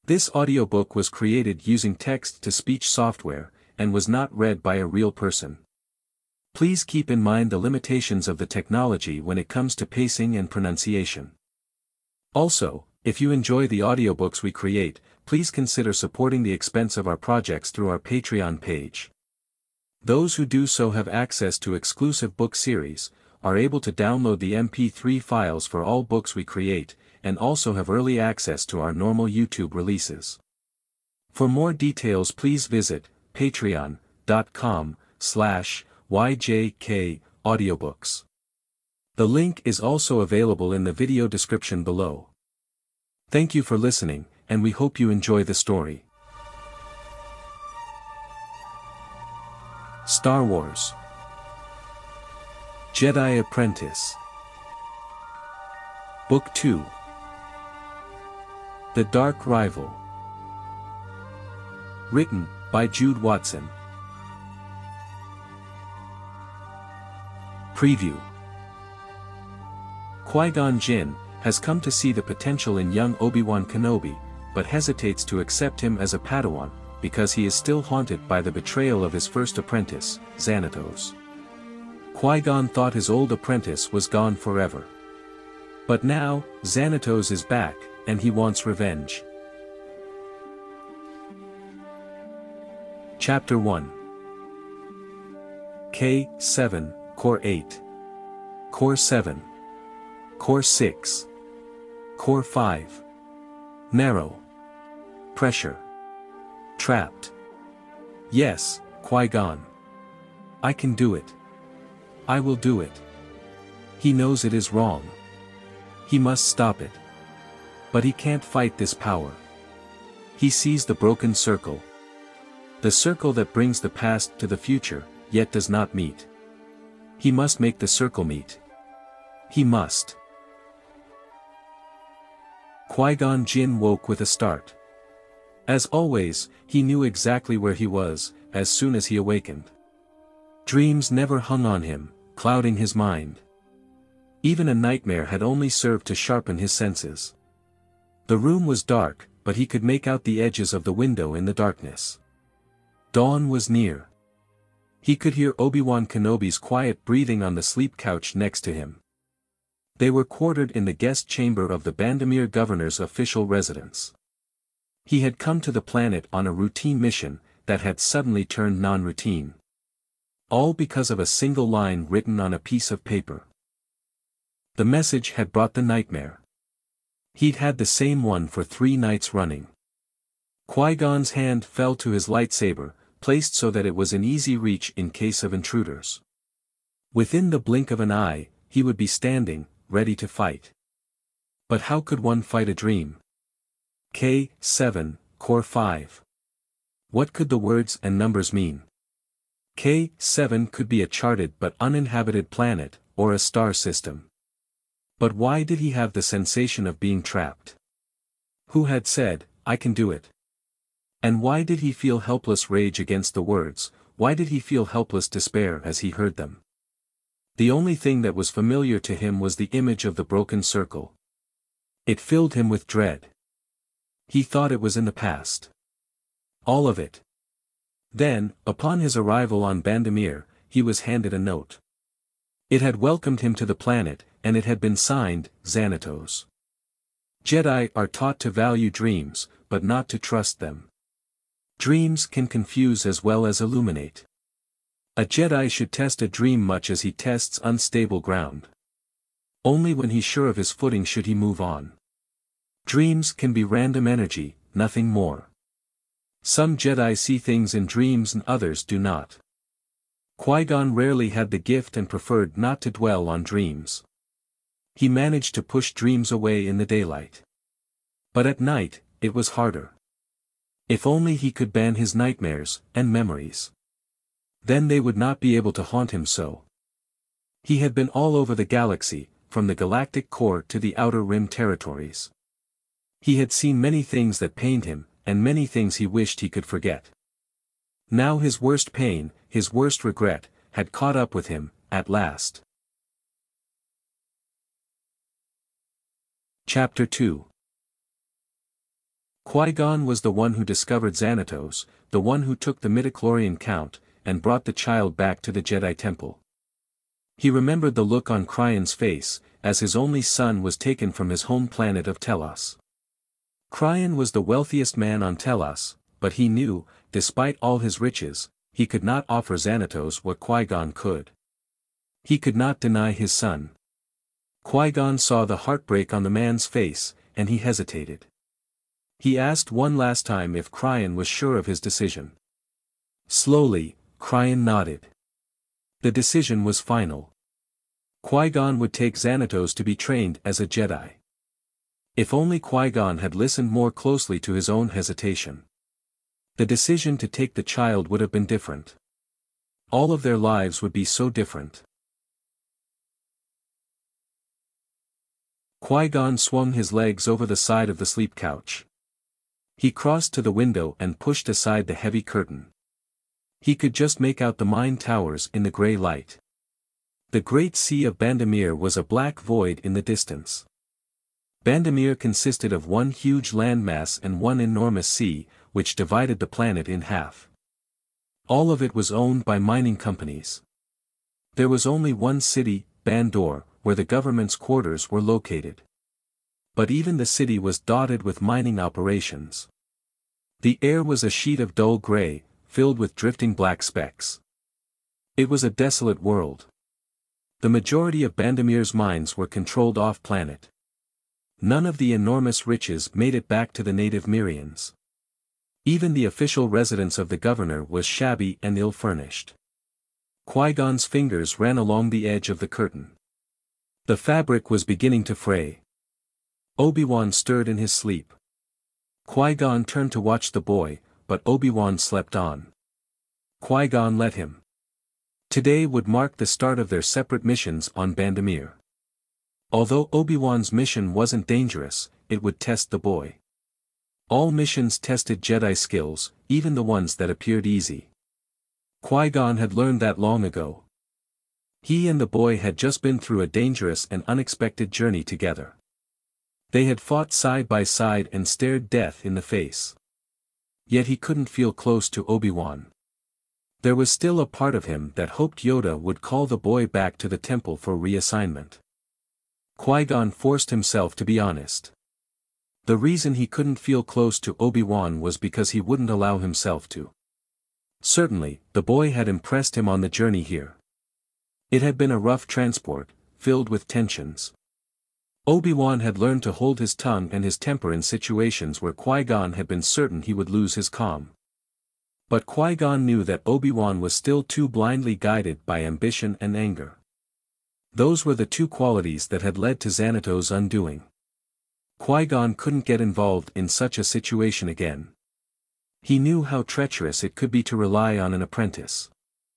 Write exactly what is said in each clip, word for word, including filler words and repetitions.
This audiobook was created using text-to-speech software, and was not read by a real person. Please keep in mind the limitations of the technology when it comes to pacing and pronunciation. Also, if you enjoy the audiobooks we create, please consider supporting the expense of our projects through our Patreon page. Those who do so have access to exclusive book series, are able to download the M P three files for all books we create, and also have early access to our normal YouTube releases. For more details, please visit patreon dot com slash Y J K audiobooks. The link is also available in the video description below. Thank you for listening, and we hope you enjoy the story. Star Wars Jedi Apprentice Book two The Dark Rival. Written by Jude Watson. Preview. Qui-Gon Jinn has come to see the potential in young Obi-Wan Kenobi, but hesitates to accept him as a Padawan, because he is still haunted by the betrayal of his first apprentice, Xanatos. Qui-Gon thought his old apprentice was gone forever. But now, Xanatos is back, and he wants revenge. Chapter one. K seven, Core eight. Core seven. Core six. Core five. Narrow. Pressure. Trapped. Yes, Qui-Gon. I can do it. I will do it. He knows it is wrong. He must stop it. But he can't fight this power. He sees the broken circle. The circle that brings the past to the future, yet does not meet. He must make the circle meet. He must. Qui-Gon Jinn woke with a start. As always, he knew exactly where he was, as soon as he awakened. Dreams never hung on him, clouding his mind. Even a nightmare had only served to sharpen his senses. The room was dark, but he could make out the edges of the window in the darkness. Dawn was near. He could hear Obi-Wan Kenobi's quiet breathing on the sleep couch next to him. They were quartered in the guest chamber of the Bandamir governor's official residence. He had come to the planet on a routine mission, that had suddenly turned non-routine. All because of a single line written on a piece of paper. The message had brought the nightmare. He'd had the same one for three nights running. Qui-Gon's hand fell to his lightsaber, placed so that it was in easy reach in case of intruders. Within the blink of an eye, he would be standing, ready to fight. But how could one fight a dream? K seven, Core five. What could the words and numbers mean? K seven could be a charted but uninhabited planet, or a star system. But why did he have the sensation of being trapped? Who had said, "I can do it"? And why did he feel helpless rage against the words? Why did he feel helpless despair as he heard them? The only thing that was familiar to him was the image of the broken circle. It filled him with dread. He thought it was in the past. All of it. Then, upon his arrival on Bandamir, he was handed a note. It had welcomed him to the planet, and it had been signed, Xanatos. Jedi are taught to value dreams, but not to trust them. Dreams can confuse as well as illuminate. A Jedi should test a dream much as he tests unstable ground. Only when he's sure of his footing should he move on. Dreams can be random energy, nothing more. Some Jedi see things in dreams and others do not. Qui-Gon rarely had the gift and preferred not to dwell on dreams. He managed to push dreams away in the daylight. But at night, it was harder. If only he could ban his nightmares and memories. Then they would not be able to haunt him so. He had been all over the galaxy, from the galactic core to the outer rim territories. He had seen many things that pained him, and many things he wished he could forget. Now his worst pain, his worst regret, had caught up with him, at last. Chapter two. Qui-Gon was the one who discovered Xanatos, the one who took the midichlorian count, and brought the child back to the Jedi Temple. He remembered the look on Crion's face, as his only son was taken from his home planet of Telos. Crion was the wealthiest man on Telos, but he knew, despite all his riches, he could not offer Xanatos what Qui-Gon could. He could not deny his son. Qui-Gon saw the heartbreak on the man's face, and he hesitated. He asked one last time if Crion was sure of his decision. Slowly, Crion nodded. The decision was final. Qui-Gon would take Xanatos to be trained as a Jedi. If only Qui-Gon had listened more closely to his own hesitation. The decision to take the child would have been different. All of their lives would be so different. Qui-Gon swung his legs over the side of the sleep couch. He crossed to the window and pushed aside the heavy curtain. He could just make out the mine towers in the grey light. The great sea of Bandamir was a black void in the distance. Bandamir consisted of one huge landmass and one enormous sea, which divided the planet in half. All of it was owned by mining companies. There was only one city, Bandor, where the government's quarters were located. But even the city was dotted with mining operations. The air was a sheet of dull gray, filled with drifting black specks. It was a desolate world. The majority of Bandamir's mines were controlled off-planet. None of the enormous riches made it back to the native Mirians. Even the official residence of the governor was shabby and ill-furnished. Qui-Gon's fingers ran along the edge of the curtain. The fabric was beginning to fray. Obi-Wan stirred in his sleep. Qui-Gon turned to watch the boy, but Obi-Wan slept on. Qui-Gon let him. Today would mark the start of their separate missions on Bandamir. Although Obi-Wan's mission wasn't dangerous, it would test the boy. All missions tested Jedi skills, even the ones that appeared easy. Qui-Gon had learned that long ago. He and the boy had just been through a dangerous and unexpected journey together. They had fought side by side and stared death in the face. Yet he couldn't feel close to Obi-Wan. There was still a part of him that hoped Yoda would call the boy back to the temple for reassignment. Qui-Gon forced himself to be honest. The reason he couldn't feel close to Obi-Wan was because he wouldn't allow himself to. Certainly, the boy had impressed him on the journey here. It had been a rough transport, filled with tensions. Obi-Wan had learned to hold his tongue and his temper in situations where Qui-Gon had been certain he would lose his calm. But Qui-Gon knew that Obi-Wan was still too blindly guided by ambition and anger. Those were the two qualities that had led to Xanatos' undoing. Qui-Gon couldn't get involved in such a situation again. He knew how treacherous it could be to rely on an apprentice.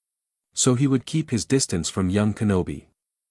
So he would keep his distance from young Kenobi.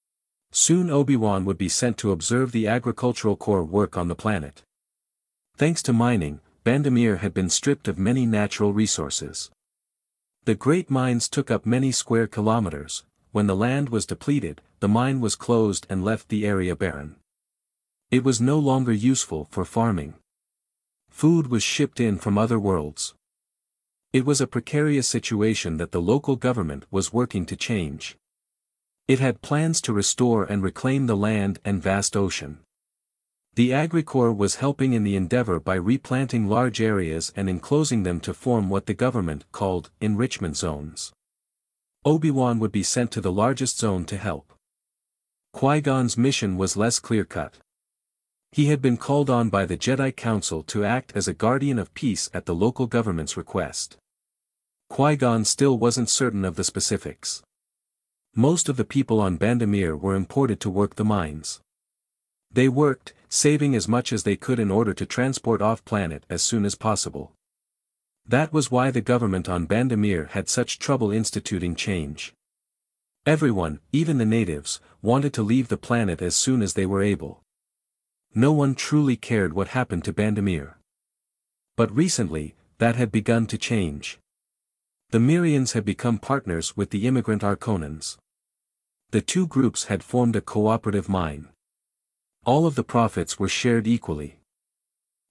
Soon Obi-Wan would be sent to observe the agricultural corps work on the planet. Thanks to mining, Bandamir had been stripped of many natural resources. The great mines took up many square kilometers. When the land was depleted, the mine was closed and left the area barren. It was no longer useful for farming. Food was shipped in from other worlds. It was a precarious situation that the local government was working to change. It had plans to restore and reclaim the land and vast ocean. The Agricorps was helping in the endeavor by replanting large areas and enclosing them to form what the government called enrichment zones. Obi-Wan would be sent to the largest zone to help. Qui-Gon's mission was less clear-cut. He had been called on by the Jedi Council to act as a guardian of peace at the local government's request. Qui-Gon still wasn't certain of the specifics. Most of the people on Bandamir were imported to work the mines. They worked, saving as much as they could in order to transport off-planet as soon as possible. That was why the government on Bandamir had such trouble instituting change. Everyone, even the natives, wanted to leave the planet as soon as they were able. No one truly cared what happened to Bandamir. But recently, that had begun to change. The Mirians had become partners with the immigrant Arconans. The two groups had formed a cooperative mine. All of the profits were shared equally.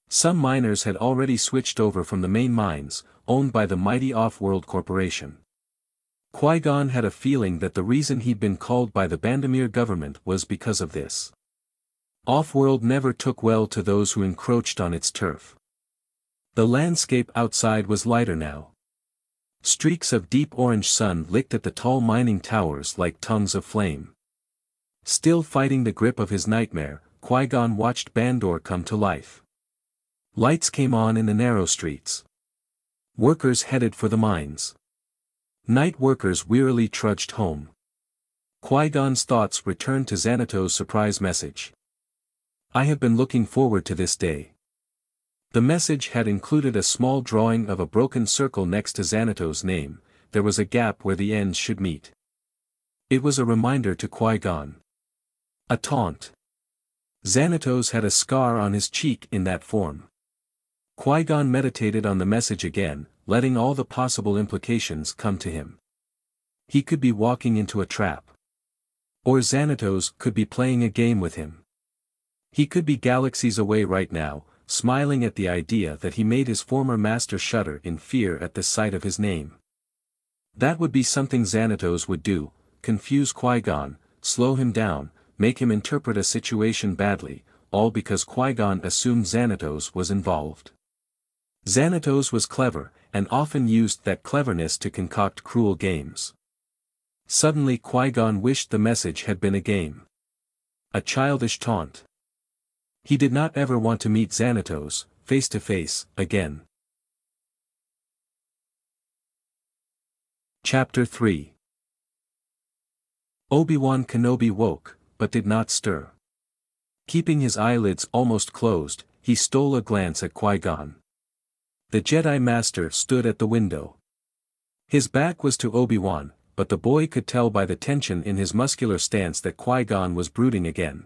Some miners had already switched over from the main mines, owned by the mighty Off-World Corporation. Qui-Gon had a feeling that the reason he'd been called by the Bandamir government was because of this. Off-World never took well to those who encroached on its turf. The landscape outside was lighter now. Streaks of deep orange sun licked at the tall mining towers like tongues of flame. Still fighting the grip of his nightmare, Qui-Gon watched Bandor come to life. Lights came on in the narrow streets. Workers headed for the mines. Night workers wearily trudged home. Qui-Gon's thoughts returned to Xanatos' surprise message. I have been looking forward to this day. The message had included a small drawing of a broken circle next to Xanatos' name. There was a gap where the ends should meet. It was a reminder to Qui-Gon. A taunt. Xanatos had a scar on his cheek in that form. Qui-Gon meditated on the message again, letting all the possible implications come to him. He could be walking into a trap. Or Xanatos could be playing a game with him. He could be galaxies away right now, smiling at the idea that he made his former master shudder in fear at the sight of his name. That would be something Xanatos would do, confuse Qui-Gon, slow him down, make him interpret a situation badly, all because Qui-Gon assumed Xanatos was involved. Xanatos was clever, and often used that cleverness to concoct cruel games. Suddenly Qui-Gon wished the message had been a game. A childish taunt. He did not ever want to meet Xanatos, face to face, again. Chapter three. Obi-Wan Kenobi woke, but did not stir. Keeping his eyelids almost closed, he stole a glance at Qui-Gon. The Jedi Master stood at the window. His back was to Obi-Wan, but the boy could tell by the tension in his muscular stance that Qui-Gon was brooding again.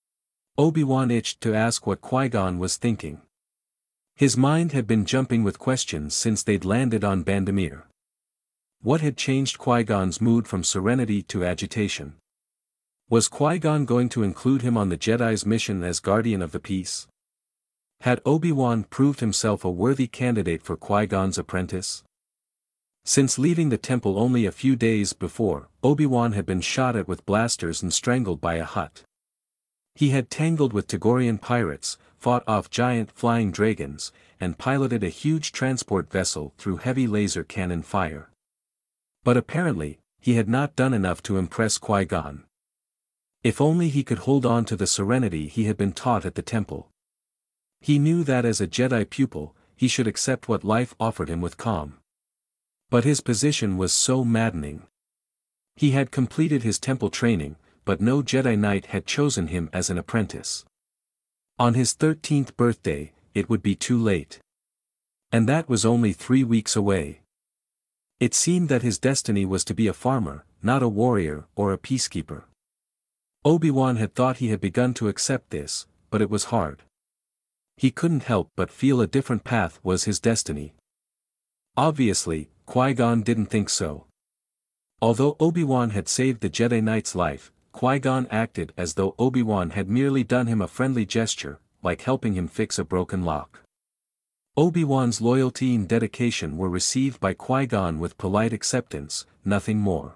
Obi-Wan itched to ask what Qui-Gon was thinking. His mind had been jumping with questions since they'd landed on Bandamir. What had changed Qui-Gon's mood from serenity to agitation? Was Qui-Gon going to include him on the Jedi's mission as guardian of the peace? Had Obi-Wan proved himself a worthy candidate for Qui-Gon's apprentice? Since leaving the temple only a few days before, Obi-Wan had been shot at with blasters and strangled by a Hutt. He had tangled with Togorian pirates, fought off giant flying dragons, and piloted a huge transport vessel through heavy laser cannon fire. But apparently, he had not done enough to impress Qui-Gon. If only he could hold on to the serenity he had been taught at the temple. He knew that as a Jedi pupil, he should accept what life offered him with calm. But his position was so maddening. He had completed his temple training, but no Jedi Knight had chosen him as an apprentice. On his thirteenth birthday, it would be too late. And that was only three weeks away. It seemed that his destiny was to be a farmer, not a warrior or a peacekeeper. Obi-Wan had thought he had begun to accept this, but it was hard. He couldn't help but feel a different path was his destiny. Obviously, Qui-Gon didn't think so. Although Obi-Wan had saved the Jedi Knight's life, Qui-Gon acted as though Obi-Wan had merely done him a friendly gesture, like helping him fix a broken lock. Obi-Wan's loyalty and dedication were received by Qui-Gon with polite acceptance, nothing more.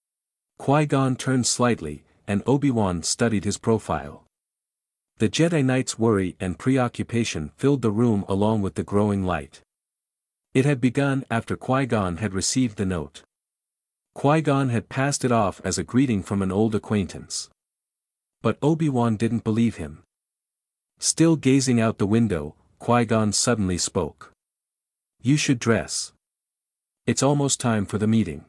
Qui-Gon turned slightly, and Obi-Wan studied his profile. The Jedi Knight's worry and preoccupation filled the room along with the growing light. It had begun after Qui-Gon had received the note. Qui-Gon had passed it off as a greeting from an old acquaintance. But Obi-Wan didn't believe him. Still gazing out the window, Qui-Gon suddenly spoke. "You should dress. It's almost time for the meeting."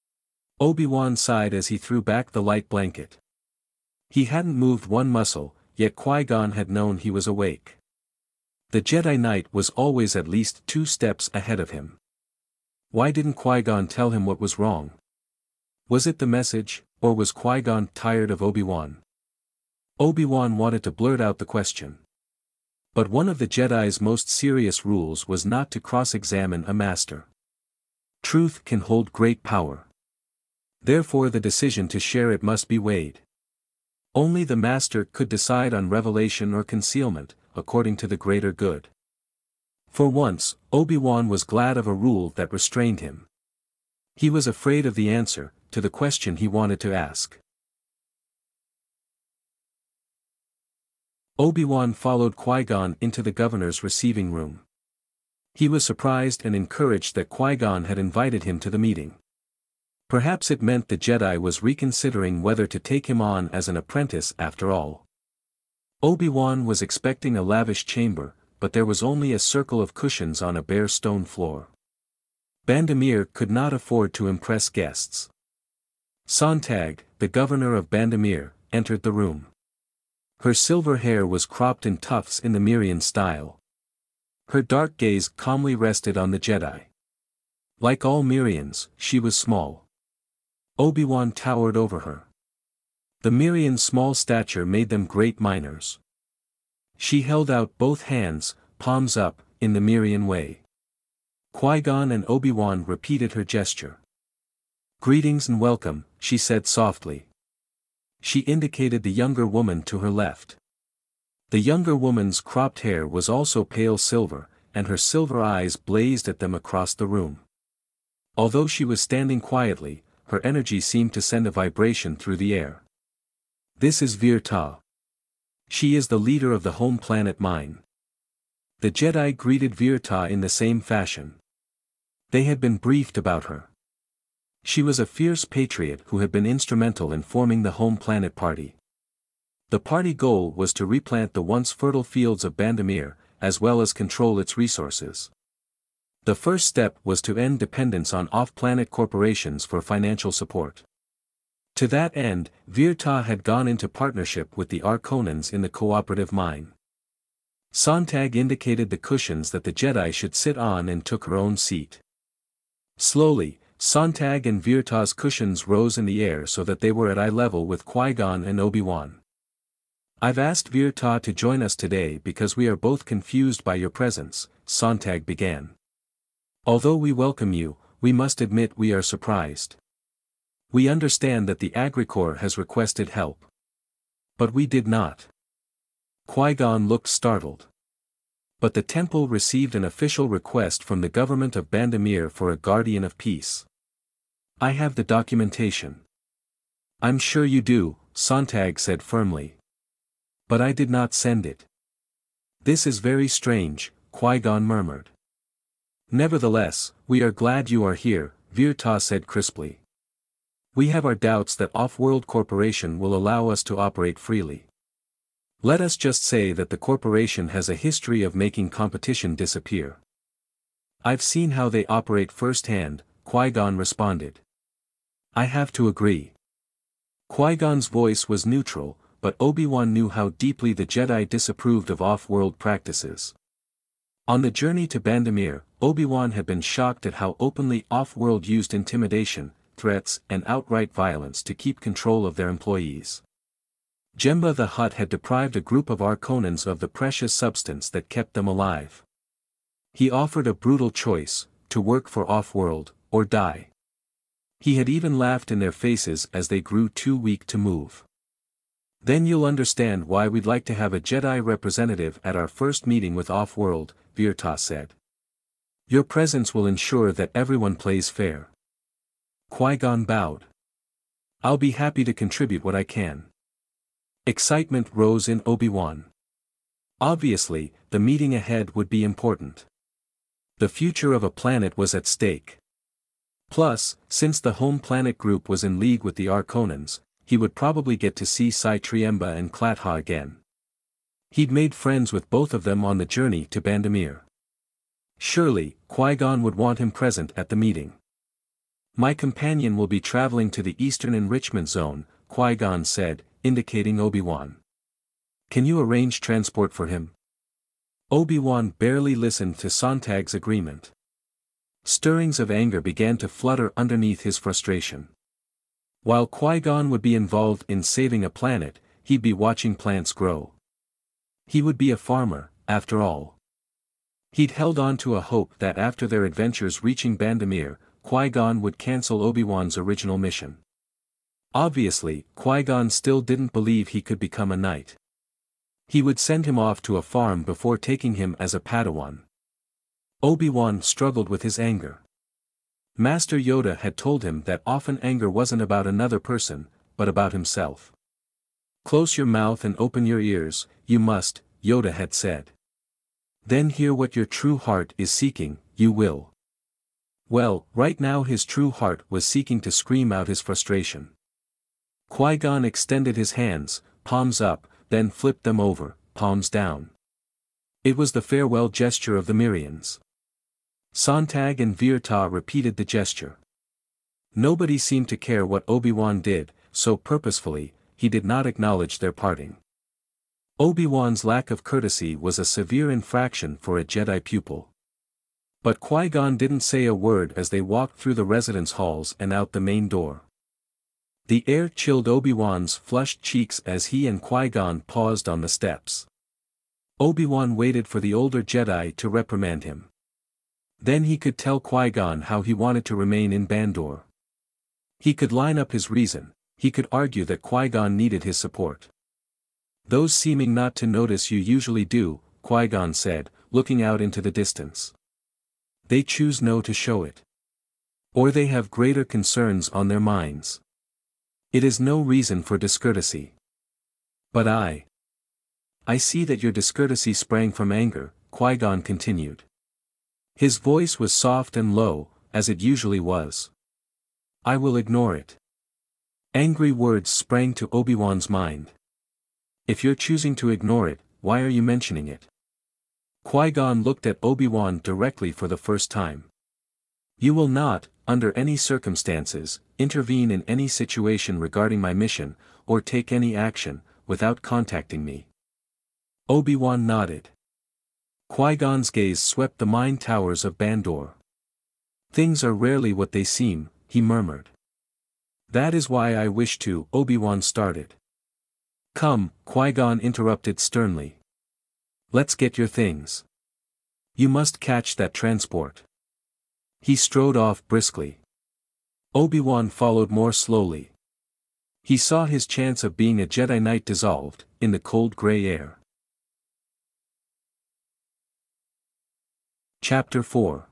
Obi-Wan sighed as he threw back the light blanket. He hadn't moved one muscle, yet Qui-Gon had known he was awake. The Jedi Knight was always at least two steps ahead of him. Why didn't Qui-Gon tell him what was wrong? Was it the message, or was Qui-Gon tired of Obi-Wan? Obi-Wan wanted to blurt out the question. But one of the Jedi's most serious rules was not to cross-examine a master. Truth can hold great power. Therefore the decision to share it must be weighed. Only the master could decide on revelation or concealment, according to the greater good. For once, Obi-Wan was glad of a rule that restrained him. He was afraid of the answer to the question he wanted to ask. Obi-Wan followed Qui-Gon into the governor's receiving room. He was surprised and encouraged that Qui-Gon had invited him to the meeting. Perhaps it meant the Jedi was reconsidering whether to take him on as an apprentice after all. Obi-Wan was expecting a lavish chamber, but there was only a circle of cushions on a bare stone floor. Bandamir could not afford to impress guests. Sontag, the governor of Bandamir, entered the room. Her silver hair was cropped in tufts in the Mirian style. Her dark gaze calmly rested on the Jedi. Like all Mirians, she was small. Obi-Wan towered over her. The Mirians' small stature made them great minors. She held out both hands, palms up, in the Mirian way. Qui-Gon and Obi-Wan repeated her gesture. "Greetings and welcome," she said softly. She indicated the younger woman to her left. The younger woman's cropped hair was also pale silver, and her silver eyes blazed at them across the room. Although she was standing quietly, her energy seemed to send a vibration through the air. "This is Veer Ta. She is the leader of the home planet mine." The Jedi greeted Veer Ta in the same fashion. They had been briefed about her. She was a fierce patriot who had been instrumental in forming the home planet party. The party goal was to replant the once fertile fields of Bandamir, as well as control its resources. The first step was to end dependence on off-planet corporations for financial support. To that end, Veer Ta had gone into partnership with the Arconans in the cooperative mine. Sontag indicated the cushions that the Jedi should sit on and took her own seat. Slowly, Sontag and Veer Ta's cushions rose in the air so that they were at eye level with Qui-Gon and Obi-Wan. "I've asked Veer Ta to join us today because we are both confused by your presence," Sontag began. "Although we welcome you, we must admit we are surprised. We understand that the Agricorps has requested help. But we did not." Qui-Gon looked startled. "But the temple received an official request from the government of Bandamir for a guardian of peace. I have the documentation." "I'm sure you do," Sontag said firmly. "But I did not send it." "This is very strange," Qui-Gon murmured. "Nevertheless, we are glad you are here," Veer Ta said crisply. "We have our doubts that Off-World Corporation will allow us to operate freely. Let us just say that the corporation has a history of making competition disappear." "I've seen how they operate firsthand," Qui-Gon responded. "I have to agree." Qui-Gon's voice was neutral, but Obi-Wan knew how deeply the Jedi disapproved of off-world practices. On the journey to Bandamir, Obi-Wan had been shocked at how openly off-world used intimidation, threats, and outright violence to keep control of their employees. Jemba the Hutt had deprived a group of Arconans of the precious substance that kept them alive. He offered a brutal choice, to work for off-world, or die. He had even laughed in their faces as they grew too weak to move. "Then you'll understand why we'd like to have a Jedi representative at our first meeting with off-world," Veer Ta said. "Your presence will ensure that everyone plays fair." Qui-Gon bowed. "I'll be happy to contribute what I can." Excitement rose in Obi-Wan. Obviously, the meeting ahead would be important. The future of a planet was at stake. Plus, since the home planet group was in league with the Arconans, he would probably get to see Sai Triemba and Klatha again. He'd made friends with both of them on the journey to Bandamir. Surely, Qui-Gon would want him present at the meeting. "My companion will be traveling to the Eastern Enrichment Zone," Qui-Gon said, indicating Obi-Wan. "Can you arrange transport for him?" Obi-Wan barely listened to Sontag's agreement. Stirrings of anger began to flutter underneath his frustration. While Qui-Gon would be involved in saving a planet, he'd be watching plants grow. He would be a farmer, after all. He'd held on to a hope that after their adventures reaching Bandamir, Qui-Gon would cancel Obi-Wan's original mission. Obviously, Qui-Gon still didn't believe he could become a knight. He would send him off to a farm before taking him as a Padawan. Obi-Wan struggled with his anger. Master Yoda had told him that often anger wasn't about another person, but about himself. Close your mouth and open your ears, you must, Yoda had said. Then hear what your true heart is seeking, you will. Well, right now his true heart was seeking to scream out his frustration. Qui-Gon extended his hands, palms up, then flipped them over, palms down. It was the farewell gesture of the Myrians. Sontag and Virta repeated the gesture. Nobody seemed to care what Obi-Wan did, so purposefully, he did not acknowledge their parting. Obi-Wan's lack of courtesy was a severe infraction for a Jedi pupil. But Qui-Gon didn't say a word as they walked through the residence halls and out the main door. The air chilled Obi-Wan's flushed cheeks as he and Qui-Gon paused on the steps. Obi-Wan waited for the older Jedi to reprimand him. Then he could tell Qui-Gon how he wanted to remain in Bandor. He could line up his reason, he could argue that Qui-Gon needed his support. Those seeming not to notice you usually do, Qui-Gon said, looking out into the distance. They choose no to show it. Or they have greater concerns on their minds. It is no reason for discourtesy. But I... I see that your discourtesy sprang from anger, Qui-Gon continued. His voice was soft and low, as it usually was. I will ignore it. Angry words sprang to Obi-Wan's mind. If you're choosing to ignore it, why are you mentioning it? Qui-Gon looked at Obi-Wan directly for the first time. You will not, under any circumstances, intervene in any situation regarding my mission, or take any action, without contacting me. Obi-Wan nodded. Qui-Gon's gaze swept the mine towers of Bandor. Things are rarely what they seem, he murmured. That is why I wish to, Obi-Wan started. Come, Qui-Gon interrupted sternly. Let's get your things. You must catch that transport. He strode off briskly. Obi-Wan followed more slowly. He saw his chance of being a Jedi Knight dissolved, in the cold gray air. Chapter four.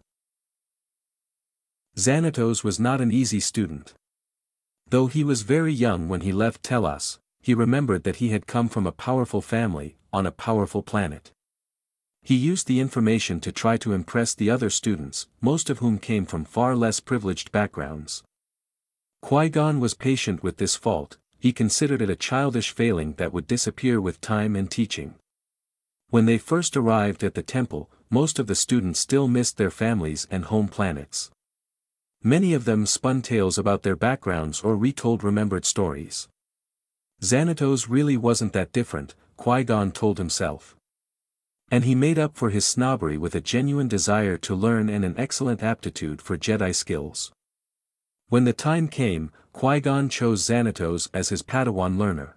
Xanatos was not an easy student. Though he was very young when he left Telos, he remembered that he had come from a powerful family, on a powerful planet. He used the information to try to impress the other students, most of whom came from far less privileged backgrounds. Qui-Gon was patient with this fault, he considered it a childish failing that would disappear with time and teaching. When they first arrived at the temple, most of the students still missed their families and home planets. Many of them spun tales about their backgrounds or retold remembered stories. Xanatos really wasn't that different, Qui-Gon told himself. And he made up for his snobbery with a genuine desire to learn and an excellent aptitude for Jedi skills. When the time came, Qui-Gon chose Xanatos as his Padawan learner.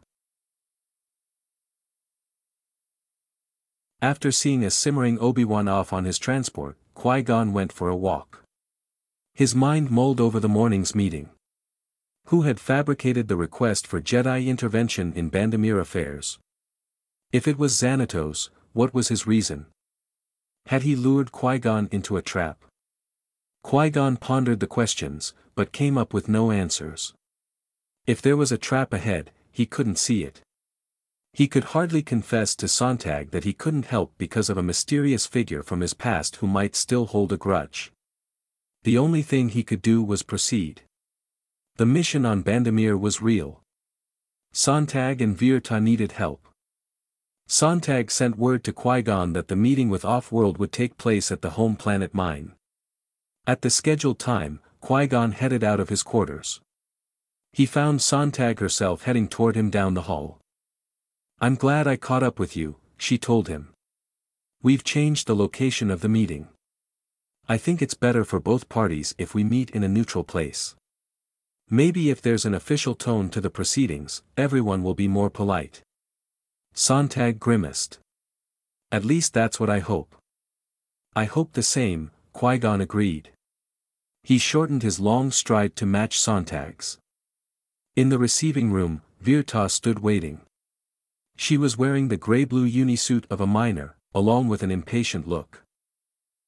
After seeing a simmering Obi-Wan off on his transport, Qui-Gon went for a walk. His mind mulled over the morning's meeting. Who had fabricated the request for Jedi intervention in Bandamir affairs? If it was Xanatos, what was his reason? Had he lured Qui-Gon into a trap? Qui-Gon pondered the questions, but came up with no answers. If there was a trap ahead, he couldn't see it. He could hardly confess to Sontag that he couldn't help because of a mysterious figure from his past who might still hold a grudge. The only thing he could do was proceed. The mission on Bandamir was real. Sontag and Virta needed help. Sontag sent word to Qui-Gon that the meeting with Off-World would take place at the home planet mine. At the scheduled time, Qui-Gon headed out of his quarters. He found Sontag herself heading toward him down the hall. I'm glad I caught up with you, she told him. We've changed the location of the meeting. I think it's better for both parties if we meet in a neutral place. Maybe if there's an official tone to the proceedings, everyone will be more polite. Sontag grimaced. At least that's what I hope. I hope the same, Qui-Gon agreed. He shortened his long stride to match Sontag's. In the receiving room, Virta stood waiting. She was wearing the grey-blue unisuit of a miner, along with an impatient look.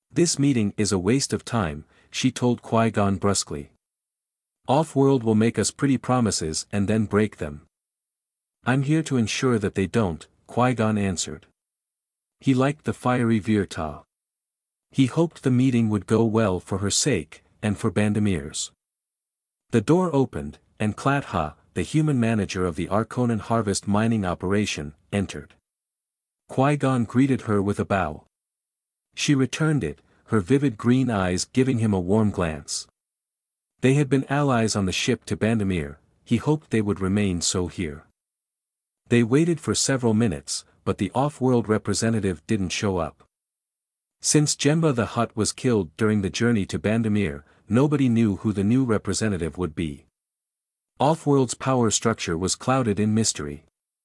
This meeting is a waste of time, she told Qui-Gon brusquely. Off-world will make us pretty promises and then break them. I'm here to ensure that they don't, Qui-Gon answered. He liked the fiery Virta. He hoped the meeting would go well for her sake, and for Bandamir's. The door opened, and Clatha, the human manager of the Arconan harvest mining operation, entered. Qui-Gon greeted her with a bow. She returned it, her vivid green eyes giving him a warm glance. They had been allies on the ship to Bandamir, he hoped they would remain so here. They waited for several minutes, but the off-world representative didn't show up. Since Jemba the Hutt was killed during the journey to Bandamir, nobody knew who the new representative would be. Off-world's power structure was clouded in mystery.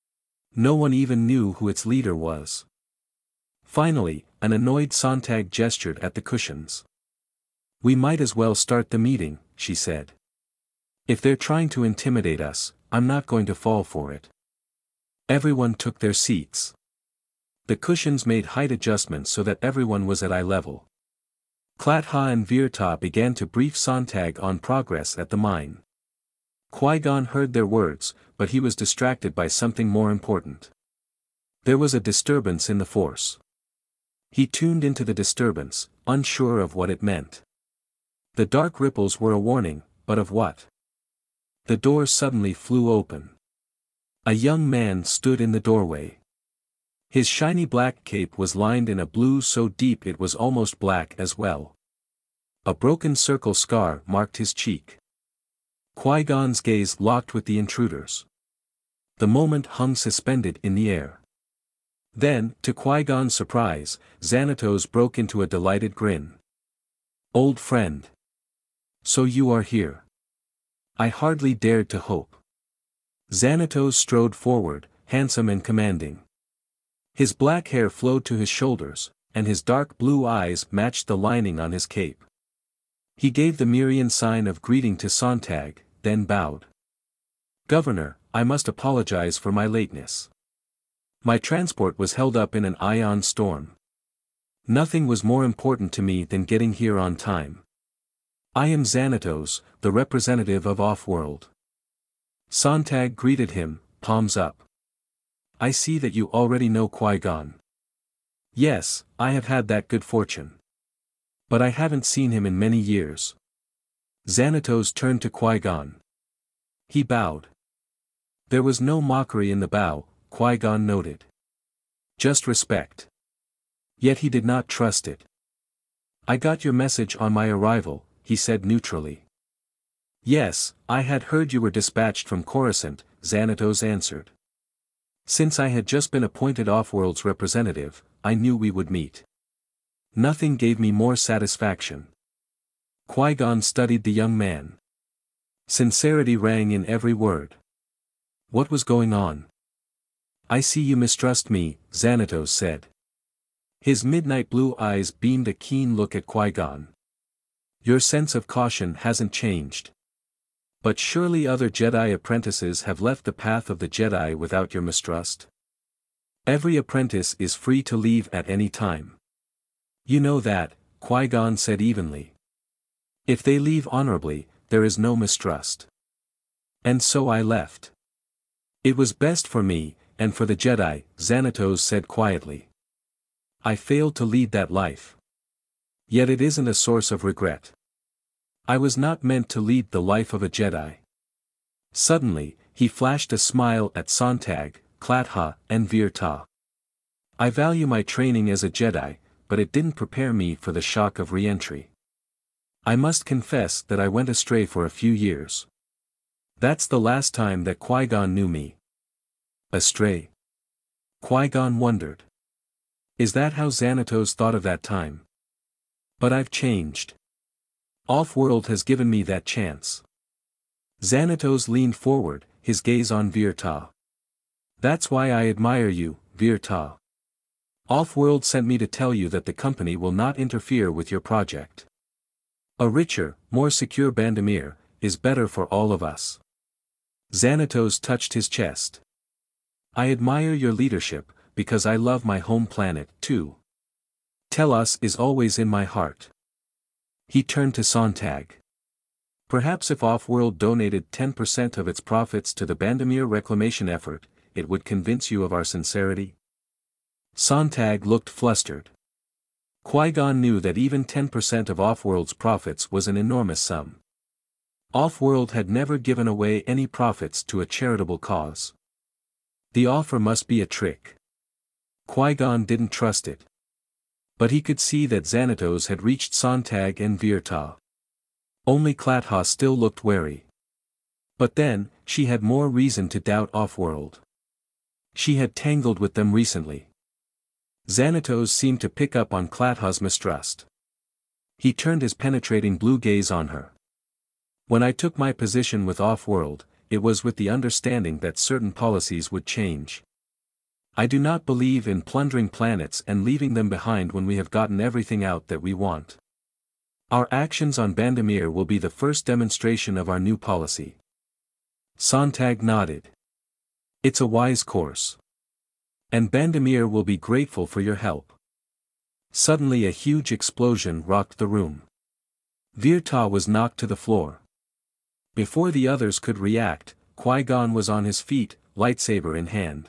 No one even knew who its leader was. Finally, an annoyed Sontag gestured at the cushions. We might as well start the meeting, she said. If they're trying to intimidate us, I'm not going to fall for it. Everyone took their seats. The cushions made height adjustments so that everyone was at eye level. Clatha and Virta began to brief Sontag on progress at the mine. Qui-Gon heard their words, but he was distracted by something more important. There was a disturbance in the Force. He tuned into the disturbance, unsure of what it meant. The dark ripples were a warning, but of what? The door suddenly flew open. A young man stood in the doorway. His shiny black cape was lined in a blue so deep it was almost black as well. A broken circle scar marked his cheek. Qui-Gon's gaze locked with the intruder's. The moment hung suspended in the air. Then, to Qui-Gon's surprise, Xanatos broke into a delighted grin. Old friend. So you are here. I hardly dared to hope. Xanatos strode forward, handsome and commanding. His black hair flowed to his shoulders, and his dark blue eyes matched the lining on his cape. He gave the Mirian sign of greeting to Sontag, then bowed. Governor, I must apologize for my lateness. My transport was held up in an ion storm. Nothing was more important to me than getting here on time. I am Xanatos, the representative of Off-World. Sontag greeted him, palms up. I see that you already know Qui-Gon. Yes, I have had that good fortune. But I haven't seen him in many years. Xanatos turned to Qui-Gon. He bowed. There was no mockery in the bow, Qui-Gon noted. Just respect. Yet he did not trust it. I got your message on my arrival, he said neutrally. Yes, I had heard you were dispatched from Coruscant, Xanatos answered. Since I had just been appointed Off-World's representative, I knew we would meet. Nothing gave me more satisfaction. Qui-Gon studied the young man. Sincerity rang in every word. What was going on? I see you mistrust me, Xanatos said. His midnight blue eyes beamed a keen look at Qui-Gon. Your sense of caution hasn't changed. But surely other Jedi apprentices have left the path of the Jedi without your mistrust? Every apprentice is free to leave at any time. You know that, Qui-Gon said evenly. If they leave honorably, there is no mistrust. And so I left. It was best for me, and for the Jedi, Xanatos said quietly. I failed to lead that life. Yet it isn't a source of regret. I was not meant to lead the life of a Jedi. Suddenly, he flashed a smile at Sontag, Clatha, and Virta. I value my training as a Jedi, but it didn't prepare me for the shock of re-entry. I must confess that I went astray for a few years. That's the last time that Qui-Gon knew me. Astray? Qui-Gon wondered. Is that how Xanatos thought of that time? But I've changed. Off-World has given me that chance. Xanatos leaned forward, his gaze on Virta. That's why I admire you, Virta. Off-World sent me to tell you that the company will not interfere with your project. A richer, more secure Bandamir, is better for all of us. Xanatos touched his chest. I admire your leadership, because I love my home planet, too. Telos is always in my heart. He turned to Sontag. Perhaps if Off-World donated ten percent of its profits to the Bandamere reclamation effort, it would convince you of our sincerity? Sontag looked flustered. Qui-Gon knew that even ten percent of Off-World's profits was an enormous sum. Off-World had never given away any profits to a charitable cause. The offer must be a trick. Qui-Gon didn't trust it. But he could see that Xanatos had reached Sontag and Virta. Only Klatha still looked wary. But then, she had more reason to doubt Off-World. She had tangled with them recently. Xanatos seemed to pick up on Klatha's mistrust. He turned his penetrating blue gaze on her. When I took my position with Off-World, it was with the understanding that certain policies would change. I do not believe in plundering planets and leaving them behind when we have gotten everything out that we want. Our actions on Bandamere will be the first demonstration of our new policy. Sontag nodded. It's a wise course. And Bandamere will be grateful for your help. Suddenly a huge explosion rocked the room. Virta was knocked to the floor. Before the others could react, Qui-Gon was on his feet, lightsaber in hand.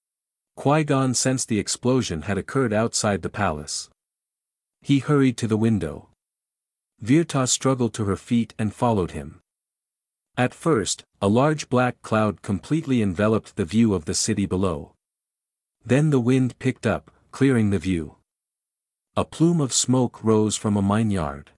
Qui-Gon sensed the explosion had occurred outside the palace. He hurried to the window. Virta struggled to her feet and followed him. At first, a large black cloud completely enveloped the view of the city below. Then the wind picked up, clearing the view. A plume of smoke rose from a mineyard.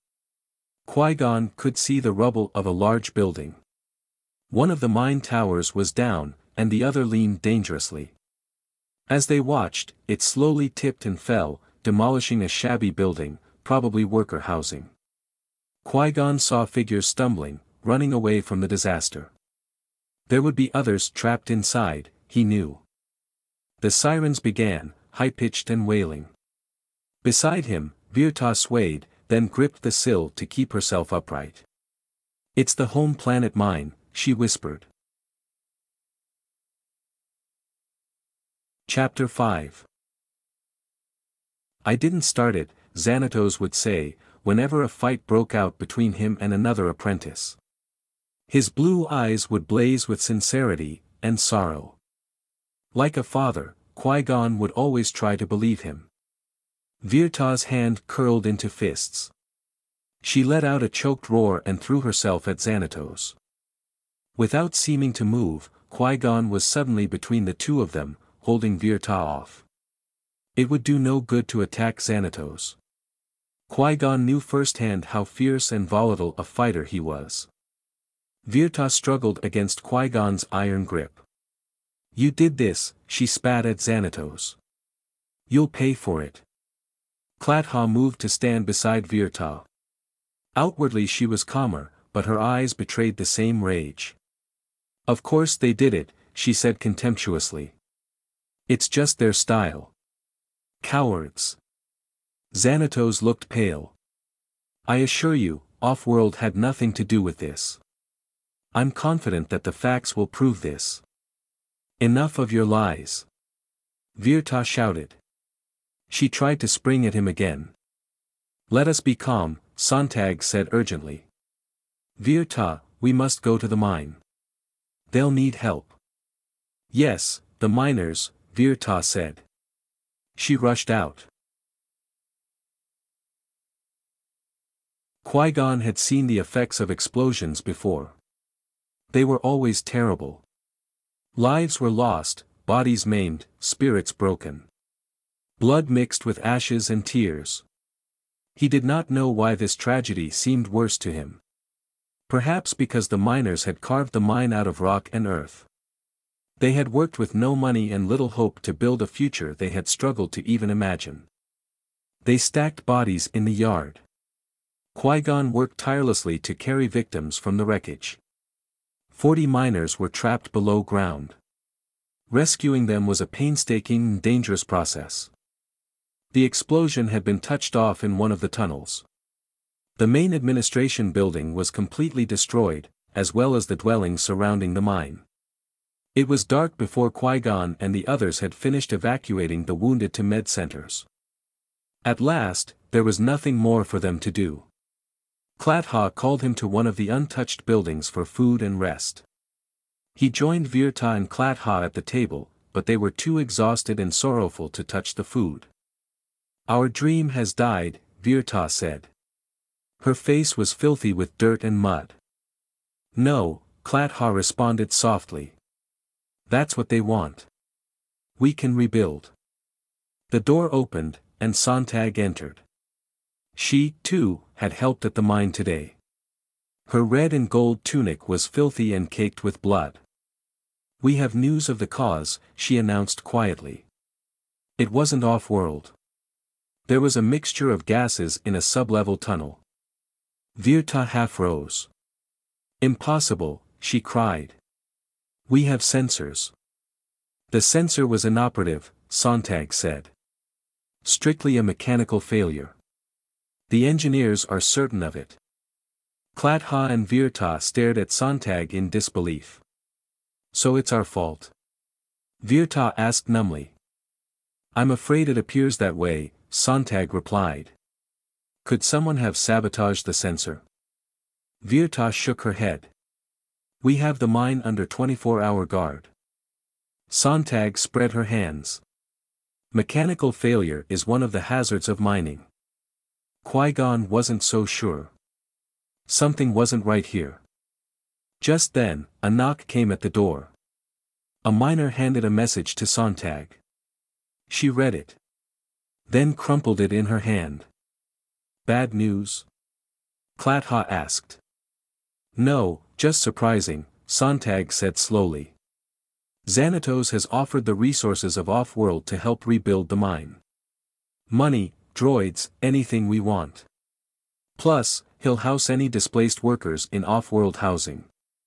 Qui-Gon could see the rubble of a large building. One of the mine towers was down, and the other leaned dangerously. As they watched, it slowly tipped and fell, demolishing a shabby building, probably worker housing. Qui-Gon saw figures stumbling, running away from the disaster. There would be others trapped inside, he knew. The sirens began, high-pitched and wailing. Beside him, Virta swayed, then gripped the sill to keep herself upright. "It's the home planet mine," she whispered. Chapter five. "I didn't start it," Xanatos would say, whenever a fight broke out between him and another apprentice. His blue eyes would blaze with sincerity and sorrow. Like a father, Qui-Gon would always try to believe him. Virta's hand curled into fists. She let out a choked roar and threw herself at Xanatos. Without seeming to move, Qui-Gon was suddenly between the two of them, holding Virta off. It would do no good to attack Xanatos. Qui-Gon knew firsthand how fierce and volatile a fighter he was. Virta struggled against Qui-Gon's iron grip. "You did this," she spat at Xanatos. "You'll pay for it." Klatha moved to stand beside Virta. Outwardly she was calmer, but her eyes betrayed the same rage. "Of course they did it," she said contemptuously. "It's just their style. Cowards." Xanatos looked pale. "I assure you, Off-World had nothing to do with this. I'm confident that the facts will prove this." "Enough of your lies!" Virta shouted. She tried to spring at him again. "Let us be calm," Sontag said urgently. "Virta, we must go to the mine. They'll need help." "Yes, the miners," Virta said. She rushed out. Qui-Gon had seen the effects of explosions before. They were always terrible. Lives were lost, bodies maimed, spirits broken. Blood mixed with ashes and tears. He did not know why this tragedy seemed worse to him. Perhaps because the miners had carved the mine out of rock and earth. They had worked with no money and little hope to build a future they had struggled to even imagine. They stacked bodies in the yard. Qui-Gon worked tirelessly to carry victims from the wreckage. Forty miners were trapped below ground. Rescuing them was a painstaking and dangerous process. The explosion had been touched off in one of the tunnels. The main administration building was completely destroyed, as well as the dwellings surrounding the mine. It was dark before Qui-Gon and the others had finished evacuating the wounded to med centers. At last, there was nothing more for them to do. Clatha called him to one of the untouched buildings for food and rest. He joined Virta and Clatha at the table, but they were too exhausted and sorrowful to touch the food. "Our dream has died," Virta said. Her face was filthy with dirt and mud. "No," Clatha responded softly. "That's what they want. We can rebuild." The door opened, and Sontag entered. She, too, had helped at the mine today. Her red and gold tunic was filthy and caked with blood. "We have news of the cause," she announced quietly. It wasn't off-world. There was a mixture of gases in a sub-level tunnel. Virta half rose. "Impossible," she cried. "We have sensors." "The sensor was inoperative," Sontag said. "Strictly a mechanical failure. The engineers are certain of it." Clatha and Virta stared at Sontag in disbelief. "So it's our fault?" Virta asked numbly. "I'm afraid it appears that way," Sontag replied. "Could someone have sabotaged the sensor?" Virta shook her head. "We have the mine under twenty-four hour guard." Sontag spread her hands. "Mechanical failure is one of the hazards of mining." Qui-Gon wasn't so sure. Something wasn't right here. Just then, a knock came at the door. A miner handed a message to Sontag. She read it. Then crumpled it in her hand. "Bad news?" Clatha asked. "No, just surprising," Sontag said slowly. "Xanatos has offered the resources of off-world to help rebuild the mine. Money, droids, anything we want. Plus, he'll house any displaced workers in off-world housing."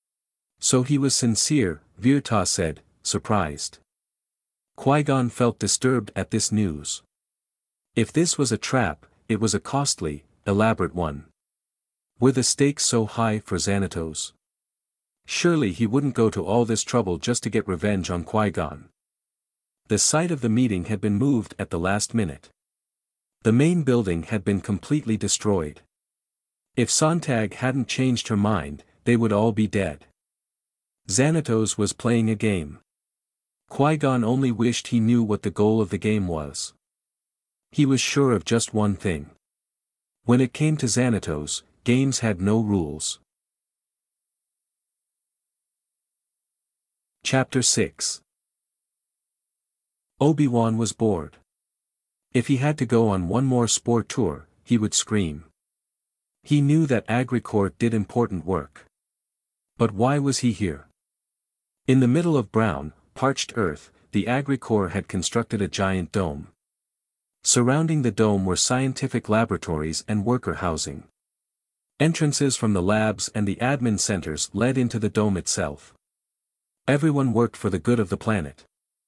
"So he was sincere," Virta said, surprised. Qui-Gon felt disturbed at this news. If this was a trap, it was a costly, elaborate one. Were the stakes so high for Xanatos? Surely he wouldn't go to all this trouble just to get revenge on Qui-Gon. The site of the meeting had been moved at the last minute. The main building had been completely destroyed. If Sontag hadn't changed her mind, they would all be dead. Xanatos was playing a game. Qui-Gon only wished he knew what the goal of the game was. He was sure of just one thing. When it came to Xanatos, games had no rules. Chapter six. Obi-Wan was bored. If he had to go on one more spore tour, he would scream. He knew that Agricourt did important work. But why was he here? In the middle of brown, parched earth, the Agricourt had constructed a giant dome. Surrounding the dome were scientific laboratories and worker housing. Entrances from the labs and the admin centers led into the dome itself. Everyone worked for the good of the planet.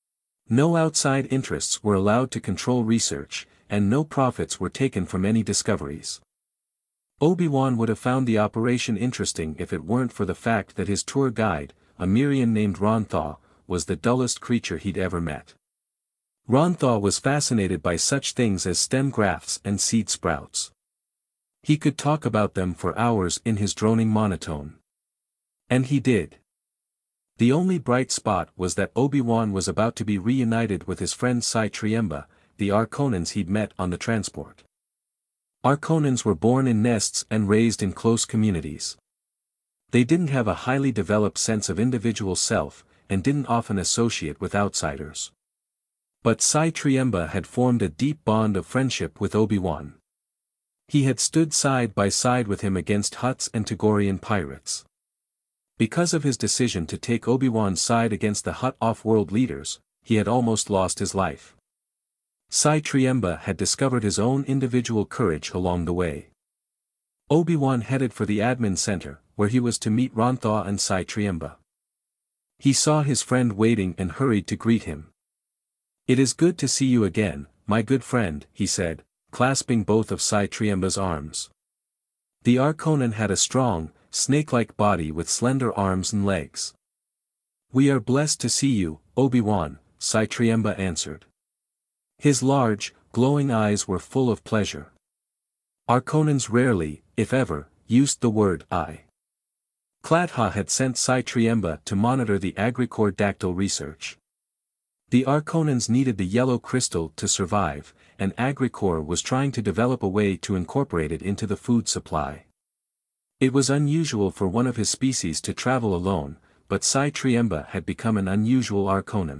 No outside interests were allowed to control research, and no profits were taken from any discoveries. Obi-Wan would have found the operation interesting if it weren't for the fact that his tour guide, a Mirian named Ronthaw, was the dullest creature he'd ever met. Ronthaw was fascinated by such things as stem grafts and seed sprouts. He could talk about them for hours in his droning monotone. And he did. The only bright spot was that Obi-Wan was about to be reunited with his friend Cy Triemba, the Arconans he'd met on the transport. Arconans were born in nests and raised in close communities. They didn't have a highly developed sense of individual self, and didn't often associate with outsiders. But Cy Triemba had formed a deep bond of friendship with Obi-Wan. He had stood side by side with him against Hutts and Togorian pirates. Because of his decision to take Obi-Wan's side against the Hutt off-world leaders, he had almost lost his life. Cy Triemba had discovered his own individual courage along the way. Obi-Wan headed for the admin center, where he was to meet Ronthaw and Cy Triemba. He saw his friend waiting and hurried to greet him. "It is good to see you again, my good friend," he said, clasping both of Cy Triemba's arms. The Arconan had a strong, snake-like body with slender arms and legs. "We are blessed to see you, Obi-Wan," Cy Triemba answered. His large, glowing eyes were full of pleasure. Arconans rarely, if ever, used the word I. Clatha had sent Sai Triemba to monitor the Agricore dactyl research. The Arconans needed the yellow crystal to survive, and Agricore was trying to develop a way to incorporate it into the food supply. It was unusual for one of his species to travel alone, but Sai Triemba had become an unusual Arconan.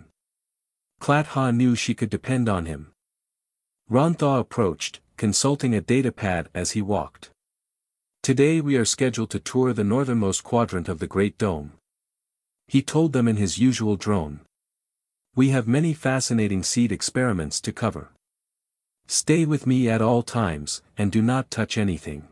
Clatha knew she could depend on him. Rontha approached, consulting a datapad as he walked. Today we are scheduled to tour the northernmost quadrant of the Great Dome. He told them in his usual drone. We have many fascinating seed experiments to cover. Stay with me at all times, and do not touch anything.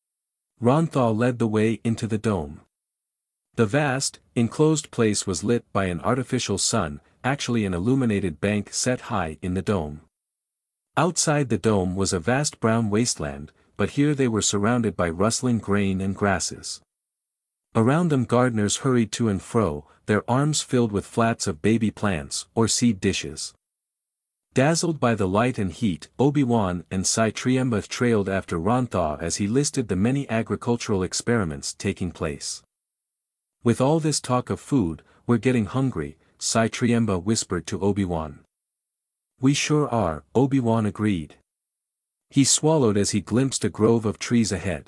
Rontha led the way into the dome. The vast, enclosed place was lit by an artificial sun, actually an illuminated bank set high in the dome. Outside the dome was a vast brown wasteland, but here they were surrounded by rustling grain and grasses. Around them gardeners hurried to and fro, their arms filled with flats of baby plants or seed dishes. Dazzled by the light and heat, Obi-Wan and Sai Triemba trailed after Rontha as he listed the many agricultural experiments taking place. With all this talk of food, we're getting hungry, Sai Triemba whispered to Obi-Wan. We sure are, Obi-Wan agreed. He swallowed as he glimpsed a grove of trees ahead.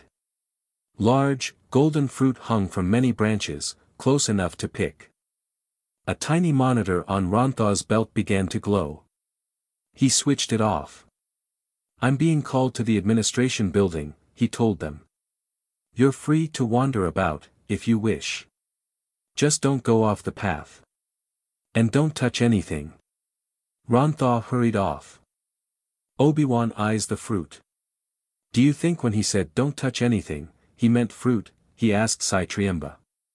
Large, golden fruit hung from many branches, close enough to pick. A tiny monitor on Rontha's belt began to glow. He switched it off. I'm being called to the administration building, he told them. You're free to wander about, if you wish. Just don't go off the path. And don't touch anything. Rontha hurried off. Obi-Wan eyes the fruit. Do you think when he said don't touch anything, he meant fruit? He asked Sai Triemba.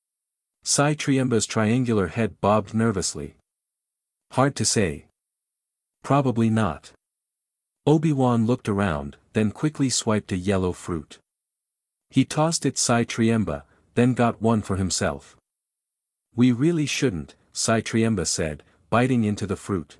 Sai Triemba's triangular head bobbed nervously. Hard to say. Probably not. Obi-Wan looked around, then quickly swiped a yellow fruit. He tossed it Sai Triemba, then got one for himself. We really shouldn't, Sai Triemba said, biting into the fruit.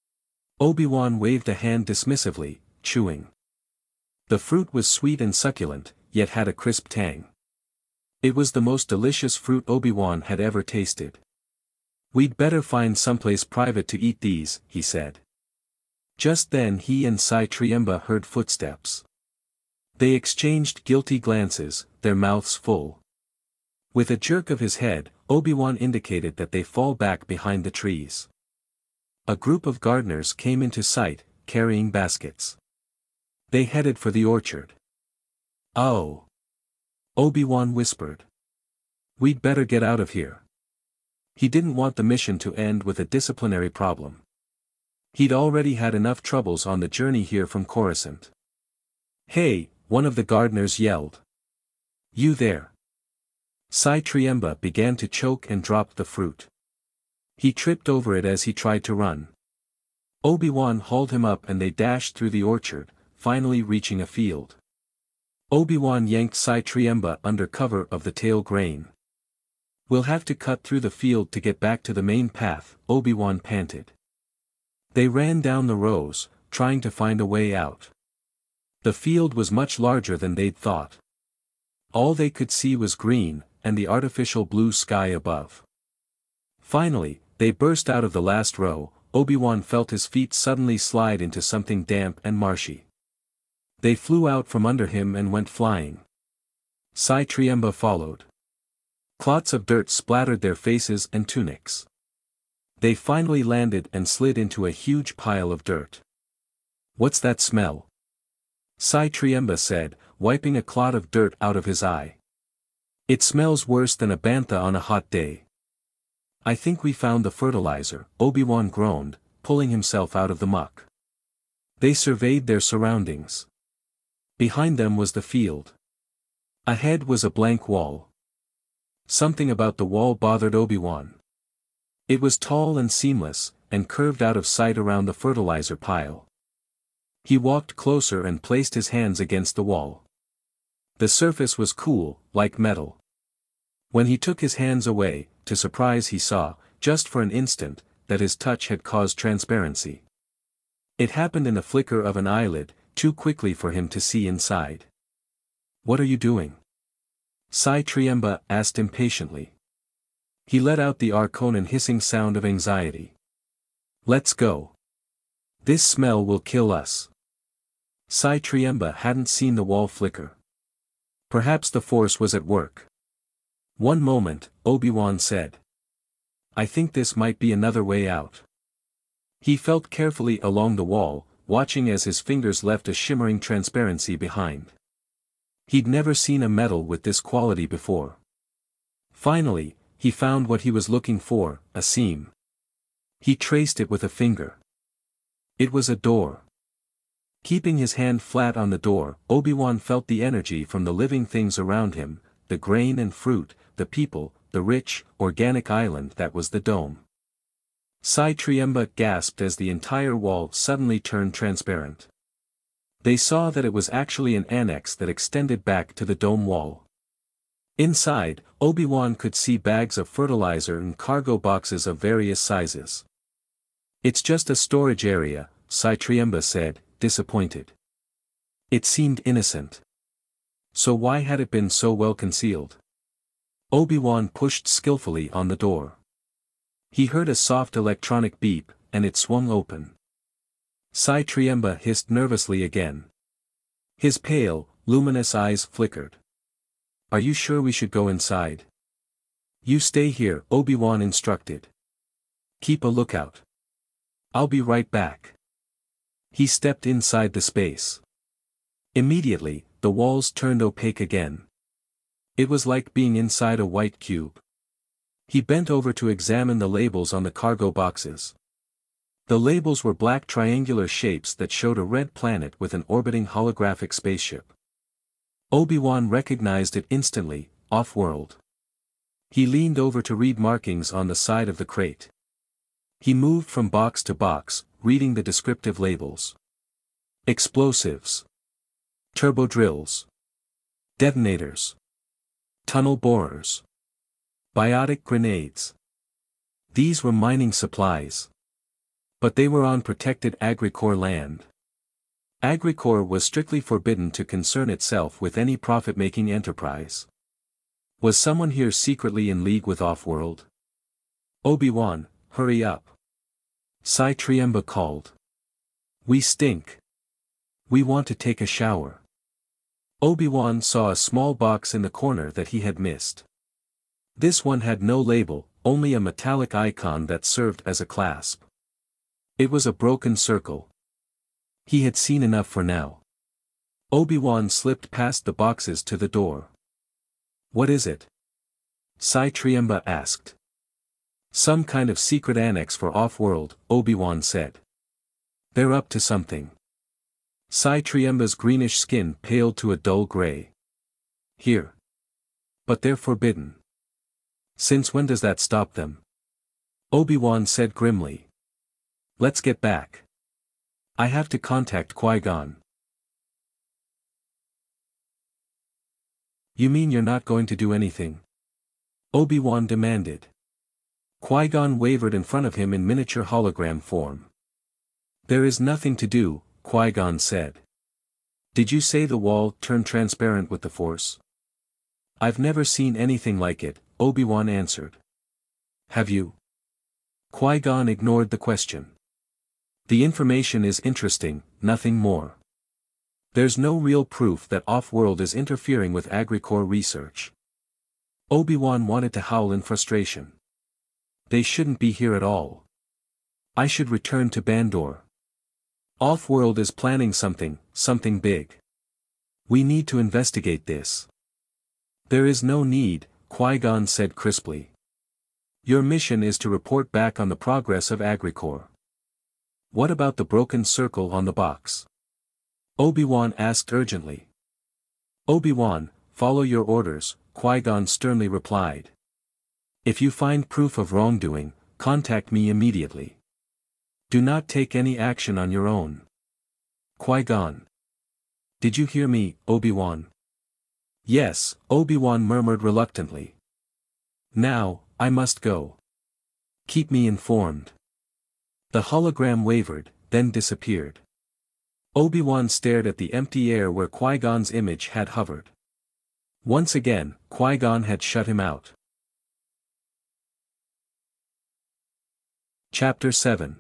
Obi-Wan waved a hand dismissively, chewing. The fruit was sweet and succulent, yet had a crisp tang. It was the most delicious fruit Obi-Wan had ever tasted. We'd better find someplace private to eat these, he said. Just then he and Sai Triemba heard footsteps. They exchanged guilty glances, their mouths full. With a jerk of his head, Obi-Wan indicated that they fall back behind the trees. A group of gardeners came into sight, carrying baskets. They headed for the orchard. Oh! Obi-Wan whispered. We'd better get out of here. He didn't want the mission to end with a disciplinary problem. He'd already had enough troubles on the journey here from Coruscant. Hey, one of the gardeners yelled. You there! Sai Triemba began to choke and dropped the fruit. He tripped over it as he tried to run. Obi-Wan hauled him up and they dashed through the orchard, finally reaching a field. Obi-Wan yanked Sai Triemba under cover of the tail grain. We'll have to cut through the field to get back to the main path, Obi-Wan panted. They ran down the rows, trying to find a way out. The field was much larger than they'd thought. All they could see was green, and the artificial blue sky above. Finally, they burst out of the last row. Obi-Wan felt his feet suddenly slide into something damp and marshy. They flew out from under him and went flying. Sai Triemba followed. Clots of dirt splattered their faces and tunics. They finally landed and slid into a huge pile of dirt. What's that smell? Sai Triemba said, wiping a clot of dirt out of his eye. It smells worse than a bantha on a hot day. I think we found the fertilizer, Obi-Wan groaned, pulling himself out of the muck. They surveyed their surroundings. Behind them was the field. Ahead was a blank wall. Something about the wall bothered Obi-Wan. It was tall and seamless, and curved out of sight around the fertilizer pile. He walked closer and placed his hands against the wall. The surface was cool, like metal. When he took his hands away, to surprise he saw, just for an instant, that his touch had caused transparency. It happened in the flicker of an eyelid, too quickly for him to see inside. "What are you doing?" Sai Triemba asked impatiently. He let out the Arconan hissing sound of anxiety. "Let's go. This smell will kill us." Sai Triemba hadn't seen the wall flicker. Perhaps the Force was at work. "One moment," Obi-Wan said. "I think this might be another way out." He felt carefully along the wall, watching as his fingers left a shimmering transparency behind. He'd never seen a metal with this quality before. Finally, he found what he was looking for, a seam. He traced it with a finger. It was a door. Keeping his hand flat on the door, Obi-Wan felt the energy from the living things around him, the grain and fruit, the people, the rich, organic island that was the dome. Sai Triemba gasped as the entire wall suddenly turned transparent. They saw that it was actually an annex that extended back to the dome wall. Inside, Obi-Wan could see bags of fertilizer and cargo boxes of various sizes. "It's just a storage area," Sai Triemba said, disappointed. It seemed innocent. So why had it been so well concealed? Obi-Wan pushed skillfully on the door. He heard a soft electronic beep, and it swung open. Sai Triemba hissed nervously again. His pale, luminous eyes flickered. "Are you sure we should go inside?" "You stay here," Obi-Wan instructed. "Keep a lookout. I'll be right back." He stepped inside the space. Immediately, the walls turned opaque again. It was like being inside a white cube. He bent over to examine the labels on the cargo boxes. The labels were black triangular shapes that showed a red planet with an orbiting holographic spaceship. Obi-Wan recognized it instantly, off-world. He leaned over to read markings on the side of the crate. He moved from box to box, reading the descriptive labels. Explosives. Turbo drills. Detonators. Tunnel borers. Biotic grenades. These were mining supplies. But they were on protected Agricore land. Agricore was strictly forbidden to concern itself with any profit-making enterprise. Was someone here secretly in league with Off-World? "Obi-Wan, hurry up." Sai Triemba called. "We stink. We want to take a shower." Obi-Wan saw a small box in the corner that he had missed. This one had no label, only a metallic icon that served as a clasp. It was a broken circle. He had seen enough for now. Obi-Wan slipped past the boxes to the door. "What is it?" Sai Triemba asked. "Some kind of secret annex for Off-World," Obi-Wan said. "They're up to something." Sai Triemba's greenish skin paled to a dull gray. "Here. But they're forbidden." "Since when does that stop them?" Obi-Wan said grimly. "Let's get back. I have to contact Qui-Gon." "You mean you're not going to do anything?" Obi-Wan demanded. Qui-Gon wavered in front of him in miniature hologram form. "There is nothing to do," Qui-Gon said. "Did you say the wall turned transparent with the Force?" "I've never seen anything like it," Obi-Wan answered. "Have you?" Qui-Gon ignored the question. "The information is interesting, nothing more. There's no real proof that Off-World is interfering with Agricore research." Obi-Wan wanted to howl in frustration. "They shouldn't be here at all. I should return to Bandor. Off-World is planning something, something big. We need to investigate this." "There is no need," Qui-Gon said crisply. "Your mission is to report back on the progress of Agricore." "What about the broken circle on the box?" Obi-Wan asked urgently. "Obi-Wan, follow your orders," Qui-Gon sternly replied. "If you find proof of wrongdoing, contact me immediately. Do not take any action on your own." Qui-Gon. "Did you hear me, Obi-Wan?" "Yes," Obi-Wan murmured reluctantly. "Now, I must go. Keep me informed." The hologram wavered, then disappeared. Obi-Wan stared at the empty air where Qui-Gon's image had hovered. Once again, Qui-Gon had shut him out. Chapter seven.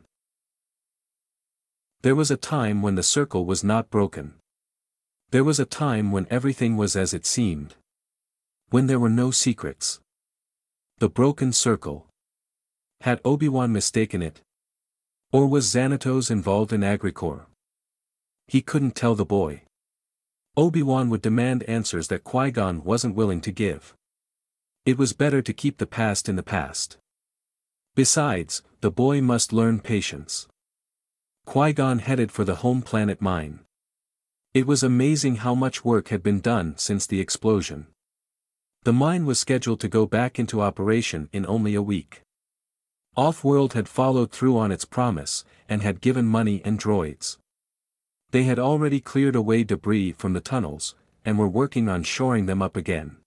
There was a time when the circle was not broken. There was a time when everything was as it seemed. When there were no secrets. The broken circle. Had Obi-Wan mistaken it? Or was Xanatos involved in Agricor? He couldn't tell the boy. Obi-Wan would demand answers that Qui-Gon wasn't willing to give. It was better to keep the past in the past. Besides, the boy must learn patience. Qui-Gon headed for the home planet mine. It was amazing how much work had been done since the explosion. The mine was scheduled to go back into operation in only a week. Off-World had followed through on its promise, and had given money and droids. They had already cleared away debris from the tunnels, and were working on shoring them up again.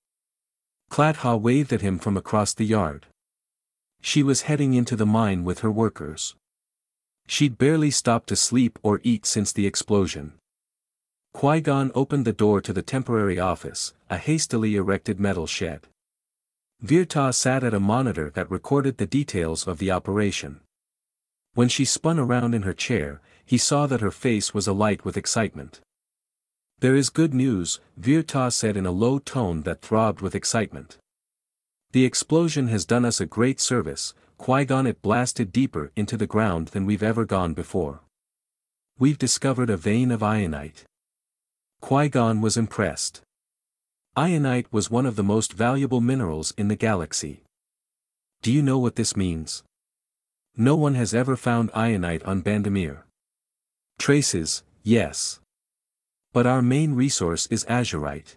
Clatha waved at him from across the yard. She was heading into the mine with her workers. She'd barely stopped to sleep or eat since the explosion. Qui-Gon opened the door to the temporary office, a hastily erected metal shed. Virta sat at a monitor that recorded the details of the operation. When she spun around in her chair, he saw that her face was alight with excitement. "There is good news," Virta said in a low tone that throbbed with excitement. "The explosion has done us a great service, Qui-Gon. It blasted deeper into the ground than we've ever gone before. We've discovered a vein of ionite." Qui-Gon was impressed. Ionite was one of the most valuable minerals in the galaxy. "Do you know what this means? No one has ever found ionite on Bandamir." "Traces, yes. But our main resource is azurite."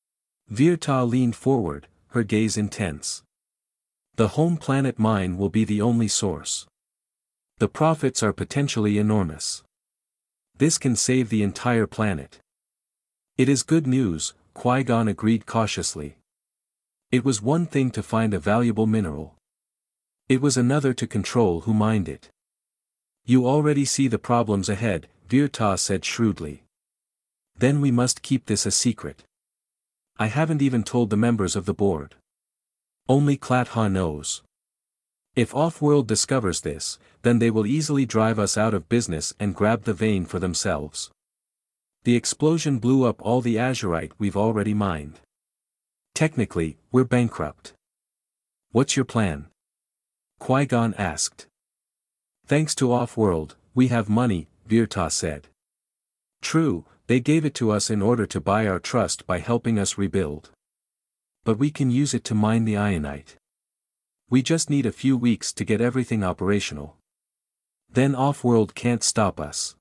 Virta leaned forward, her gaze intense. "The home planet mine will be the only source. The profits are potentially enormous. This can save the entire planet." "It is good news," Qui-Gon agreed cautiously. It was one thing to find a valuable mineral. It was another to control who mined it. "You already see the problems ahead," Virta said shrewdly. "Then we must keep this a secret. I haven't even told the members of the board. Only Clatha knows. If Off-World discovers this, then they will easily drive us out of business and grab the vein for themselves. The explosion blew up all the azurite we've already mined. Technically, we're bankrupt." "What's your plan?" Qui-Gon asked. "Thanks to Off-World, we have money," Virta said. "True, they gave it to us in order to buy our trust by helping us rebuild. But we can use it to mine the ionite. We just need a few weeks to get everything operational. Then Off-World can't stop us."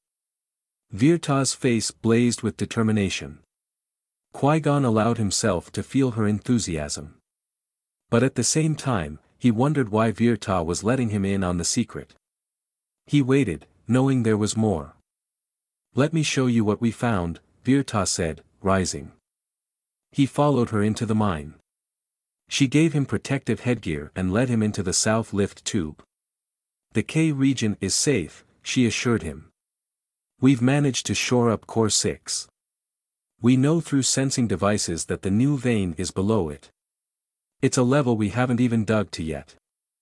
Virta's face blazed with determination. Qui-Gon allowed himself to feel her enthusiasm. But at the same time, he wondered why Virta was letting him in on the secret. He waited, knowing there was more. "Let me show you what we found," Virta said, rising. He followed her into the mine. She gave him protective headgear and led him into the south lift tube. "The K region is safe," she assured him. "We've managed to shore up Core six. We know through sensing devices that the new vein is below it. It's a level we haven't even dug to yet."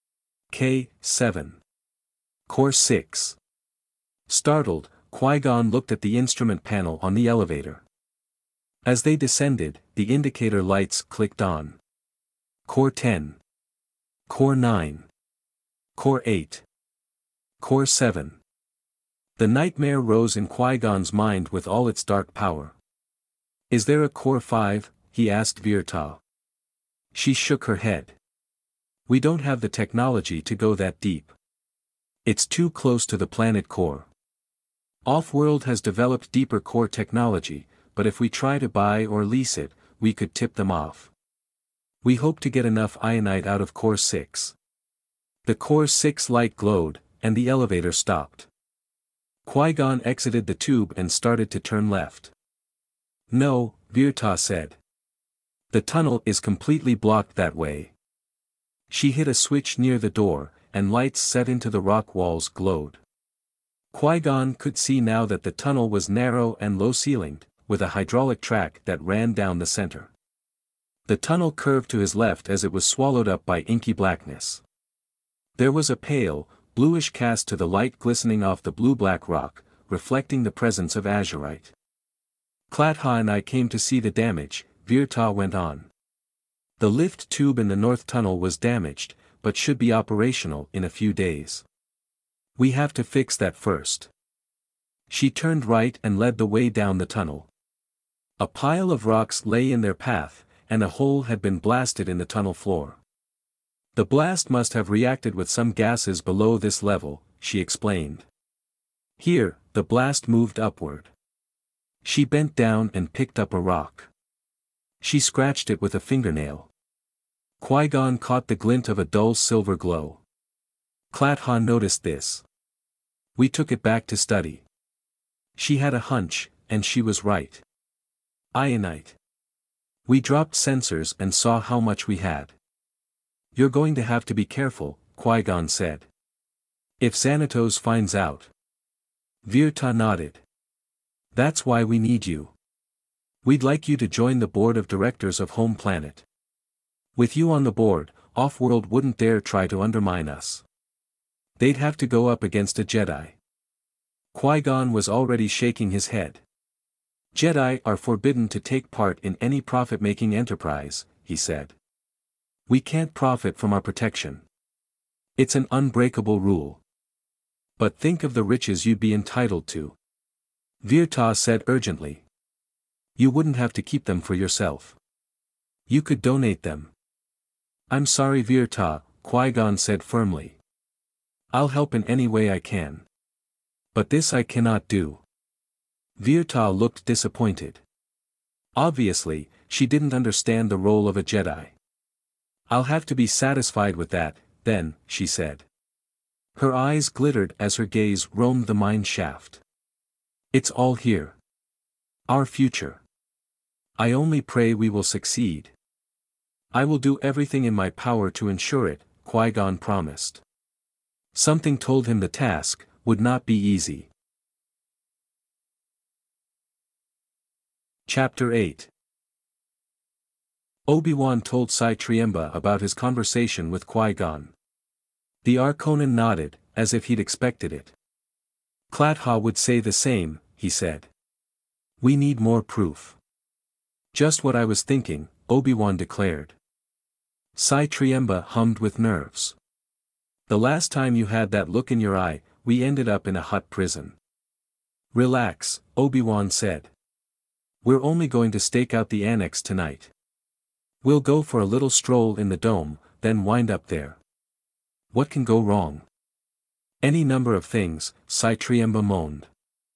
K seven. Core six. Startled, Qui-Gon looked at the instrument panel on the elevator. As they descended, the indicator lights clicked on. Core ten. Core nine. Core eight. Core seven. The nightmare rose in Qui-Gon's mind with all its dark power. "Is there a Core five, he asked Virta. She shook her head. "We don't have the technology to go that deep. It's too close to the planet core. Off-World has developed deeper core technology, but if we try to buy or lease it, we could tip them off. We hope to get enough ionite out of Core six. The Core six light glowed, and the elevator stopped. Qui-Gon exited the tube and started to turn left. "No," Virta said. "The tunnel is completely blocked that way." She hit a switch near the door, and lights set into the rock walls glowed. Qui-Gon could see now that the tunnel was narrow and low-ceilinged, with a hydraulic track that ran down the center. The tunnel curved to his left as it was swallowed up by inky blackness. There was a pale, bluish cast to the light glistening off the blue-black rock, reflecting the presence of azurite. Clatha and I came to see the damage, Virta went on. The lift tube in the north tunnel was damaged, but should be operational in a few days. We have to fix that first. She turned right and led the way down the tunnel. A pile of rocks lay in their path, and a hole had been blasted in the tunnel floor. The blast must have reacted with some gases below this level, she explained. Here, the blast moved upward. She bent down and picked up a rock. She scratched it with a fingernail. Qui-Gon caught the glint of a dull silver glow. Clatha noticed this. We took it back to study. She had a hunch, and she was right. Ionite. We dropped sensors and saw how much we had. You're going to have to be careful, Qui-Gon said. If Xanatos finds out. Virta nodded. That's why we need you. We'd like you to join the board of directors of Home Planet. With you on the board, Off-World wouldn't dare try to undermine us. They'd have to go up against a Jedi. Qui-Gon was already shaking his head. Jedi are forbidden to take part in any profit-making enterprise, he said. We can't profit from our protection. It's an unbreakable rule. But think of the riches you'd be entitled to. Virta said urgently. You wouldn't have to keep them for yourself. You could donate them. I'm sorry Virta, Qui-Gon said firmly. I'll help in any way I can. But this I cannot do. Virta looked disappointed. Obviously, she didn't understand the role of a Jedi. I'll have to be satisfied with that, then, she said. Her eyes glittered as her gaze roamed the mine shaft. It's all here. Our future. I only pray we will succeed. I will do everything in my power to ensure it, Qui-Gon promised. Something told him the task would not be easy. Chapter eight. Obi-Wan told Sai-Triemba about his conversation with Qui-Gon. The Arconan nodded, as if he'd expected it. Clatha would say the same, he said. We need more proof. Just what I was thinking, Obi-Wan declared. Sai-Triemba hummed with nerves. The last time you had that look in your eye, we ended up in a hut prison. Relax, Obi-Wan said. We're only going to stake out the annex tonight. We'll go for a little stroll in the dome, then wind up there. What can go wrong? Any number of things, Sai-Triemba moaned.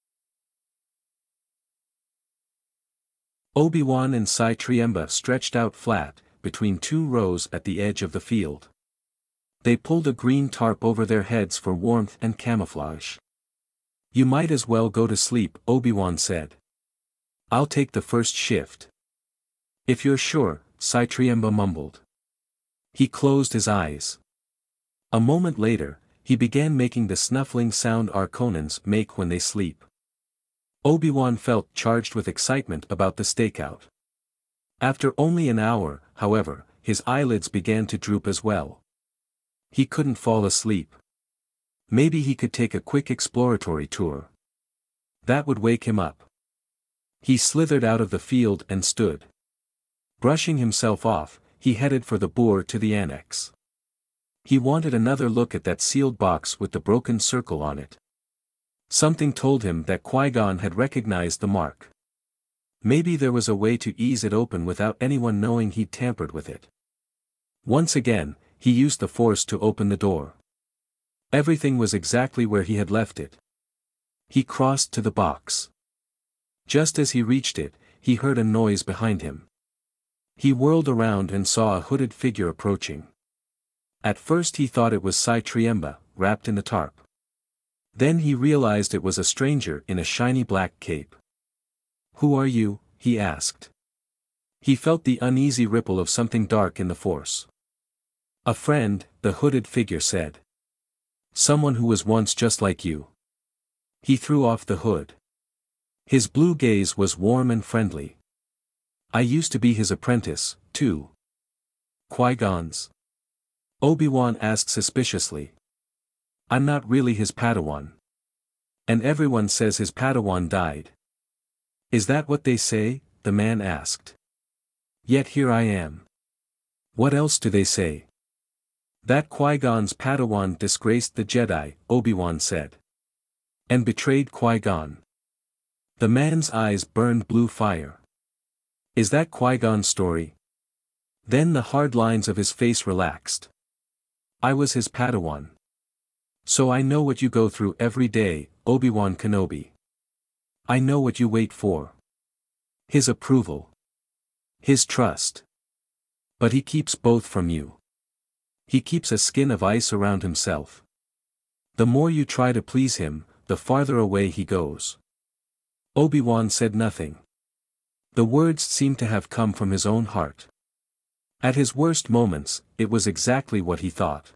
Obi-Wan and Sai-Triemba stretched out flat, between two rows at the edge of the field. They pulled a green tarp over their heads for warmth and camouflage. You might as well go to sleep, Obi-Wan said. I'll take the first shift. If you're sure, Sai-Triemba mumbled. He closed his eyes. A moment later, he began making the snuffling sound Arconans make when they sleep. Obi-Wan felt charged with excitement about the stakeout. After only an hour, however, his eyelids began to droop as well. He couldn't fall asleep. Maybe he could take a quick exploratory tour. That would wake him up. He slithered out of the field and stood. Brushing himself off, he headed for the boor to the annex. He wanted another look at that sealed box with the broken circle on it. Something told him that Qui-Gon had recognized the mark. Maybe there was a way to ease it open without anyone knowing he'd tampered with it. Once again, he used the Force to open the door. Everything was exactly where he had left it. He crossed to the box. Just as he reached it, he heard a noise behind him. He whirled around and saw a hooded figure approaching. At first he thought it was Sai-Triemba, wrapped in the tarp. Then he realized it was a stranger in a shiny black cape. Who are you? He asked. He felt the uneasy ripple of something dark in the Force. A friend, the hooded figure said. Someone who was once just like you. He threw off the hood. His blue gaze was warm and friendly. I used to be his apprentice, too. Qui-Gon's? Obi-Wan asked suspiciously. I'm not really his Padawan. And everyone says his Padawan died. Is that what they say? The man asked. Yet here I am. What else do they say? That Qui-Gon's Padawan disgraced the Jedi, Obi-Wan said. And betrayed Qui-Gon. The man's eyes burned blue fire. Is that Qui-Gon's story? Then the hard lines of his face relaxed. I was his Padawan. So I know what you go through every day, Obi-Wan Kenobi. I know what you wait for. His approval. His trust. But he keeps both from you. He keeps a skin of ice around himself. The more you try to please him, the farther away he goes. Obi-Wan said nothing. The words seemed to have come from his own heart. At his worst moments, it was exactly what he thought.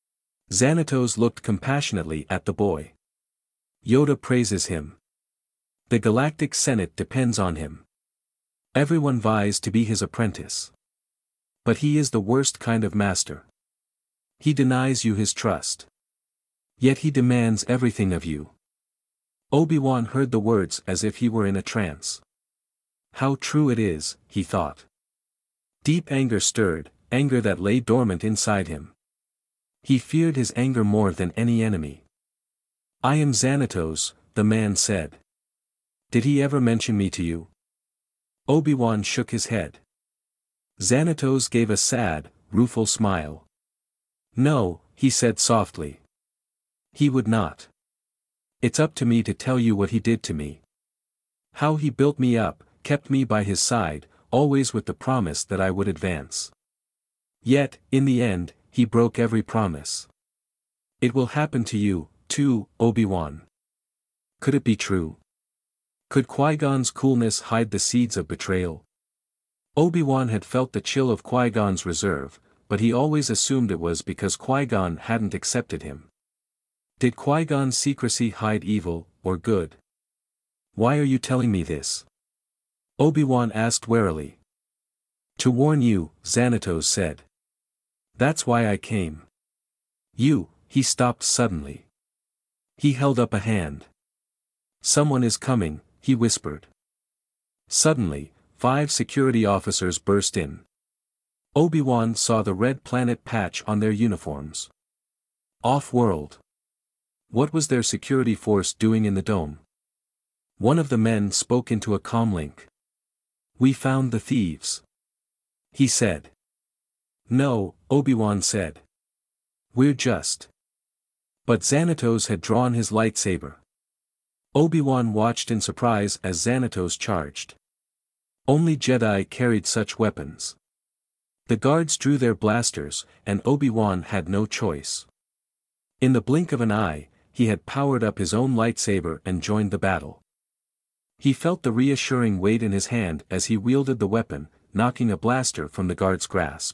Xanatos looked compassionately at the boy. Yoda praises him. The Galactic Senate depends on him. Everyone vies to be his apprentice. But he is the worst kind of master. He denies you his trust. Yet he demands everything of you. Obi-Wan heard the words as if he were in a trance. How true it is, he thought. Deep anger stirred, anger that lay dormant inside him. He feared his anger more than any enemy. I am Xanatos, the man said. Did he ever mention me to you? Obi-Wan shook his head. Xanatos gave a sad, rueful smile. No, he said softly. He would not. It's up to me to tell you what he did to me. How he built me up, kept me by his side, always with the promise that I would advance. Yet, in the end, he broke every promise. It will happen to you, too, Obi-Wan. Could it be true? Could Qui-Gon's coolness hide the seeds of betrayal? Obi-Wan had felt the chill of Qui-Gon's reserve, but he always assumed it was because Qui-Gon hadn't accepted him. Did Qui-Gon's secrecy hide evil, or good? Why are you telling me this? Obi-Wan asked warily. To warn you, Xanatos said. That's why I came. You, he stopped suddenly. He held up a hand. Someone is coming, he whispered. Suddenly, five security officers burst in. Obi-Wan saw the red planet patch on their uniforms. Off-world. What was their security force doing in the dome? One of the men spoke into a comlink. We found the thieves. He said. No, Obi-Wan said. We're just. But Xanatos had drawn his lightsaber. Obi-Wan watched in surprise as Xanatos charged. Only Jedi carried such weapons. The guards drew their blasters, and Obi-Wan had no choice. In the blink of an eye, he had powered up his own lightsaber and joined the battle. He felt the reassuring weight in his hand as he wielded the weapon, knocking a blaster from the guard's grasp.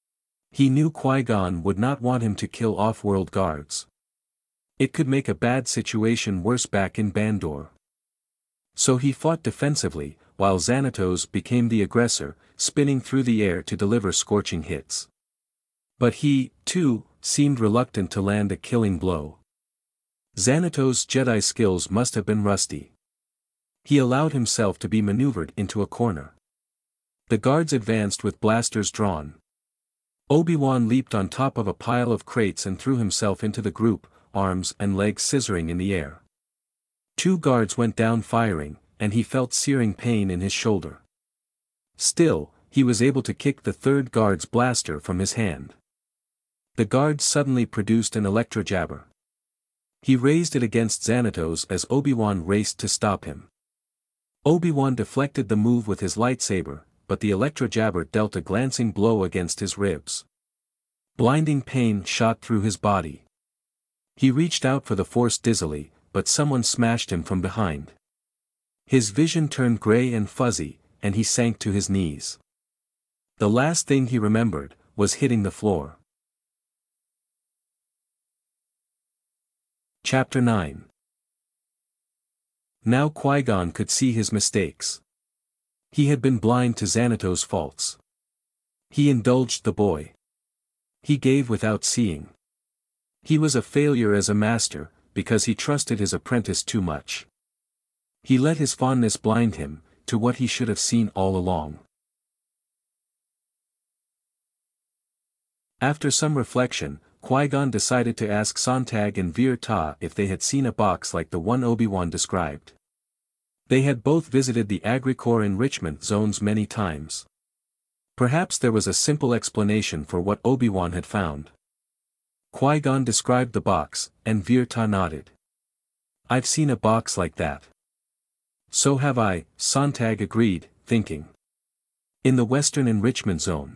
He knew Qui-Gon would not want him to kill off-world guards. It could make a bad situation worse back in Bandor. So he fought defensively, while Xanatos became the aggressor, spinning through the air to deliver scorching hits. But he, too, seemed reluctant to land a killing blow. Xanatos' Jedi skills must have been rusty. He allowed himself to be maneuvered into a corner. The guards advanced with blasters drawn. Obi-Wan leaped on top of a pile of crates and threw himself into the group, arms and legs scissoring in the air. Two guards went down firing, and he felt searing pain in his shoulder. Still, he was able to kick the third guard's blaster from his hand. The guard suddenly produced an electrojabber. He raised it against Xanatos as Obi-Wan raced to stop him. Obi-Wan deflected the move with his lightsaber, but the electrojabber dealt a glancing blow against his ribs. Blinding pain shot through his body. He reached out for the Force dizzily, but someone smashed him from behind. His vision turned gray and fuzzy, and he sank to his knees. The last thing he remembered was hitting the floor. Chapter nine. Now Qui-Gon could see his mistakes. He had been blind to Xanatos' faults. He indulged the boy. He gave without seeing. He was a failure as a master, because he trusted his apprentice too much. He let his fondness blind him, to what he should have seen all along. After some reflection, Qui-Gon decided to ask Sontag and Veer Ta if they had seen a box like the one Obi-Wan described. They had both visited the Agricore enrichment zones many times. Perhaps there was a simple explanation for what Obi-Wan had found. Qui-Gon described the box, and Veer Ta nodded. "I've seen a box like that." "So have I," Sontag agreed, thinking. "In the Western Enrichment Zone.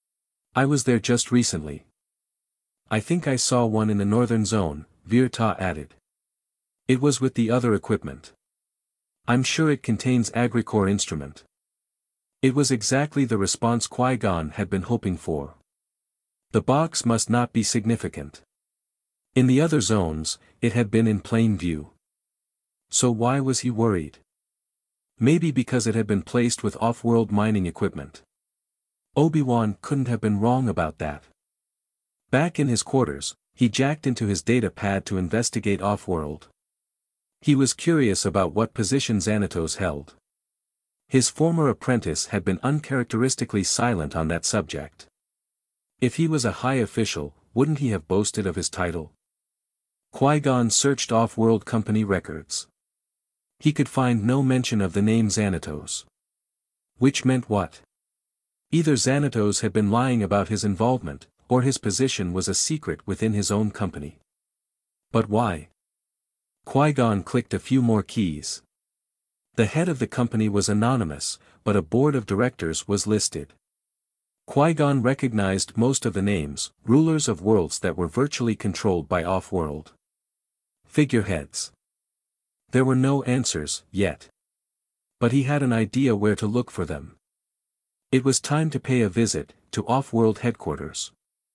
I was there just recently." "I think I saw one in the Northern Zone," Veer Ta added. "It was with the other equipment. I'm sure it contains Agricore instrument." It was exactly the response Qui-Gon had been hoping for. The box must not be significant. In the other zones, it had been in plain view. So why was he worried? Maybe because it had been placed with off-world mining equipment. Obi-Wan couldn't have been wrong about that. Back in his quarters, he jacked into his data pad to investigate off-world. He was curious about what position Xanatos held. His former apprentice had been uncharacteristically silent on that subject. If he was a high official, wouldn't he have boasted of his title? Qui-Gon searched off-world company records. He could find no mention of the name Xanatos. Which meant what? Either Xanatos had been lying about his involvement, or his position was a secret within his own company. But why? Qui-Gon clicked a few more keys. The head of the company was anonymous, but a board of directors was listed. Qui-Gon recognized most of the names, rulers of worlds that were virtually controlled by off-world figureheads. There were no answers, yet. But he had an idea where to look for them. It was time to pay a visit, to off-world headquarters.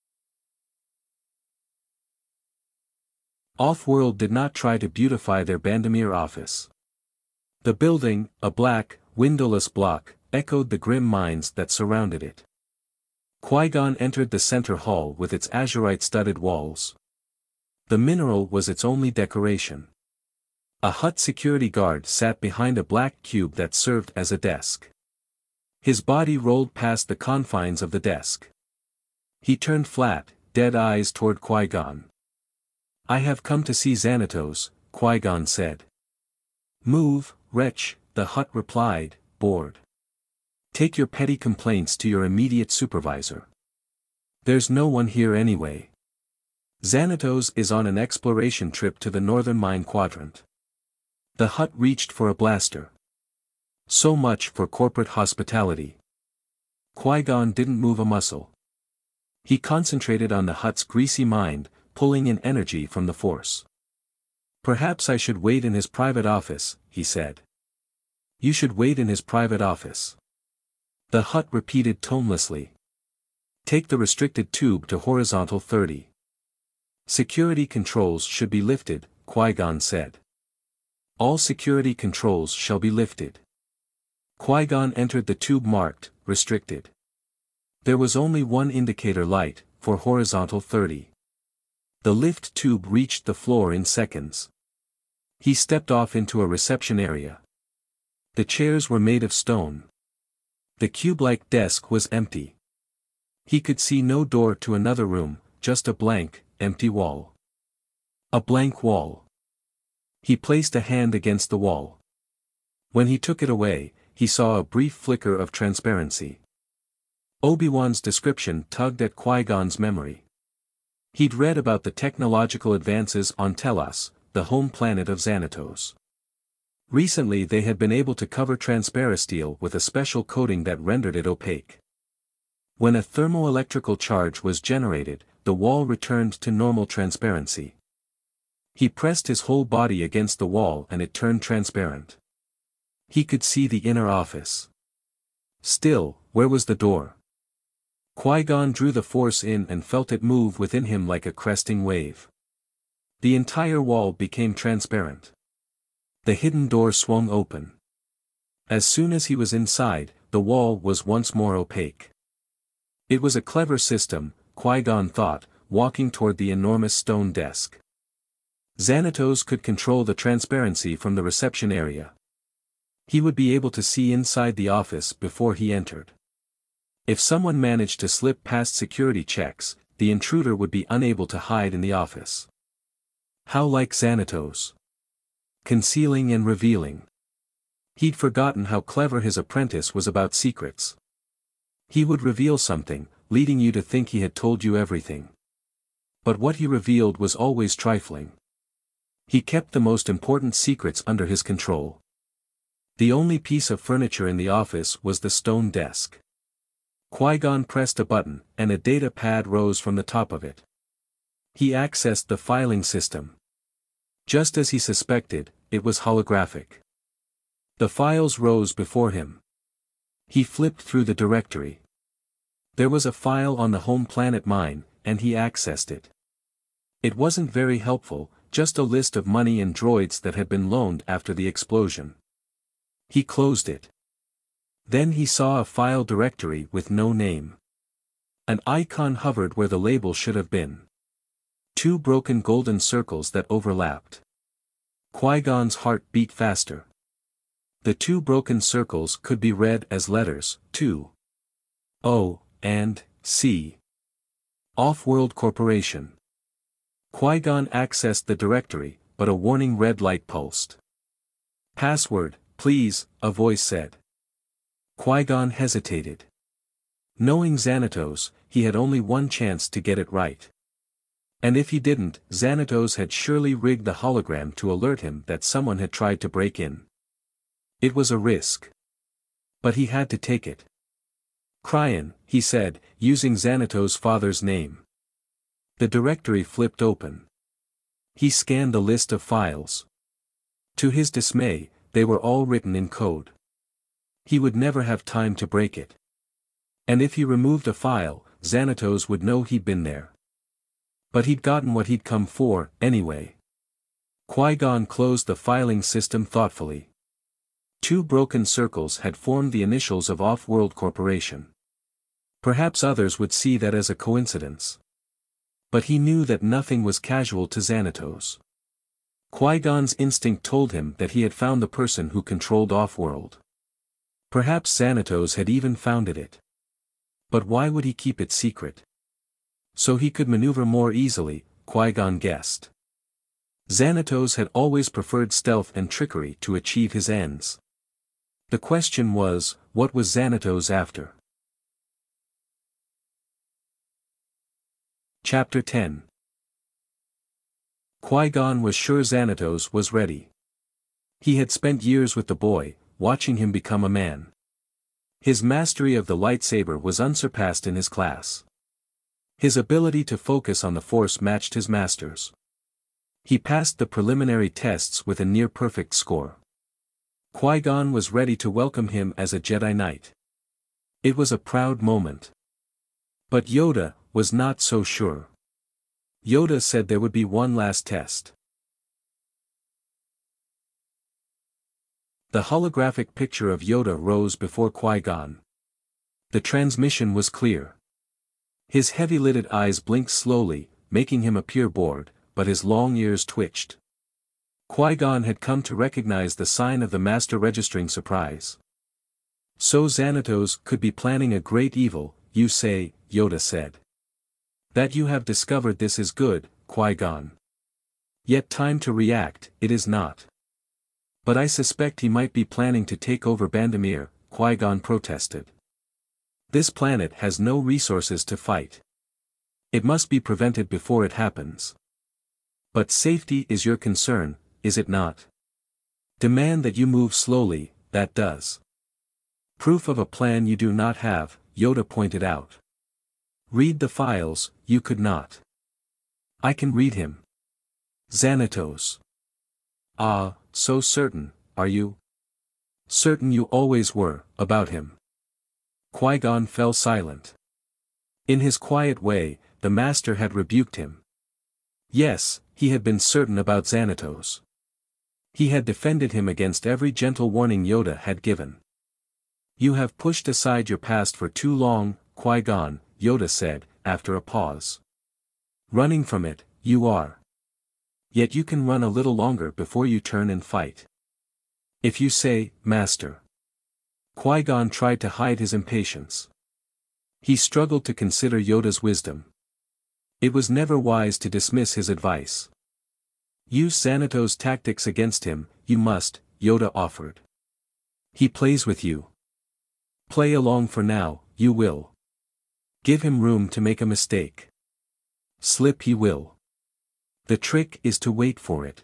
Off-world did not try to beautify their Bandamere office. The building, a black, windowless block, echoed the grim mines that surrounded it. Qui-Gon entered the center hall with its azurite-studded walls. The mineral was its only decoration. A Hutt security guard sat behind a black cube that served as a desk. His body rolled past the confines of the desk. He turned flat, dead eyes toward Qui-Gon. "I have come to see Xanatos," Qui-Gon said. "Move, wretch," the Hutt replied, bored. "Take your petty complaints to your immediate supervisor. There's no one here anyway. Xanatos is on an exploration trip to the northern mine quadrant." The Hutt reached for a blaster. So much for corporate hospitality. Qui-Gon didn't move a muscle. He concentrated on the Hutt's greasy mind, pulling in energy from the Force. "Perhaps I should wait in his private office," he said. "You should wait in his private office." The Hutt repeated tonelessly. "Take the restricted tube to horizontal thirty. Security controls should be lifted," Qui-Gon said. "All security controls shall be lifted." Qui-Gon entered the tube marked, restricted. There was only one indicator light, for horizontal thirty. The lift tube reached the floor in seconds. He stepped off into a reception area. The chairs were made of stone. The cube-like desk was empty. He could see no door to another room, just a blank, empty wall. A blank wall. He placed a hand against the wall. When he took it away, he saw a brief flicker of transparency. Obi-Wan's description tugged at Qui-Gon's memory. He'd read about the technological advances on Telos, the home planet of Xanatos. Recently they had been able to cover transparisteel with a special coating that rendered it opaque. When a thermoelectrical charge was generated, the wall returned to normal transparency. He pressed his whole body against the wall and it turned transparent. He could see the inner office. Still, where was the door? Qui-Gon drew the Force in and felt it move within him like a cresting wave. The entire wall became transparent. The hidden door swung open. As soon as he was inside, the wall was once more opaque. It was a clever system, Qui-Gon thought, walking toward the enormous stone desk. Xanatos could control the transparency from the reception area. He would be able to see inside the office before he entered. If someone managed to slip past security checks, the intruder would be unable to hide in the office. How like Xanatos. Concealing and revealing. He'd forgotten how clever his apprentice was about secrets. He would reveal something, leading you to think he had told you everything. But what he revealed was always trifling. He kept the most important secrets under his control. The only piece of furniture in the office was the stone desk. Qui-Gon pressed a button, and a data pad rose from the top of it. He accessed the filing system. Just as he suspected, it was holographic. The files rose before him. He flipped through the directory. There was a file on the home planet mine, and he accessed it. It wasn't very helpful, just a list of money and droids that had been loaned after the explosion. He closed it. Then he saw a file directory with no name. An icon hovered where the label should have been. Two broken golden circles that overlapped. Qui-Gon's heart beat faster. The two broken circles could be read as letters, two. O, and, C. Off-World Corporation. Qui-Gon accessed the directory, but a warning red light pulsed. Password, please, a voice said. Qui-Gon hesitated. Knowing Xanatos, he had only one chance to get it right. And if he didn't, Xanatos had surely rigged the hologram to alert him that someone had tried to break in. It was a risk. But he had to take it. Cryan, he said, using Xanatos' father's name. The directory flipped open. He scanned the list of files. To his dismay, they were all written in code. He would never have time to break it. And if he removed a file, Xanatos would know he'd been there. But he'd gotten what he'd come for, anyway. Qui-Gon closed the filing system thoughtfully. Two broken circles had formed the initials of Off-World Corporation. Perhaps others would see that as a coincidence. But he knew that nothing was casual to Xanatos. Qui-Gon's instinct told him that he had found the person who controlled Off-World. Perhaps Xanatos had even founded it. But why would he keep it secret? So he could maneuver more easily, Qui-Gon guessed. Xanatos had always preferred stealth and trickery to achieve his ends. The question was, what was Xanatos after? Chapter ten. Qui-Gon was sure Xanatos was ready. He had spent years with the boy, watching him become a man. His mastery of the lightsaber was unsurpassed in his class. His ability to focus on the Force matched his master's. He passed the preliminary tests with a near-perfect score. Qui-Gon was ready to welcome him as a Jedi Knight. It was a proud moment. But Yoda was not so sure. Yoda said there would be one last test. The holographic picture of Yoda rose before Qui-Gon. The transmission was clear. His heavy-lidded eyes blinked slowly, making him appear bored, but his long ears twitched. Qui-Gon had come to recognize the sign of the Master registering surprise. So Xanatos could be planning a great evil, you say, Yoda said. That you have discovered this is good, Qui-Gon. Yet time to react, it is not. But I suspect he might be planning to take over Bandamir, Qui-Gon protested. This planet has no resources to fight. It must be prevented before it happens. But safety is your concern, is it not? Demand that you move slowly, that does. Proof of a plan you do not have, Yoda pointed out. Read the files, you could not. I can read him. Xanatos. Ah, so certain, are you? Certain you always were, about him. Qui-Gon fell silent. In his quiet way, the Master had rebuked him. Yes, he had been certain about Xanatos. He had defended him against every gentle warning Yoda had given. "You have pushed aside your past for too long, Qui-Gon," Yoda said, after a pause. "Running from it, you are. Yet you can run a little longer before you turn and fight. If you say, Master." Qui-Gon tried to hide his impatience. He struggled to consider Yoda's wisdom. It was never wise to dismiss his advice. "Use Xanatos tactics against him, you must," Yoda offered. "He plays with you. Play along for now, you will. Give him room to make a mistake. Slip he will. The trick is to wait for it."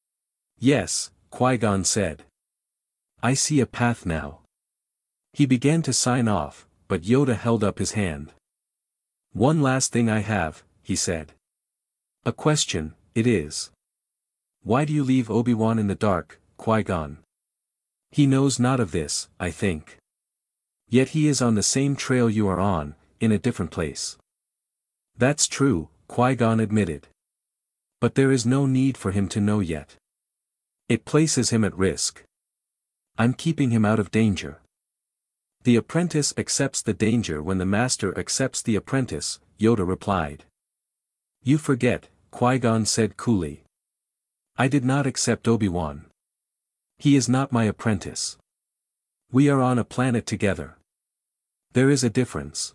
"Yes," Qui-Gon said. "I see a path now." He began to sign off, but Yoda held up his hand. "One last thing I have," he said. "A question, it is. Why do you leave Obi-Wan in the dark, Qui-Gon? He knows not of this, I think. Yet he is on the same trail you are on, in a different place." "That's true," Qui-Gon admitted. "But there is no need for him to know yet. It places him at risk. I'm keeping him out of danger." "The apprentice accepts the danger when the master accepts the apprentice," Yoda replied. "You forget," Qui-Gon said coolly. "I did not accept Obi-Wan. He is not my apprentice. We are on a planet together. There is a difference."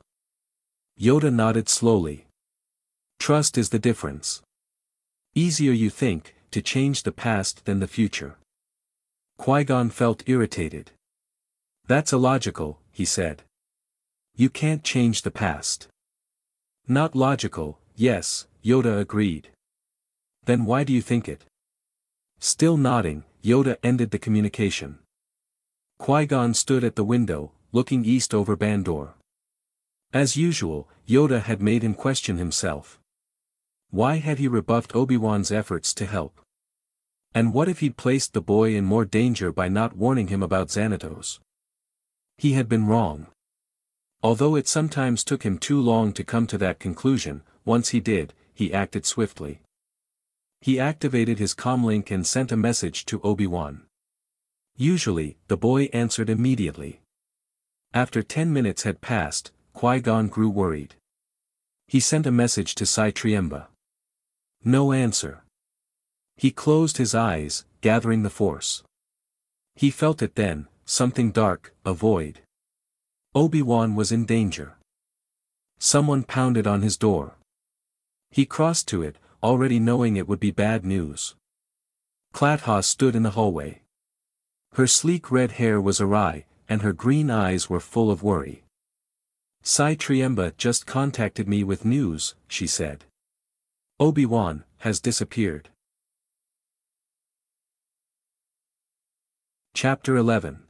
Yoda nodded slowly. "Trust is the difference. Easier you think, to change the past than the future." Qui-Gon felt irritated. "That's illogical," he said. "You can't change the past." "Not logical, yes," Yoda agreed. "Then why do you think it?" Still nodding, Yoda ended the communication. Qui-Gon stood at the window, looking east over Bandor. As usual, Yoda had made him question himself. Why had he rebuffed Obi-Wan's efforts to help? And what if he'd placed the boy in more danger by not warning him about Xanatos? He had been wrong. Although it sometimes took him too long to come to that conclusion, once he did, he acted swiftly. He activated his comlink and sent a message to Obi-Wan. Usually, the boy answered immediately. After ten minutes had passed, Qui-Gon grew worried. He sent a message to Sai-Triemba. No answer. He closed his eyes, gathering the force. He felt it then, something dark, a void. Obi-Wan was in danger. Someone pounded on his door. He crossed to it, already knowing it would be bad news. Klatha stood in the hallway. Her sleek red hair was awry, and her green eyes were full of worry. "Sai-Triemba just contacted me with news," she said. "Obi-Wan has disappeared." Chapter eleven.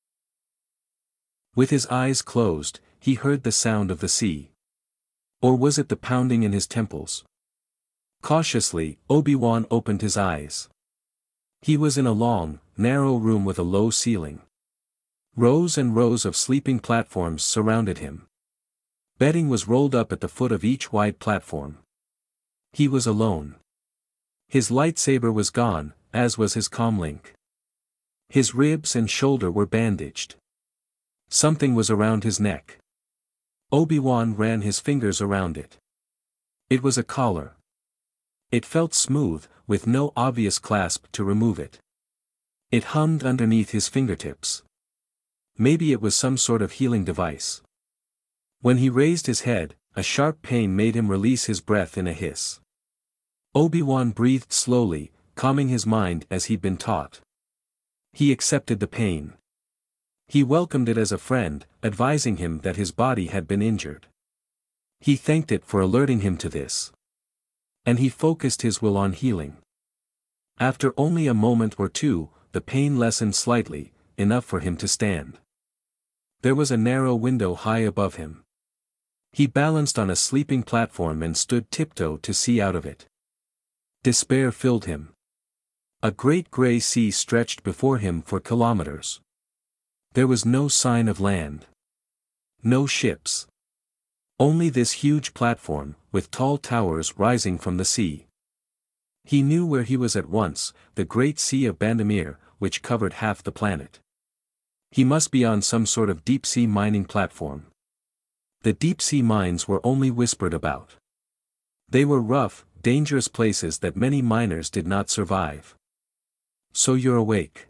With his eyes closed, he heard the sound of the sea. Or was it the pounding in his temples? Cautiously, Obi-Wan opened his eyes. He was in a long, narrow room with a low ceiling. Rows and rows of sleeping platforms surrounded him. Bedding was rolled up at the foot of each wide platform. He was alone. His lightsaber was gone, as was his comlink. His ribs and shoulder were bandaged. Something was around his neck. Obi-Wan ran his fingers around it. It was a collar. It felt smooth, with no obvious clasp to remove it. It hummed underneath his fingertips. Maybe it was some sort of healing device. When he raised his head, a sharp pain made him release his breath in a hiss. Obi-Wan breathed slowly, calming his mind as he'd been taught. He accepted the pain. He welcomed it as a friend, advising him that his body had been injured. He thanked it for alerting him to this. And he focused his will on healing. After only a moment or two, the pain lessened slightly, enough for him to stand. There was a narrow window high above him. He balanced on a sleeping platform and stood tiptoe to see out of it. Despair filled him. A great gray sea stretched before him for kilometers. There was no sign of land. No ships. Only this huge platform, with tall towers rising from the sea. He knew where he was at once, the great sea of Bandamir, which covered half the planet. He must be on some sort of deep-sea mining platform. The deep-sea mines were only whispered about. They were rough, dangerous places that many miners did not survive. So you're awake?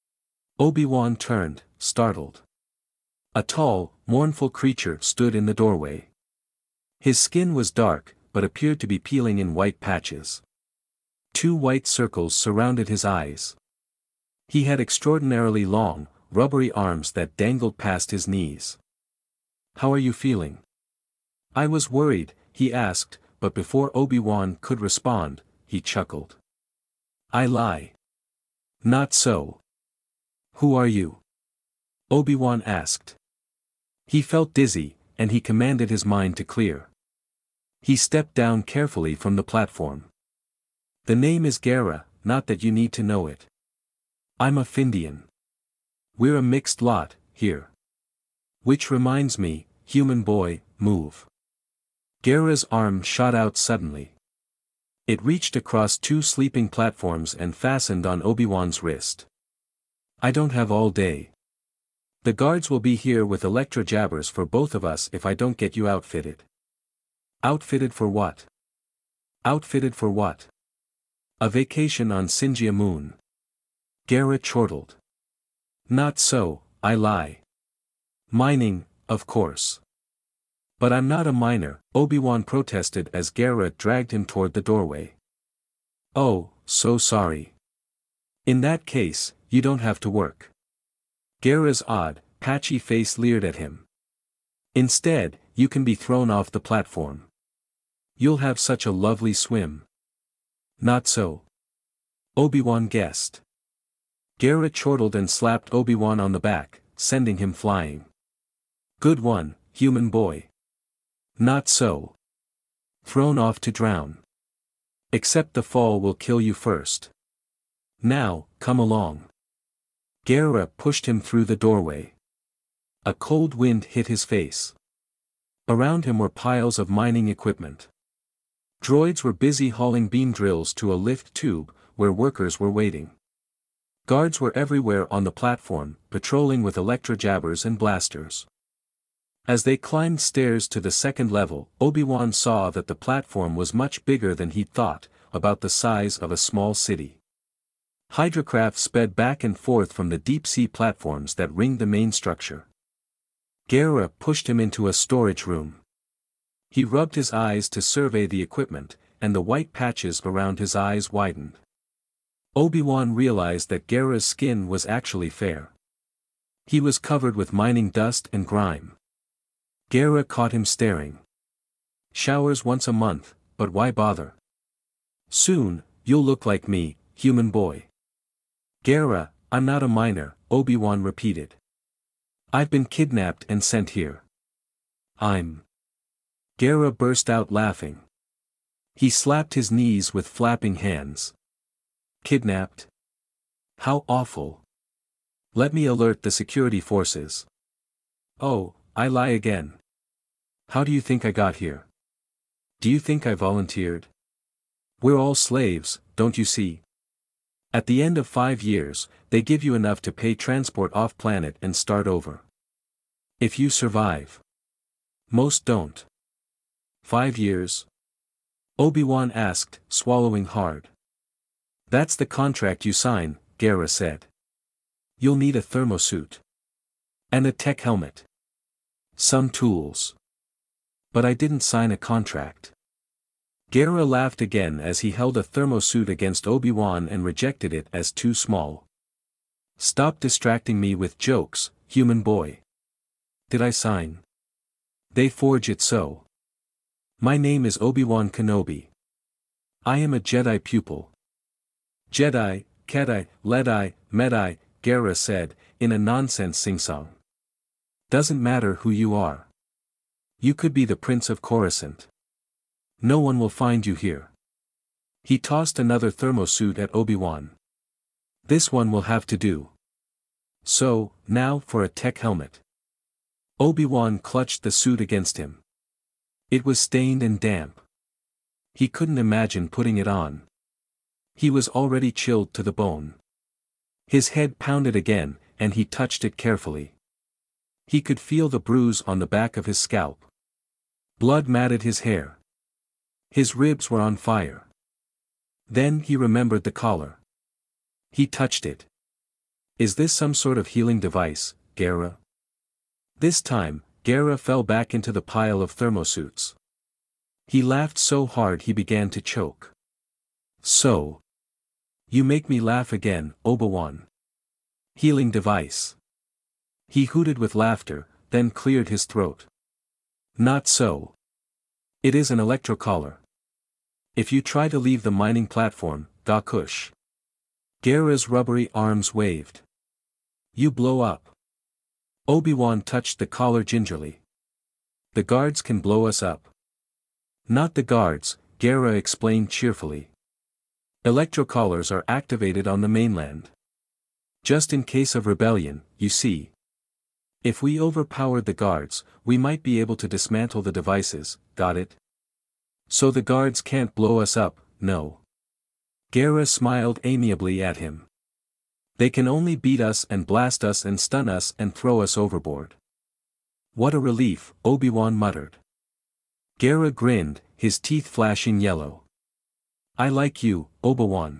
Obi-Wan turned, startled. A tall, mournful creature stood in the doorway. His skin was dark, but appeared to be peeling in white patches. Two white circles surrounded his eyes. He had extraordinarily long, rubbery arms that dangled past his knees. "How are you feeling?" "I was worried," he asked, but before Obi-Wan could respond, he chuckled. "I lie." "Not so." "Who are you?" Obi-Wan asked. He felt dizzy, and he commanded his mind to clear. He stepped down carefully from the platform. "The name is Gara, not that you need to know it. I'm a Findian. We're a mixed lot, here. Which reminds me, human boy, move." Gara's arm shot out suddenly. It reached across two sleeping platforms and fastened on Obi-Wan's wrist. "I don't have all day. The guards will be here with electro jabbers for both of us if I don't get you outfitted." "Outfitted for what?" "Outfitted for what?" "A vacation on Sinjia Moon." Gara chortled. "Not so, I lie. Mining, of course." "But I'm not a miner," Obi-Wan protested as Gara dragged him toward the doorway. "Oh, so sorry. In that case, you don't have to work." Gara's odd, patchy face leered at him. "Instead, you can be thrown off the platform. You'll have such a lovely swim." "Not so." Obi-Wan guessed. Gara chortled and slapped Obi-Wan on the back, sending him flying. "Good one, human boy." "Not so. Thrown off to drown. Except the fall will kill you first. Now, come along." Gara pushed him through the doorway. A cold wind hit his face. Around him were piles of mining equipment. Droids were busy hauling beam drills to a lift tube, where workers were waiting. Guards were everywhere on the platform, patrolling with electrojabbers and blasters. As they climbed stairs to the second level, Obi-Wan saw that the platform was much bigger than he'd thought, about the size of a small city. Hydrocraft sped back and forth from the deep-sea platforms that ringed the main structure. Gara pushed him into a storage room. He rubbed his eyes to survey the equipment, and the white patches around his eyes widened. Obi-Wan realized that Gara's skin was actually fair. He was covered with mining dust and grime. Gara caught him staring. "Showers once a month, but why bother? Soon, you'll look like me, human boy." "Gara, I'm not a miner," Obi-Wan repeated. "I've been kidnapped and sent here." "I'm..." Gara burst out laughing. He slapped his knees with flapping hands. "Kidnapped? How awful. Let me alert the security forces." "Oh, I lie again. How do you think I got here? Do you think I volunteered? We're all slaves, don't you see? At the end of five years, they give you enough to pay transport off-planet and start over. If you survive. Most don't." "Five years?" Obi-Wan asked, swallowing hard. "That's the contract you sign," Gara said. "You'll need a thermosuit. And a tech helmet. Some tools. But I didn't sign a contract." Gara laughed again as he held a thermosuit against Obi-Wan and rejected it as too small. "Stop distracting me with jokes, human boy. Did I sign? They forge it so. My name is Obi-Wan Kenobi. I am a Jedi pupil." "Jedi, Kedi, Ledi, Medi," Gara said, in a nonsense sing-song. "Doesn't matter who you are. You could be the Prince of Coruscant. No one will find you here." He tossed another thermosuit at Obi-Wan. "This one will have to do. So, now for a tech helmet." Obi-Wan clutched the suit against him. It was stained and damp. He couldn't imagine putting it on. He was already chilled to the bone. His head pounded again, and he touched it carefully. He could feel the bruise on the back of his scalp. Blood matted his hair. His ribs were on fire. Then he remembered the collar. He touched it. Is this some sort of healing device, Gara? This time, Gara fell back into the pile of thermosuits. He laughed so hard he began to choke. So. You make me laugh again, Obi-Wan. Healing device. He hooted with laughter, then cleared his throat. Not so. It is an electrocollar. If you try to leave the mining platform, Dakush. Gara's rubbery arms waved. You blow up. Obi-Wan touched the collar gingerly. The guards can blow us up. Not the guards, Gara explained cheerfully. Electrocollars are activated on the mainland. Just in case of rebellion, you see. If we overpowered the guards, we might be able to dismantle the devices, got it? So the guards can't blow us up, no. Gara smiled amiably at him. They can only beat us and blast us and stun us and throw us overboard. What a relief, Obi-Wan muttered. Gara grinned, his teeth flashing yellow. I like you, Obi-Wan.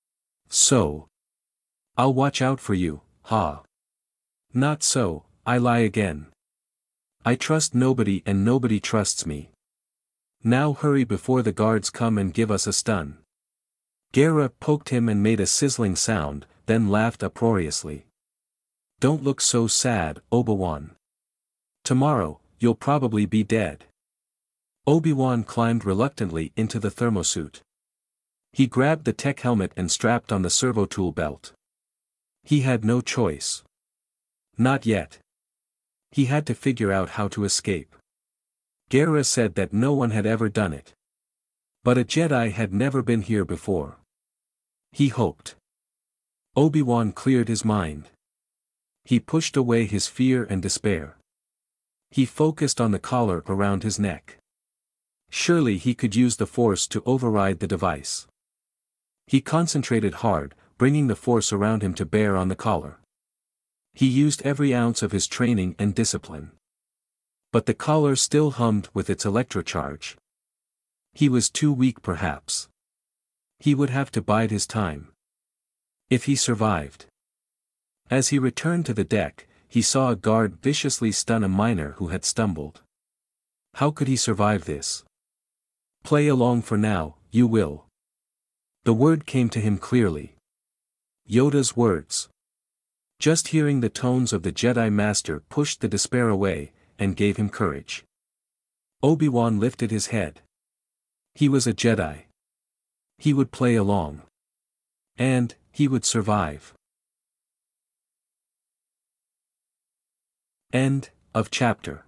So. I'll watch out for you, ha. Not so, I lie again. I trust nobody and nobody trusts me. Now hurry before the guards come and give us a stun. Gara poked him and made a sizzling sound, then laughed uproariously. Don't look so sad, Obi-Wan. Tomorrow, you'll probably be dead. Obi-Wan climbed reluctantly into the thermosuit. He grabbed the tech helmet and strapped on the servo tool belt. He had no choice. Not yet. He had to figure out how to escape. Gara said that no one had ever done it. But a Jedi had never been here before. He hoped. Obi-Wan cleared his mind. He pushed away his fear and despair. He focused on the collar around his neck. Surely he could use the Force to override the device. He concentrated hard, bringing the Force around him to bear on the collar. He used every ounce of his training and discipline. But the collar still hummed with its electrocharge. He was too weak perhaps. He would have to bide his time. If he survived. As he returned to the deck, he saw a guard viciously stun a miner who had stumbled. How could he survive this? Play along for now, you will. The word came to him clearly. Yoda's words. Just hearing the tones of the Jedi Master pushed the despair away, and gave him courage. Obi-Wan lifted his head. He was a Jedi. He would play along. And, he would survive. End of chapter.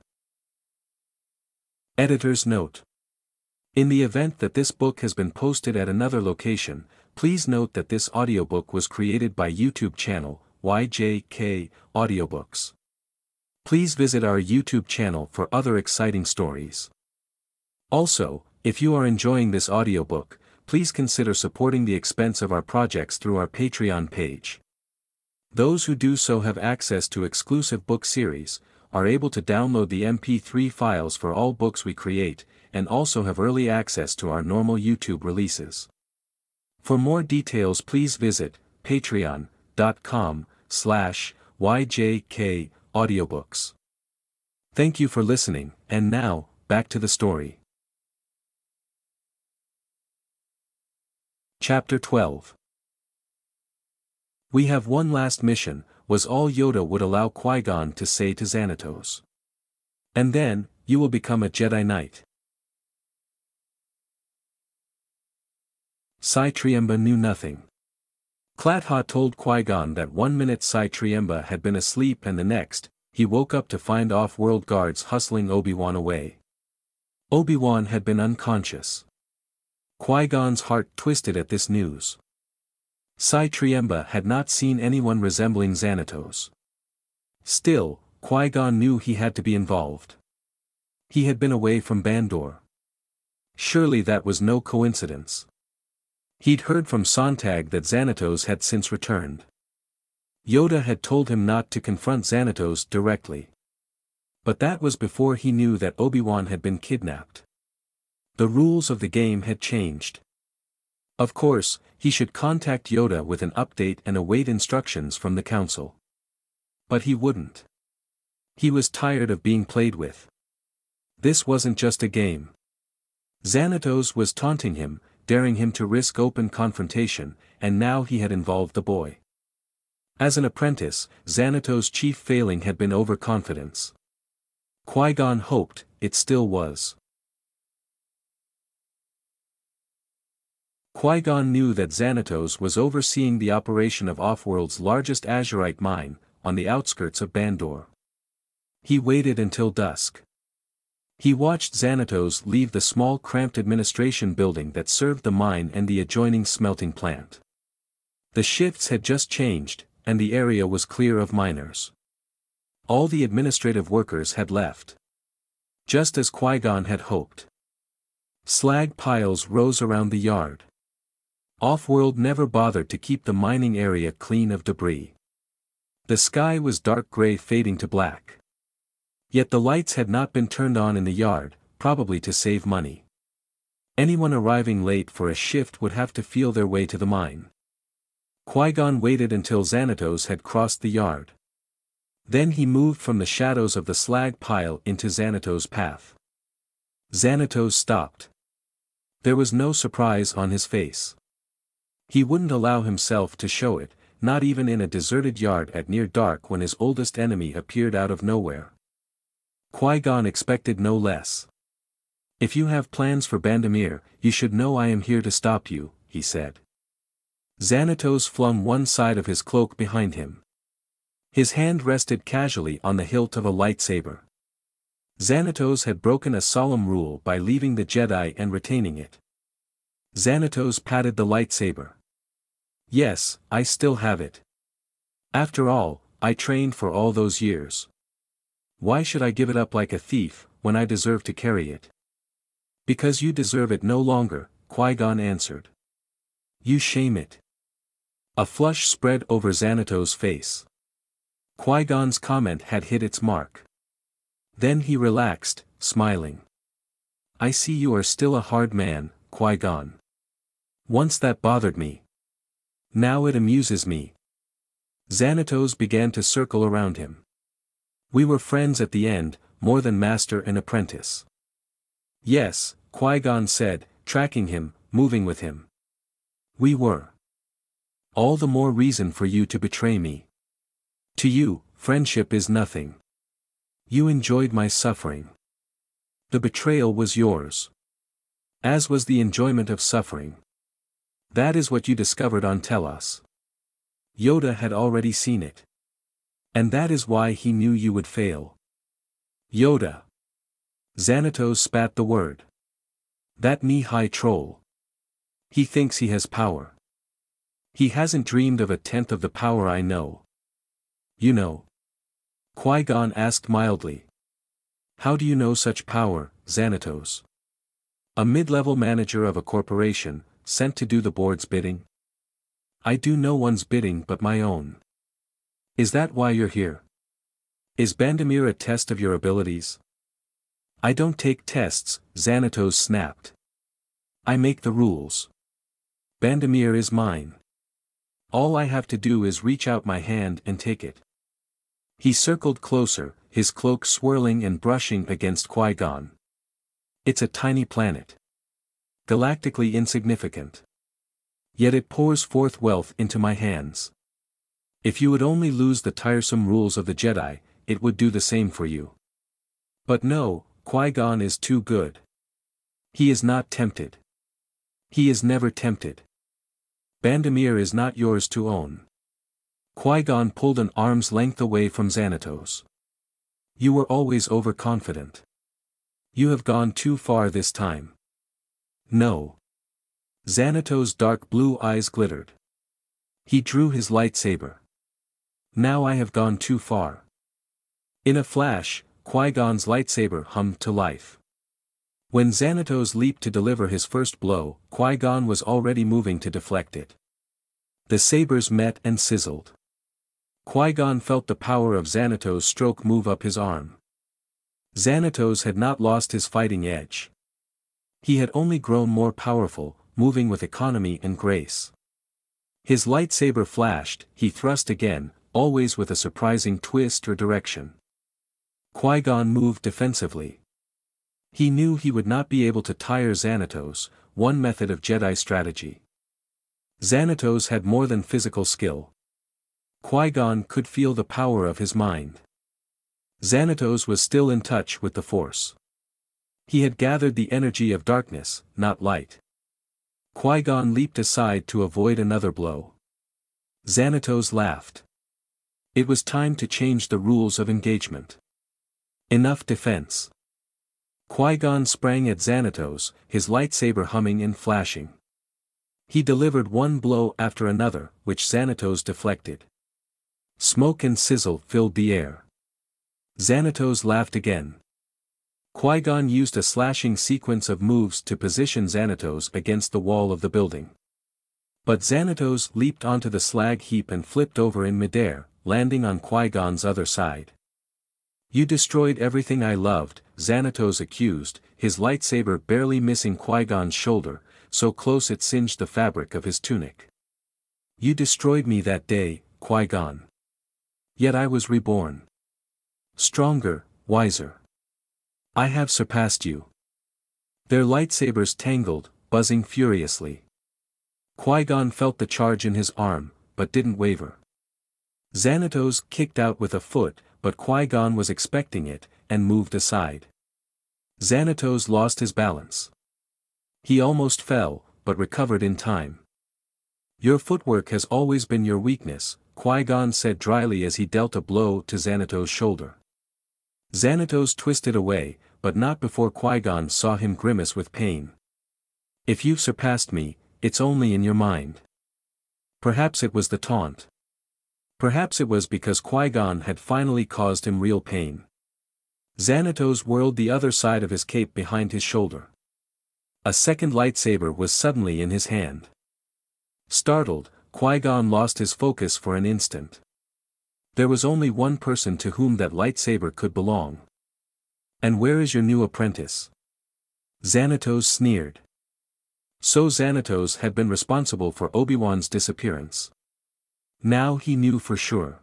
Editor's note. In the event that this book has been posted at another location, please note that this audiobook was created by YouTube channel, Y J K Audiobooks. Please visit our YouTube channel for other exciting stories. Also, if you are enjoying this audiobook, please consider supporting the expense of our projects through our Patreon page. Those who do so have access to exclusive book series, are able to download the M P three files for all books we create, and also have early access to our normal YouTube releases. For more details please visit patreon.com slash YJK audiobooks. Thank you for listening, and now, back to the story. Chapter twelve. We have one last mission, was all Yoda would allow Qui-Gon to say to Xanatos. And then, you will become a Jedi Knight. Sai-Triemba knew nothing. Clatha told Qui-Gon that one minute Sai-Triemba had been asleep and the next, he woke up to find off-world guards hustling Obi-Wan away. Obi-Wan had been unconscious. Qui-Gon's heart twisted at this news. Sai-Triemba had not seen anyone resembling Xanatos. Still, Qui-Gon knew he had to be involved. He had been away from Bandor. Surely that was no coincidence. He'd heard from Sontag that Xanatos had since returned. Yoda had told him not to confront Xanatos directly. But that was before he knew that Obi-Wan had been kidnapped. The rules of the game had changed. Of course, he should contact Yoda with an update and await instructions from the Council. But he wouldn't. He was tired of being played with. This wasn't just a game. Xanatos was taunting him, daring him to risk open confrontation, and now he had involved the boy. As an apprentice, Xanatos' chief failing had been overconfidence. Qui-Gon hoped it still was. Qui-Gon knew that Xanatos was overseeing the operation of Offworld's largest azurite mine, on the outskirts of Bandor. He waited until dusk. He watched Xanatos leave the small cramped administration building that served the mine and the adjoining smelting plant. The shifts had just changed, and the area was clear of miners. All the administrative workers had left. Just as Qui-Gon had hoped. Slag piles rose around the yard. Offworld never bothered to keep the mining area clean of debris. The sky was dark gray fading to black. Yet the lights had not been turned on in the yard, probably to save money. Anyone arriving late for a shift would have to feel their way to the mine. Qui-Gon waited until Xanatos had crossed the yard. Then he moved from the shadows of the slag pile into Xanatos' path. Xanatos stopped. There was no surprise on his face. He wouldn't allow himself to show it, not even in a deserted yard at near dark when his oldest enemy appeared out of nowhere. Qui-Gon expected no less. "If you have plans for Bandamir, you should know I am here to stop you," he said. Xanatos flung one side of his cloak behind him. His hand rested casually on the hilt of a lightsaber. Xanatos had broken a solemn rule by leaving the Jedi and retaining it. Xanatos patted the lightsaber. "Yes, I still have it. After all, I trained for all those years. Why should I give it up like a thief, when I deserve to carry it?" "Because you deserve it no longer," Qui-Gon answered. "You shame it." A flush spread over Xanatos' face. Qui-Gon's comment had hit its mark. Then he relaxed, smiling. "I see you are still a hard man, Qui-Gon. Once that bothered me. Now it amuses me." Xanatos began to circle around him. "We were friends at the end, more than master and apprentice." "Yes," Qui-Gon said, tracking him, moving with him. "We were. All the more reason for you to betray me. To you, friendship is nothing. You enjoyed my suffering. The betrayal was yours. As was the enjoyment of suffering. That is what you discovered on Telos. Yoda had already seen it. And that is why he knew you would fail." "Yoda." Xanatos spat the word. "That knee-high troll. He thinks he has power. He hasn't dreamed of a tenth of the power I know." "You know?" Qui-Gon asked mildly. "How do you know such power, Xanatos? A mid-level manager of a corporation, sent to do the board's bidding?" "I do no one's bidding but my own." "Is that why you're here? Is Bandamir a test of your abilities?" "I don't take tests," Xanatos snapped. "I make the rules. Bandamir is mine. All I have to do is reach out my hand and take it." He circled closer, his cloak swirling and brushing against Qui-Gon. "It's a tiny planet. Galactically insignificant. Yet it pours forth wealth into my hands. If you would only lose the tiresome rules of the Jedi, it would do the same for you. But no, Qui-Gon is too good. He is not tempted. He is never tempted. Bandamir is not yours to own." Qui-Gon pulled an arm's length away from Xanatos. "You were always overconfident. You have gone too far this time." "No." Xanatos' dark blue eyes glittered. He drew his lightsaber. "Now I have gone too far." In a flash, Qui-Gon's lightsaber hummed to life. When Xanatos leaped to deliver his first blow, Qui-Gon was already moving to deflect it. The sabers met and sizzled. Qui-Gon felt the power of Xanatos' stroke move up his arm. Xanatos had not lost his fighting edge. He had only grown more powerful, moving with economy and grace. His lightsaber flashed, he thrust again, always with a surprising twist or direction. Qui-Gon moved defensively. He knew he would not be able to tire Xanatos, one method of Jedi strategy. Xanatos had more than physical skill. Qui-Gon could feel the power of his mind. Xanatos was still in touch with the Force. He had gathered the energy of darkness, not light. Qui-Gon leaped aside to avoid another blow. Xanatos laughed. It was time to change the rules of engagement. Enough defense. Qui-Gon sprang at Xanatos, his lightsaber humming and flashing. He delivered one blow after another, which Xanatos deflected. Smoke and sizzle filled the air. Xanatos laughed again. Qui-Gon used a slashing sequence of moves to position Xanatos against the wall of the building. But Xanatos leaped onto the slag heap and flipped over in midair, landing on Qui-Gon's other side. "You destroyed everything I loved," Xanatos accused, his lightsaber barely missing Qui-Gon's shoulder, so close it singed the fabric of his tunic. "You destroyed me that day, Qui-Gon. Yet I was reborn. Stronger, wiser. I have surpassed you." Their lightsabers tangled, buzzing furiously. Qui-Gon felt the charge in his arm, but didn't waver. Xanatos kicked out with a foot, but Qui-Gon was expecting it, and moved aside. Xanatos lost his balance. He almost fell, but recovered in time. "Your footwork has always been your weakness," Qui-Gon said dryly as he dealt a blow to Xanatos' shoulder. Xanatos twisted away, but not before Qui-Gon saw him grimace with pain. "If you've surpassed me, it's only in your mind." Perhaps it was the taunt. Perhaps it was because Qui-Gon had finally caused him real pain. Xanatos whirled the other side of his cape behind his shoulder. A second lightsaber was suddenly in his hand. Startled, Qui-Gon lost his focus for an instant. There was only one person to whom that lightsaber could belong. "And where is your new apprentice?" Xanatos sneered. So Xanatos had been responsible for Obi-Wan's disappearance. Now he knew for sure.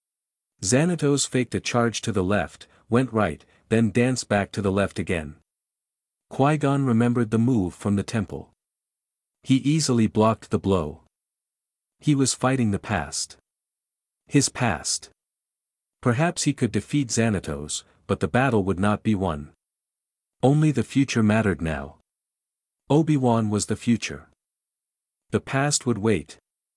Xanatos faked a charge to the left, went right, then danced back to the left again. Qui-Gon remembered the move from the temple. He easily blocked the blow. He was fighting the past. His past. Perhaps he could defeat Xanatos, but the battle would not be won. Only the future mattered now. Obi-Wan was the future. The past would wait.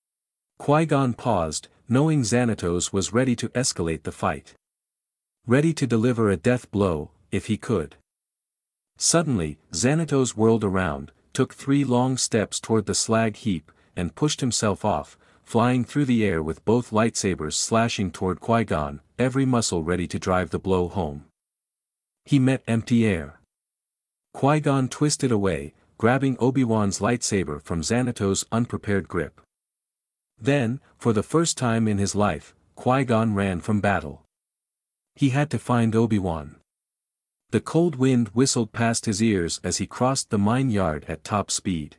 Qui-Gon paused, knowing Xanatos was ready to escalate the fight. Ready to deliver a death blow, if he could. Suddenly, Xanatos whirled around, took three long steps toward the slag heap, and pushed himself off, flying through the air with both lightsabers slashing toward Qui-Gon, every muscle ready to drive the blow home. He met empty air. Qui-Gon twisted away, grabbing Obi-Wan's lightsaber from Xanatos' unprepared grip. Then, for the first time in his life, Qui-Gon ran from battle. He had to find Obi-Wan. The cold wind whistled past his ears as he crossed the mine yard at top speed.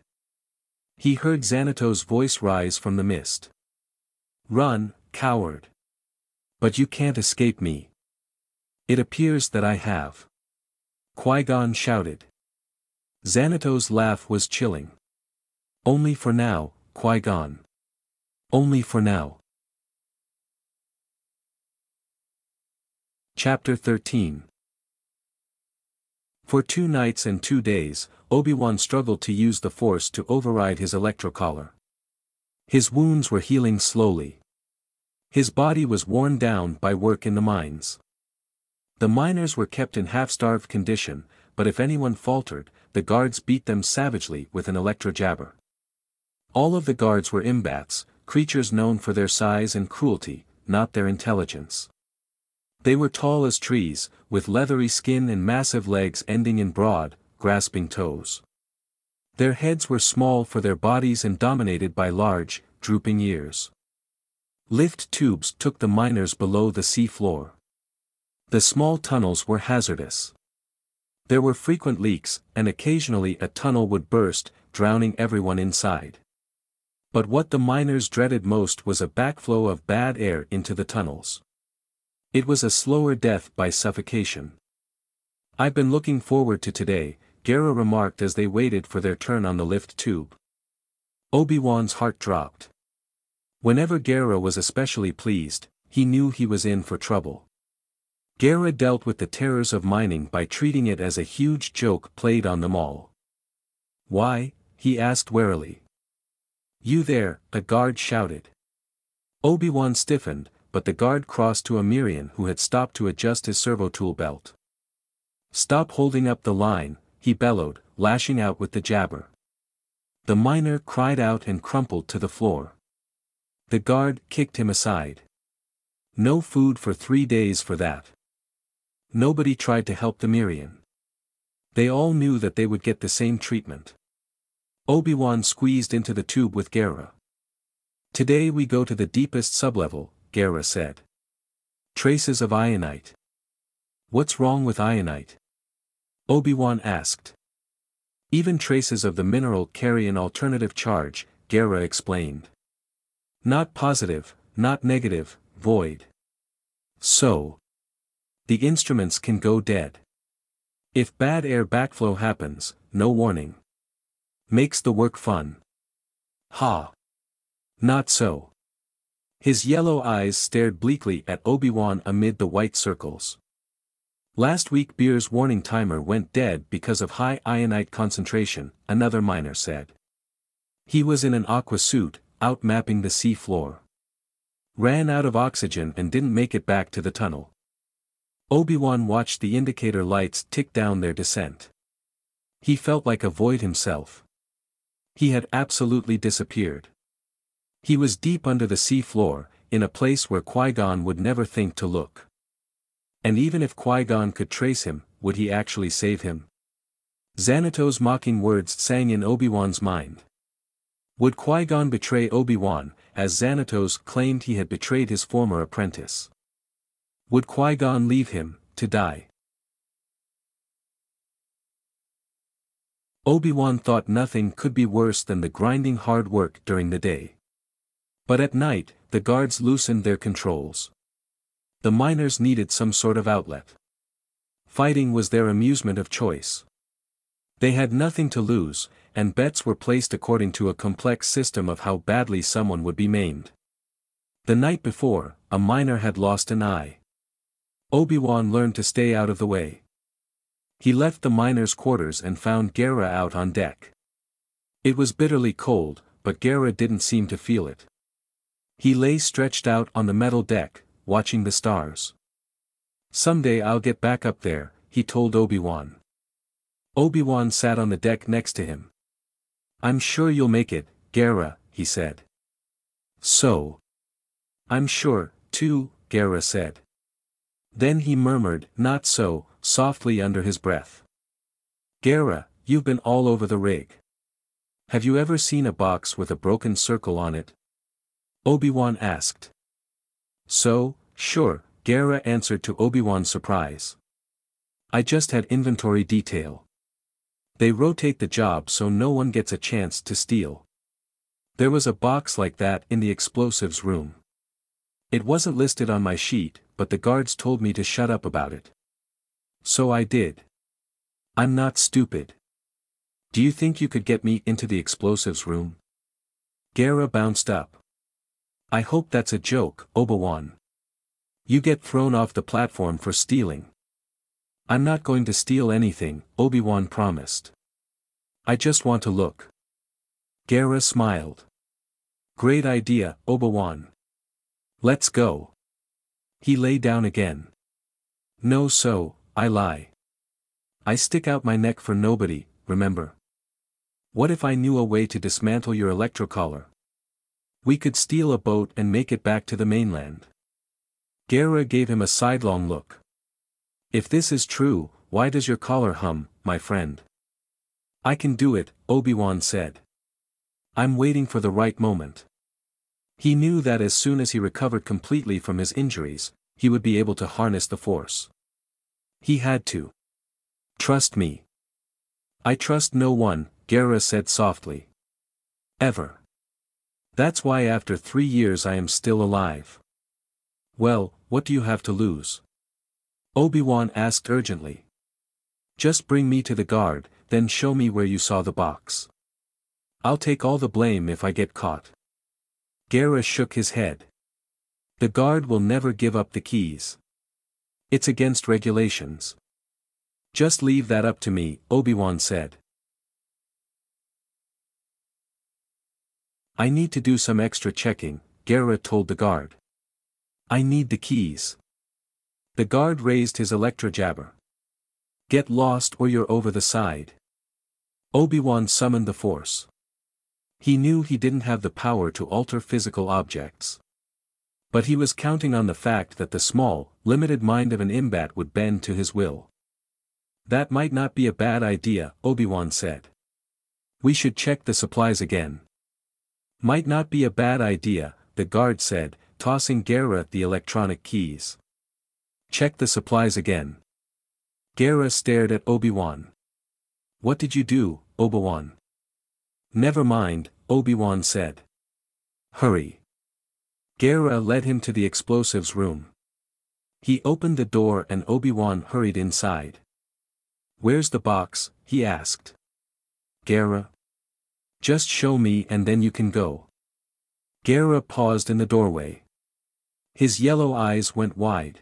He heard Xanatos' voice rise from the mist. "Run, coward. But you can't escape me. It appears that I have." Qui-Gon shouted. Xanatos' laugh was chilling. "Only for now, Qui-Gon. Only for now." Chapter thirteen. For two nights and two days, Obi-Wan struggled to use the Force to override his electrocollar. His wounds were healing slowly. His body was worn down by work in the mines. The miners were kept in half-starved condition, but if anyone faltered, the guards beat them savagely with an electrojabber. All of the guards were imbats, creatures known for their size and cruelty, not their intelligence. They were tall as trees, with leathery skin and massive legs ending in broad, grasping toes. Their heads were small for their bodies and dominated by large, drooping ears. Lift tubes took the miners below the sea floor. The small tunnels were hazardous. There were frequent leaks, and occasionally a tunnel would burst, drowning everyone inside. But what the miners dreaded most was a backflow of bad air into the tunnels. It was a slower death by suffocation. "I've been looking forward to today," Gara remarked as they waited for their turn on the lift tube. Obi-Wan's heart dropped. Whenever Gara was especially pleased, he knew he was in for trouble. Gara dealt with the terrors of mining by treating it as a huge joke played on them all. "Why?" he asked warily. "You there," a guard shouted. Obi-Wan stiffened, but the guard crossed to a Mirian who had stopped to adjust his servo tool belt. "Stop holding up the line," he bellowed, lashing out with the jabber. The miner cried out and crumpled to the floor. The guard kicked him aside. No food for three days for that. Nobody tried to help the Mirian. They all knew that they would get the same treatment. Obi-Wan squeezed into the tube with Gara. "Today we go to the deepest sublevel," Gara said. "Traces of ionite." "What's wrong with ionite?" Obi-Wan asked. "Even traces of the mineral carry an alternative charge," Gara explained. "Not positive, not negative, void. So the instruments can go dead. If bad air backflow happens, no warning. Makes the work fun." "Ha! Not so." His yellow eyes stared bleakly at Obi-Wan amid the white circles. "Last week Beer's warning timer went dead because of high ionite concentration," another miner said. "He was in an aqua suit, out mapping the sea floor. Ran out of oxygen and didn't make it back to the tunnel." Obi-Wan watched the indicator lights tick down their descent. He felt like a void himself. He had absolutely disappeared. He was deep under the sea floor, in a place where Qui-Gon would never think to look. And even if Qui-Gon could trace him, would he actually save him? Xanatos' mocking words sang in Obi-Wan's mind. Would Qui-Gon betray Obi-Wan, as Xanatos claimed he had betrayed his former apprentice? Would Qui-Gon leave him, to die? Obi-Wan thought nothing could be worse than the grinding hard work during the day. But at night, the guards loosened their controls. The miners needed some sort of outlet. Fighting was their amusement of choice. They had nothing to lose, and bets were placed according to a complex system of how badly someone would be maimed. The night before, a miner had lost an eye. Obi-Wan learned to stay out of the way. He left the miners' quarters and found Gara out on deck. It was bitterly cold, but Gara didn't seem to feel it. He lay stretched out on the metal deck, watching the stars. "Someday I'll get back up there," he told Obi-Wan. Obi-Wan sat on the deck next to him. "I'm sure you'll make it, Gara," he said. "So? I'm sure, too," Gara said. Then he murmured, "Not so," softly under his breath. "Gara, you've been all over the rig. Have you ever seen a box with a broken circle on it?" Obi-Wan asked. "So, sure," Gara answered to Obi-Wan's surprise. "I just had inventory detail. They rotate the job so no one gets a chance to steal. There was a box like that in the explosives room. It wasn't listed on my sheet, but the guards told me to shut up about it. So I did. I'm not stupid. Do you think you could get me into the explosives room?" Gara bounced up. "I hope that's a joke, Obi-Wan. You get thrown off the platform for stealing." "I'm not going to steal anything," Obi-Wan promised. "I just want to look." Gara smiled. "Great idea, Obi-Wan. Let's go." He lay down again. "No, so, I lie. I stick out my neck for nobody, remember? What if I knew a way to dismantle your electrocollar? We could steal a boat and make it back to the mainland." Gara gave him a sidelong look. "If this is true, why does your collar hum, my friend?" I can do it, Obi-Wan said. I'm waiting for the right moment. He knew that as soon as he recovered completely from his injuries, he would be able to harness the Force. He had to. Trust me. I trust no one, Gera said softly. Ever. That's why after three years I am still alive. Well, what do you have to lose? Obi-Wan asked urgently. Just bring me to the guard, then show me where you saw the box. I'll take all the blame if I get caught. Gera shook his head. The guard will never give up the keys. It's against regulations. Just leave that up to me, Obi-Wan said. I need to do some extra checking, Gera told the guard. I need the keys. The guard raised his electrojabber. Get lost or you're over the side. Obi-Wan summoned the Force. He knew he didn't have the power to alter physical objects. But he was counting on the fact that the small, limited mind of an Imbat would bend to his will. That might not be a bad idea, Obi-Wan said. We should check the supplies again. Might not be a bad idea, the guard said, tossing Gera the electronic keys. Check the supplies again. Gera stared at Obi-Wan. What did you do, Obi-Wan? Never mind, Obi-Wan said. Hurry. Gera led him to the explosives room. He opened the door and Obi-Wan hurried inside. Where's the box? He asked. Gera. Just show me and then you can go. Gera paused in the doorway. His yellow eyes went wide.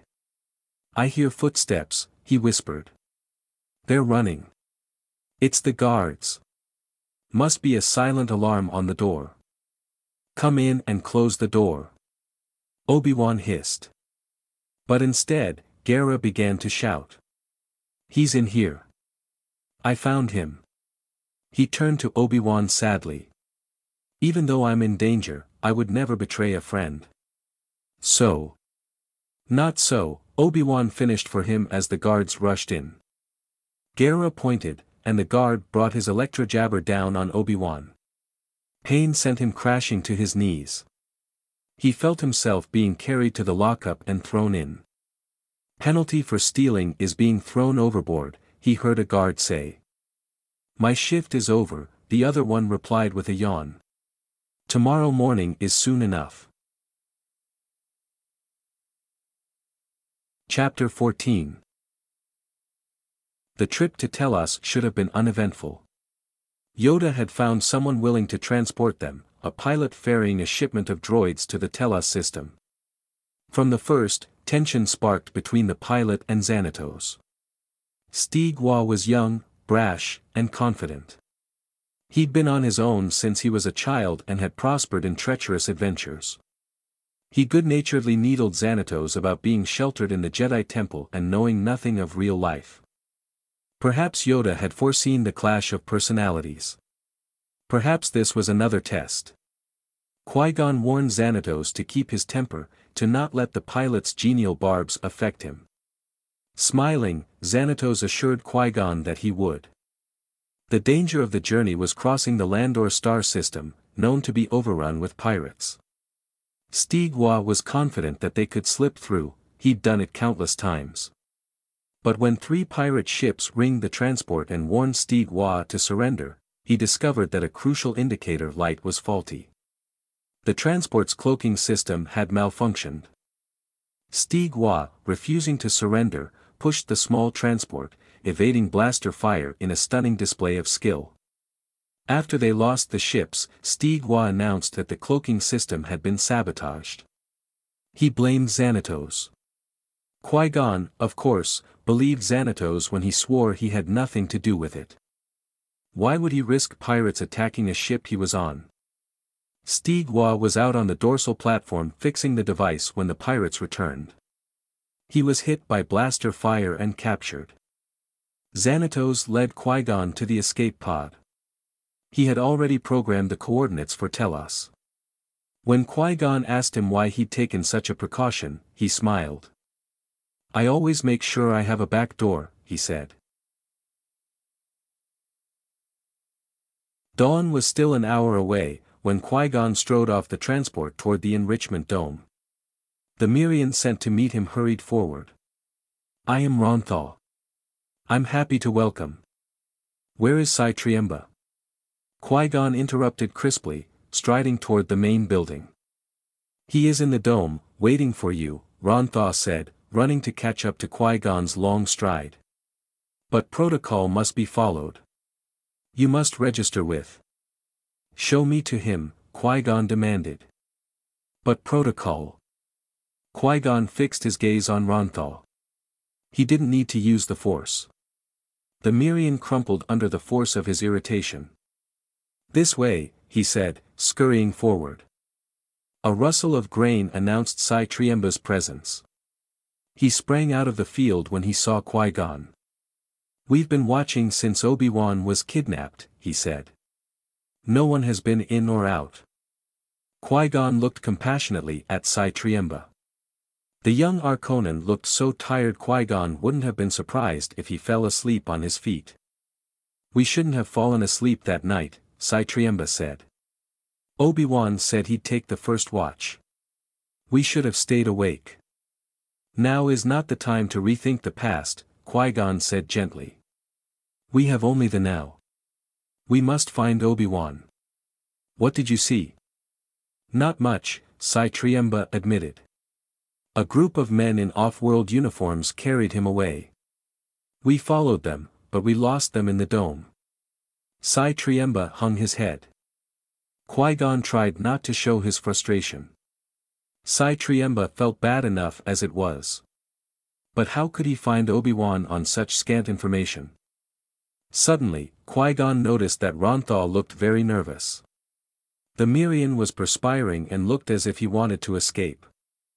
I hear footsteps, he whispered. They're running. It's the guards. Must be a silent alarm on the door. Come in and close the door. Obi-Wan hissed. But instead, Gera began to shout. He's in here. I found him. He turned to Obi-Wan sadly. Even though I'm in danger, I would never betray a friend. So. Not so, Obi-Wan finished for him as the guards rushed in. Gera pointed, and the guard brought his electrojabber down on Obi-Wan. Pain sent him crashing to his knees. He felt himself being carried to the lockup and thrown in. Penalty for stealing is being thrown overboard, he heard a guard say. My shift is over, the other one replied with a yawn. Tomorrow morning is soon enough. Chapter fourteen. The trip to Telos should have been uneventful. Yoda had found someone willing to transport them, a pilot ferrying a shipment of droids to the Telos system. From the first, tension sparked between the pilot and Xanatos. Stigwa was young, brash, and confident. He'd been on his own since he was a child and had prospered in treacherous adventures. He good-naturedly needled Xanatos about being sheltered in the Jedi Temple and knowing nothing of real life. Perhaps Yoda had foreseen the clash of personalities. Perhaps this was another test. Qui-Gon warned Xanatos to keep his temper, to not let the pilot's genial barbs affect him. Smiling, Xanatos assured Qui-Gon that he would. The danger of the journey was crossing the Landor star system, known to be overrun with pirates. Stigwa was confident that they could slip through, he'd done it countless times. But when three pirate ships ringed the transport and warned Stigwa to surrender, he discovered that a crucial indicator light was faulty. The transport's cloaking system had malfunctioned. Stigwa, refusing to surrender, pushed the small transport, evading blaster fire in a stunning display of skill. After they lost the ships, Stigwa announced that the cloaking system had been sabotaged. He blamed Xanatos. Qui-Gon, of course, believed Xanatos when he swore he had nothing to do with it. Why would he risk pirates attacking a ship he was on? Stigwa was out on the dorsal platform fixing the device when the pirates returned. He was hit by blaster fire and captured. Xanatos led Qui-Gon to the escape pod. He had already programmed the coordinates for Telos. When Qui-Gon asked him why he'd taken such a precaution, he smiled. I always make sure I have a back door, he said. Dawn was still an hour away, when Qui-Gon strode off the transport toward the enrichment dome. The Mirian sent to meet him hurried forward. "I am Ronthal. I'm happy to welcome." "Where is Sai Triemba?" Qui-Gon interrupted crisply, striding toward the main building. "He is in the dome, waiting for you," Ronthal said, running to catch up to Qui-Gon's long stride. "But protocol must be followed. You must register with." "Show me to him," Qui-Gon demanded. "But protocol." Qui-Gon fixed his gaze on Ronthal. He didn't need to use the Force. The Mirian crumpled under the force of his irritation. "This way," he said, scurrying forward. A rustle of grain announced Sai Triemba's presence. He sprang out of the field when he saw Qui-Gon. "We've been watching since Obi-Wan was kidnapped," he said. "No one has been in or out." Qui-Gon looked compassionately at Sai Triemba. The young Arconan looked so tired Qui-Gon wouldn't have been surprised if he fell asleep on his feet. "We shouldn't have fallen asleep that night," Sai Triemba said. "Obi-Wan said he'd take the first watch. We should have stayed awake." "Now is not the time to rethink the past," Qui-Gon said gently. "We have only the now. We must find Obi-Wan." "What did you see?" "Not much," Sai Triemba admitted. "A group of men in off-world uniforms carried him away. We followed them, but we lost them in the dome." Sai Triemba hung his head. Qui-Gon tried not to show his frustration. Sai Triemba felt bad enough as it was. But how could he find Obi-Wan on such scant information? Suddenly, Qui-Gon noticed that Ronthal looked very nervous. The Mirian was perspiring and looked as if he wanted to escape.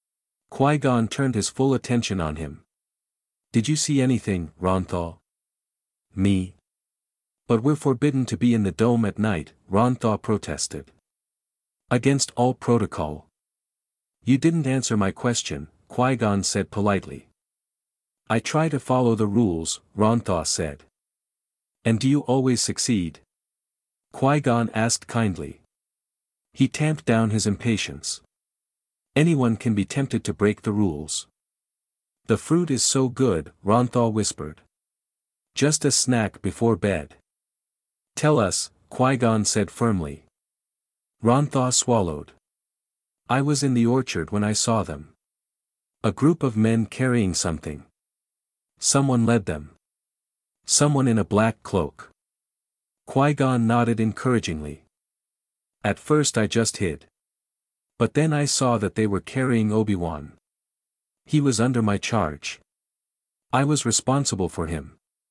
Qui-Gon turned his full attention on him. "Did you see anything, Ronthal?" "Me? But we're forbidden to be in the dome at night," Ronthal protested. "Against all protocol." "You didn't answer my question," Qui-Gon said politely. "I try to follow the rules," Ronthal said. "And do you always succeed?" Qui-Gon asked kindly. He tamped down his impatience. "Anyone can be tempted to break the rules." "The fruit is so good," Ronthal whispered. "Just a snack before bed." "Tell us," Qui-Gon said firmly. Ronthal swallowed. "I was in the orchard when I saw them. A group of men carrying something. Someone led them. Someone in a black cloak." Qui-Gon nodded encouragingly. "At first I just hid. But then I saw that they were carrying Obi-Wan. He was under my charge. I was responsible for him.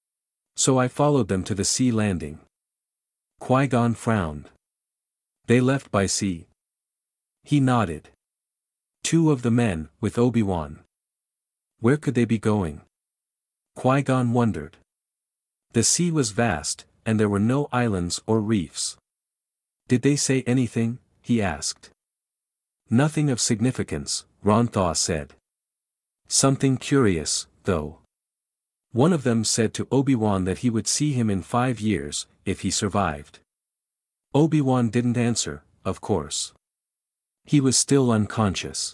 So I followed them to the sea landing." Qui-Gon frowned. "They left by sea?" He nodded. "Two of the men, with Obi-Wan. Where could they be going?" Qui-Gon wondered. The sea was vast, and there were no islands or reefs. "Did they say anything?" he asked. "Nothing of significance," Ronthal said. "Something curious, though. One of them said to Obi-Wan that he would see him in five years, if he survived. Obi-Wan didn't answer, of course. He was still unconscious."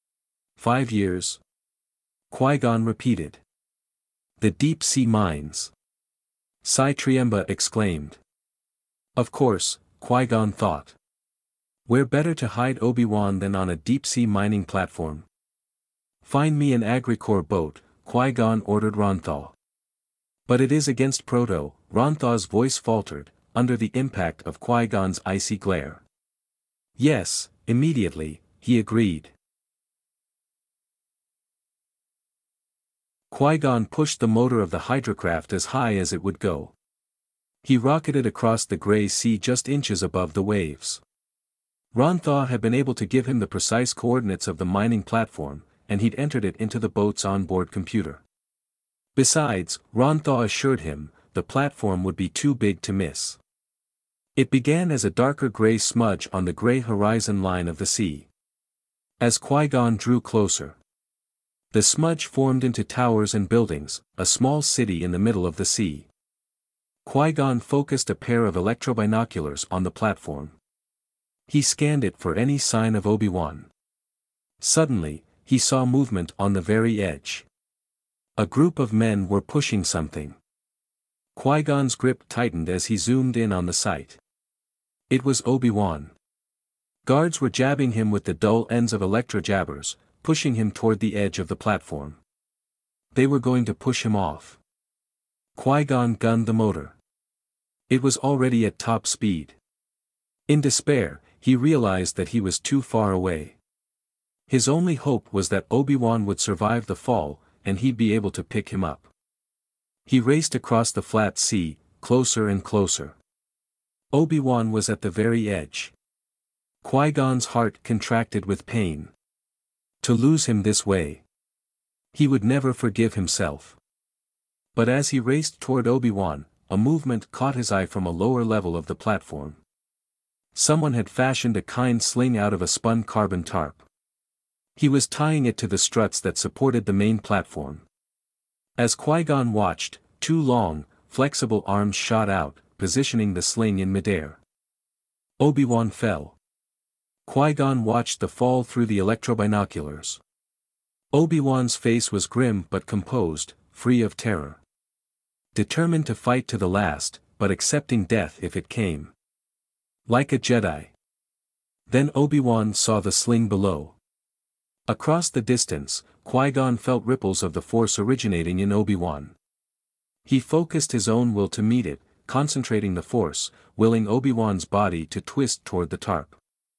"Five years?" Qui-Gon repeated. "The deep-sea mines!" Sai Triemba exclaimed. Of course, Qui-Gon thought. Where better to hide Obi-Wan than on a deep-sea mining platform? "Find me an Agricore boat," Qui-Gon ordered Ronthal. "But it is against Proto," Ronthal's voice faltered, under the impact of Qui-Gon's icy glare. "Yes, immediately," he agreed. Qui-Gon pushed the motor of the hydrocraft as high as it would go. He rocketed across the gray sea just inches above the waves. Ronthal had been able to give him the precise coordinates of the mining platform, and he'd entered it into the boat's onboard computer. Besides, Ronthal assured him, the platform would be too big to miss. It began as a darker gray smudge on the gray horizon line of the sea. As Qui-Gon drew closer, the smudge formed into towers and buildings, a small city in the middle of the sea. Qui-Gon focused a pair of electrobinoculars on the platform. He scanned it for any sign of Obi-Wan. Suddenly, he saw movement on the very edge. A group of men were pushing something. Qui-Gon's grip tightened as he zoomed in on the sight. It was Obi-Wan. Guards were jabbing him with the dull ends of electro-jabbers, pushing him toward the edge of the platform. They were going to push him off. Qui-Gon gunned the motor. It was already at top speed. In despair, he realized that he was too far away. His only hope was that Obi-Wan would survive the fall, and he'd be able to pick him up. He raced across the flat sea, closer and closer. Obi-Wan was at the very edge. Qui-Gon's heart contracted with pain. To lose him this way. He would never forgive himself. But as he raced toward Obi-Wan, a movement caught his eye from a lower level of the platform. Someone had fashioned a kind sling out of a spun carbon tarp. He was tying it to the struts that supported the main platform. As Qui-Gon watched, two long, flexible arms shot out, positioning the sling in midair. Obi-Wan fell. Qui-Gon watched the fall through the electrobinoculars. Obi-Wan's face was grim but composed, free of terror. Determined to fight to the last, but accepting death if it came. Like a Jedi. Then Obi-Wan saw the sling below. Across the distance, Qui-Gon felt ripples of the Force originating in Obi-Wan. He focused his own will to meet it, concentrating the Force, willing Obi-Wan's body to twist toward the tarp.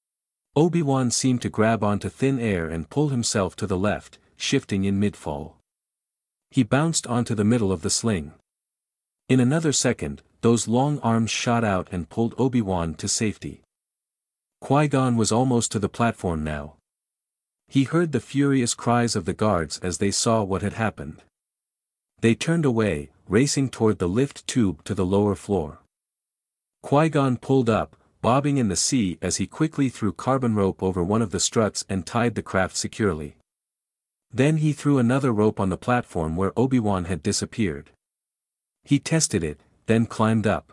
Obi-Wan seemed to grab onto thin air and pull himself to the left, shifting in mid-fall. He bounced onto the middle of the sling. In another second, those long arms shot out and pulled Obi-Wan to safety. Qui-Gon was almost to the platform now. He heard the furious cries of the guards as they saw what had happened. They turned away, racing toward the lift tube to the lower floor. Qui-Gon pulled up, bobbing in the sea as he quickly threw carbon rope over one of the struts and tied the craft securely. Then he threw another rope on the platform where Obi-Wan had disappeared. He tested it, then climbed up.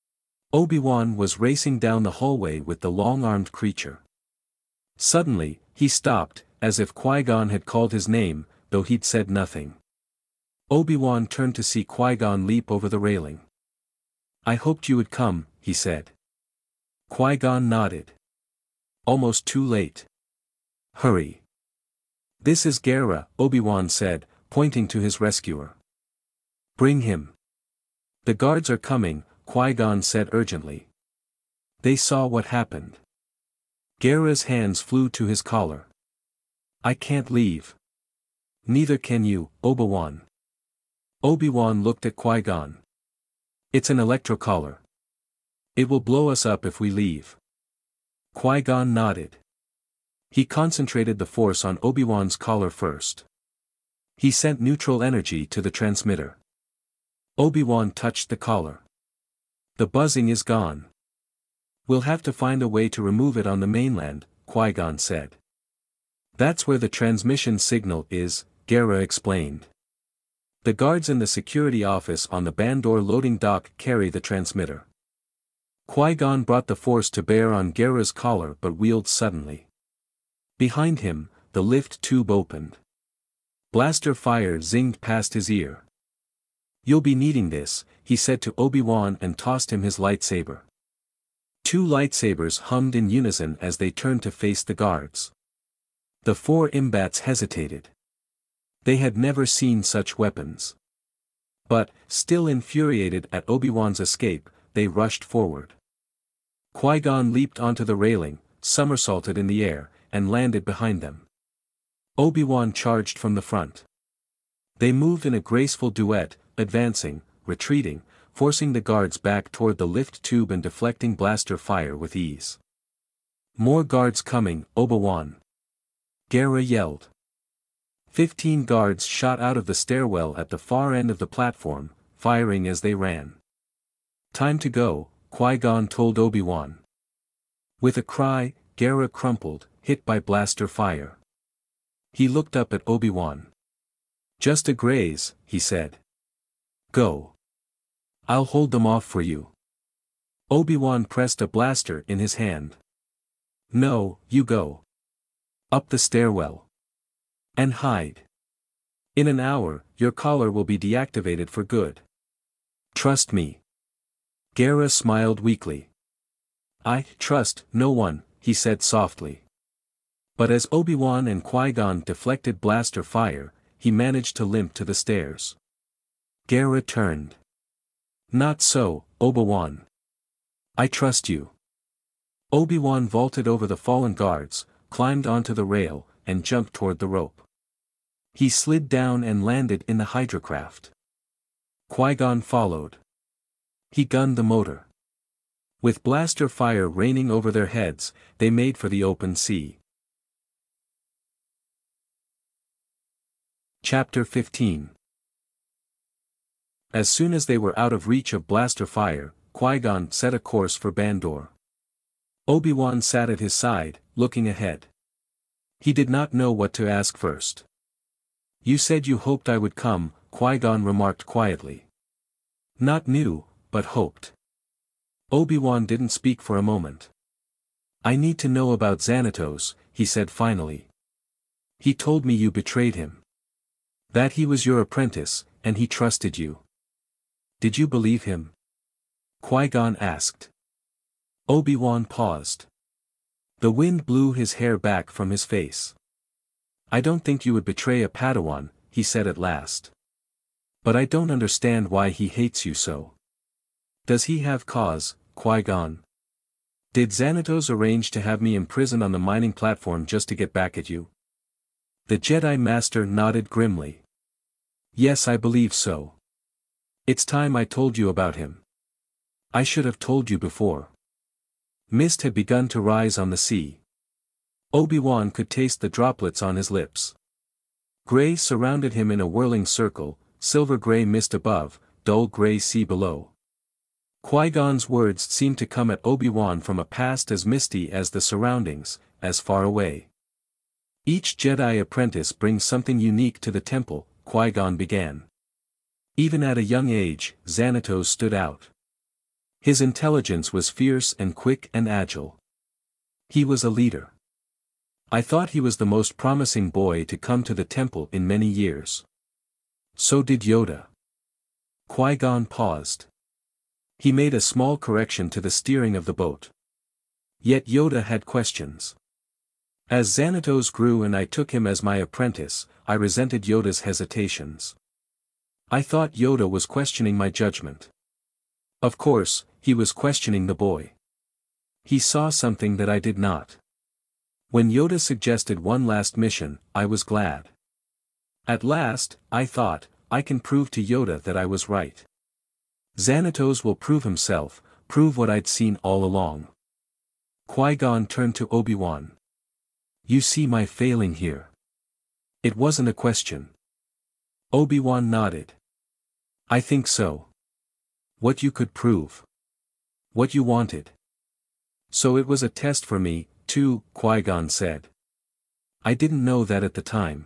Obi-Wan was racing down the hallway with the long-armed creature. Suddenly, he stopped, as if Qui-Gon had called his name, though he'd said nothing. Obi-Wan turned to see Qui-Gon leap over the railing. "I hoped you would come," he said. Qui-Gon nodded. "Almost too late. Hurry." "This is Gara," Obi-Wan said, pointing to his rescuer. "Bring him." "The guards are coming," Qui-Gon said urgently. They saw what happened. Gara's hands flew to his collar. "I can't leave." "Neither can you, Obi-Wan." Obi-Wan looked at Qui-Gon. "It's an electrocollar. It will blow us up if we leave." Qui-Gon nodded. He concentrated the Force on Obi-Wan's collar first. He sent neutral energy to the transmitter. Obi-Wan touched the collar. "The buzzing is gone." "We'll have to find a way to remove it on the mainland," Qui-Gon said. "That's where the transmission signal is," Gara explained. "The guards in the security office on the Bandor loading dock carry the transmitter." Qui-Gon brought the Force to bear on Gara's collar but wheeled suddenly. Behind him, the lift tube opened. Blaster fire zinged past his ear. "You'll be needing this," he said to Obi-Wan and tossed him his lightsaber. Two lightsabers hummed in unison as they turned to face the guards. The four Imbats hesitated. They had never seen such weapons. But, still infuriated at Obi-Wan's escape, they rushed forward. Qui-Gon leaped onto the railing, somersaulted in the air, and landed behind them. Obi-Wan charged from the front. They moved in a graceful duet, advancing, retreating, forcing the guards back toward the lift tube and deflecting blaster fire with ease. "More guards coming, Obi-Wan!" Gara yelled. Fifteen guards shot out of the stairwell at the far end of the platform, firing as they ran. "Time to go," Qui-Gon told Obi-Wan. With a cry, Gara crumpled, hit by blaster fire. He looked up at Obi-Wan. "Just a graze," he said. "Go." I'll hold them off for you. Obi-Wan pressed a blaster in his hand. No, you go. Up the stairwell. And hide. In an hour, your collar will be deactivated for good. Trust me. Gara smiled weakly. I trust no one, he said softly. But as Obi-Wan and Qui-Gon deflected blaster fire, he managed to limp to the stairs. Gara turned. Not so, Obi-Wan. I trust you. Obi-Wan vaulted over the fallen guards, climbed onto the rail, and jumped toward the rope. He slid down and landed in the hydrocraft. Qui-Gon followed. He gunned the motor. With blaster fire raining over their heads, they made for the open sea. Chapter fifteen. As soon as they were out of reach of blaster fire, Qui-Gon set a course for Bandor. Obi-Wan sat at his side, looking ahead. He did not know what to ask first. You said you hoped I would come, Qui-Gon remarked quietly. Not knew, but hoped. Obi-Wan didn't speak for a moment. I need to know about Xanatos, he said finally. He told me you betrayed him. That he was your apprentice, and he trusted you. Did you believe him? Qui-Gon asked. Obi-Wan paused. The wind blew his hair back from his face. I don't think you would betray a Padawan, he said at last. But I don't understand why he hates you so. Does he have cause, Qui-Gon? Did Xanatos arrange to have me imprisoned on the mining platform just to get back at you? The Jedi Master nodded grimly. Yes, I believe so. It's time I told you about him. I should have told you before. Mist had begun to rise on the sea. Obi-Wan could taste the droplets on his lips. Gray surrounded him in a whirling circle, silver-gray mist above, dull gray sea below. Qui-Gon's words seemed to come at Obi-Wan from a past as misty as the surroundings, as far away. Each Jedi apprentice brings something unique to the temple, Qui-Gon began. Even at a young age, Xanatos stood out. His intelligence was fierce and quick and agile. He was a leader. I thought he was the most promising boy to come to the temple in many years. So did Yoda. Qui-Gon paused. He made a small correction to the steering of the boat. Yet Yoda had questions. As Xanatos grew and I took him as my apprentice, I resented Yoda's hesitations. I thought Yoda was questioning my judgment. Of course, he was questioning the boy. He saw something that I did not. When Yoda suggested one last mission, I was glad. At last, I thought, I can prove to Yoda that I was right. Xanatos will prove himself, prove what I'd seen all along. Qui-Gon turned to Obi-Wan. You see my failing here. It wasn't a question. Obi-Wan nodded. I think so. What you could prove. What you wanted. So it was a test for me, too, Qui-Gon said. I didn't know that at the time.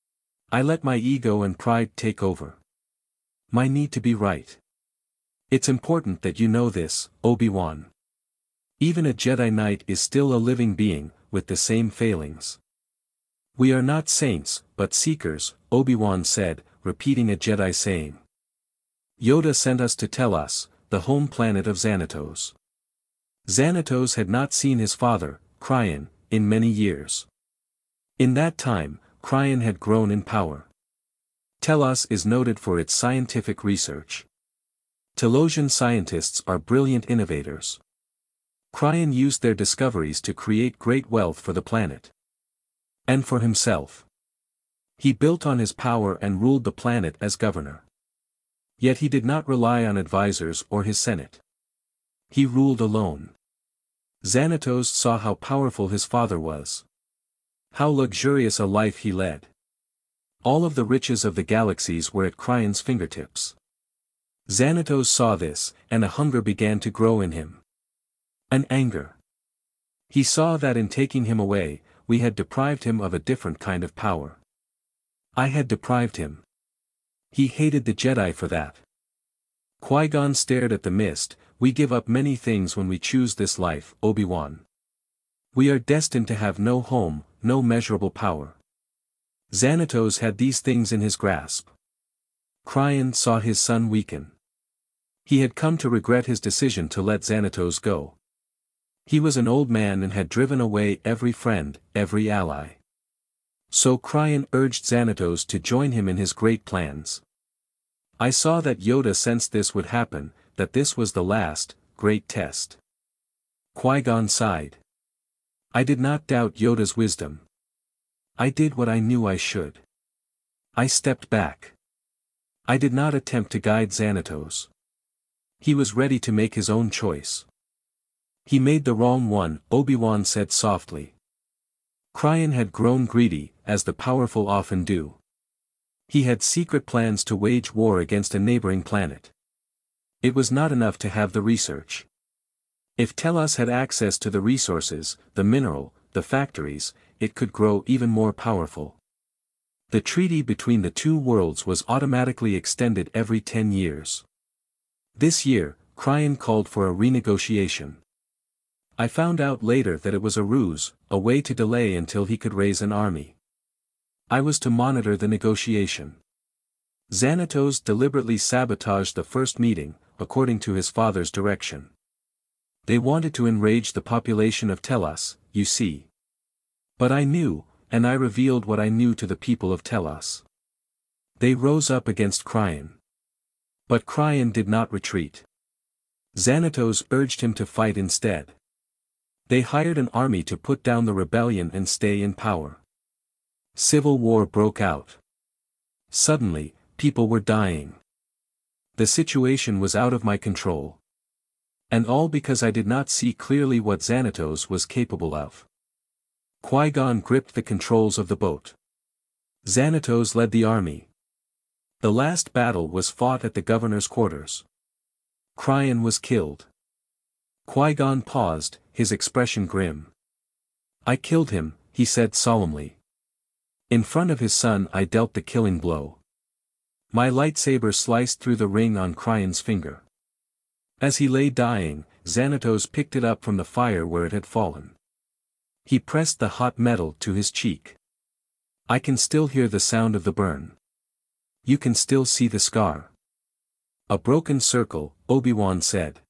I let my ego and pride take over. My need to be right. It's important that you know this, Obi-Wan. Even a Jedi Knight is still a living being, with the same failings. We are not saints, but seekers, Obi-Wan said, repeating a Jedi saying. Yoda sent us to tell us, the home planet of Xanatos. Xanatos had not seen his father, Qui-Gon, in many years. In that time, Qui-Gon had grown in power. Telos is noted for its scientific research. Telosian scientists are brilliant innovators. Qui-Gon used their discoveries to create great wealth for the planet. And for himself. He built on his power and ruled the planet as governor. Yet he did not rely on advisors or his senate. He ruled alone. Xanatos saw how powerful his father was. How luxurious a life he led. All of the riches of the galaxies were at Qui-Gon's fingertips. Xanatos saw this, and a hunger began to grow in him. An anger. He saw that in taking him away, we had deprived him of a different kind of power. I had deprived him. He hated the Jedi for that. Qui-Gon stared at the mist. We give up many things when we choose this life, Obi-Wan. We are destined to have no home, no measurable power. Xanatos had these things in his grasp. Qui-Gon saw his son weaken. He had come to regret his decision to let Xanatos go. He was an old man and had driven away every friend, every ally. So Qui-Gon urged Xanatos to join him in his great plans. I saw that Yoda sensed this would happen, that this was the last, great test. Qui-Gon sighed. I did not doubt Yoda's wisdom. I did what I knew I should. I stepped back. I did not attempt to guide Xanatos. He was ready to make his own choice. He made the wrong one, Obi-Wan said softly. Qui-Gon had grown greedy, as the powerful often do. He had secret plans to wage war against a neighboring planet. It was not enough to have the research. If Telos had access to the resources, the mineral, the factories, it could grow even more powerful. The treaty between the two worlds was automatically extended every ten years. This year, Qui-Gon called for a renegotiation. I found out later that it was a ruse, a way to delay until he could raise an army. I was to monitor the negotiation. Xanatos deliberately sabotaged the first meeting, according to his father's direction. They wanted to enrage the population of Telos, you see. But I knew, and I revealed what I knew to the people of Telos. They rose up against Qui-Gon. But Qui-Gon did not retreat. Xanatos urged him to fight instead. They hired an army to put down the rebellion and stay in power. Civil war broke out. Suddenly, people were dying. The situation was out of my control. And all because I did not see clearly what Xanatos was capable of. Qui-Gon gripped the controls of the boat. Xanatos led the army. The last battle was fought at the governor's quarters. Qui-Gon was killed. Qui-Gon paused, his expression grim. I killed him, he said solemnly. In front of his son I dealt the killing blow. My lightsaber sliced through the ring on Qui-Gon's finger. As he lay dying, Xanatos picked it up from the fire where it had fallen. He pressed the hot metal to his cheek. I can still hear the sound of the burn. You can still see the scar. A broken circle, Obi-Wan said.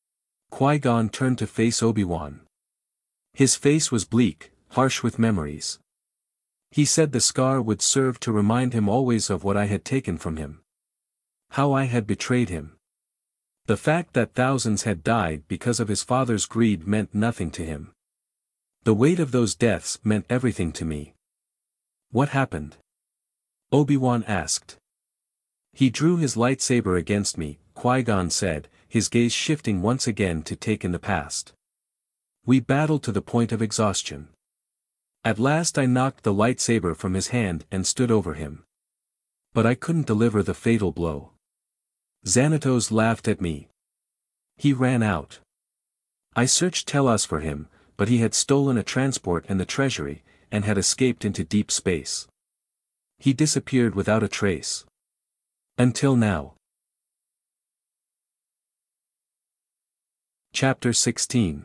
Qui-Gon turned to face Obi-Wan. His face was bleak, harsh with memories. He said the scar would serve to remind him always of what I had taken from him. How I had betrayed him. The fact that thousands had died because of his father's greed meant nothing to him. The weight of those deaths meant everything to me. What happened? Obi-Wan asked. He drew his lightsaber against me, Qui-Gon said, his gaze shifting once again to take in the past. We battled to the point of exhaustion. At last I knocked the lightsaber from his hand and stood over him. But I couldn't deliver the fatal blow. Xanatos laughed at me. He ran out. I searched Telos for him, but he had stolen a transport and the treasury, and had escaped into deep space. He disappeared without a trace. Until now. Chapter sixteen.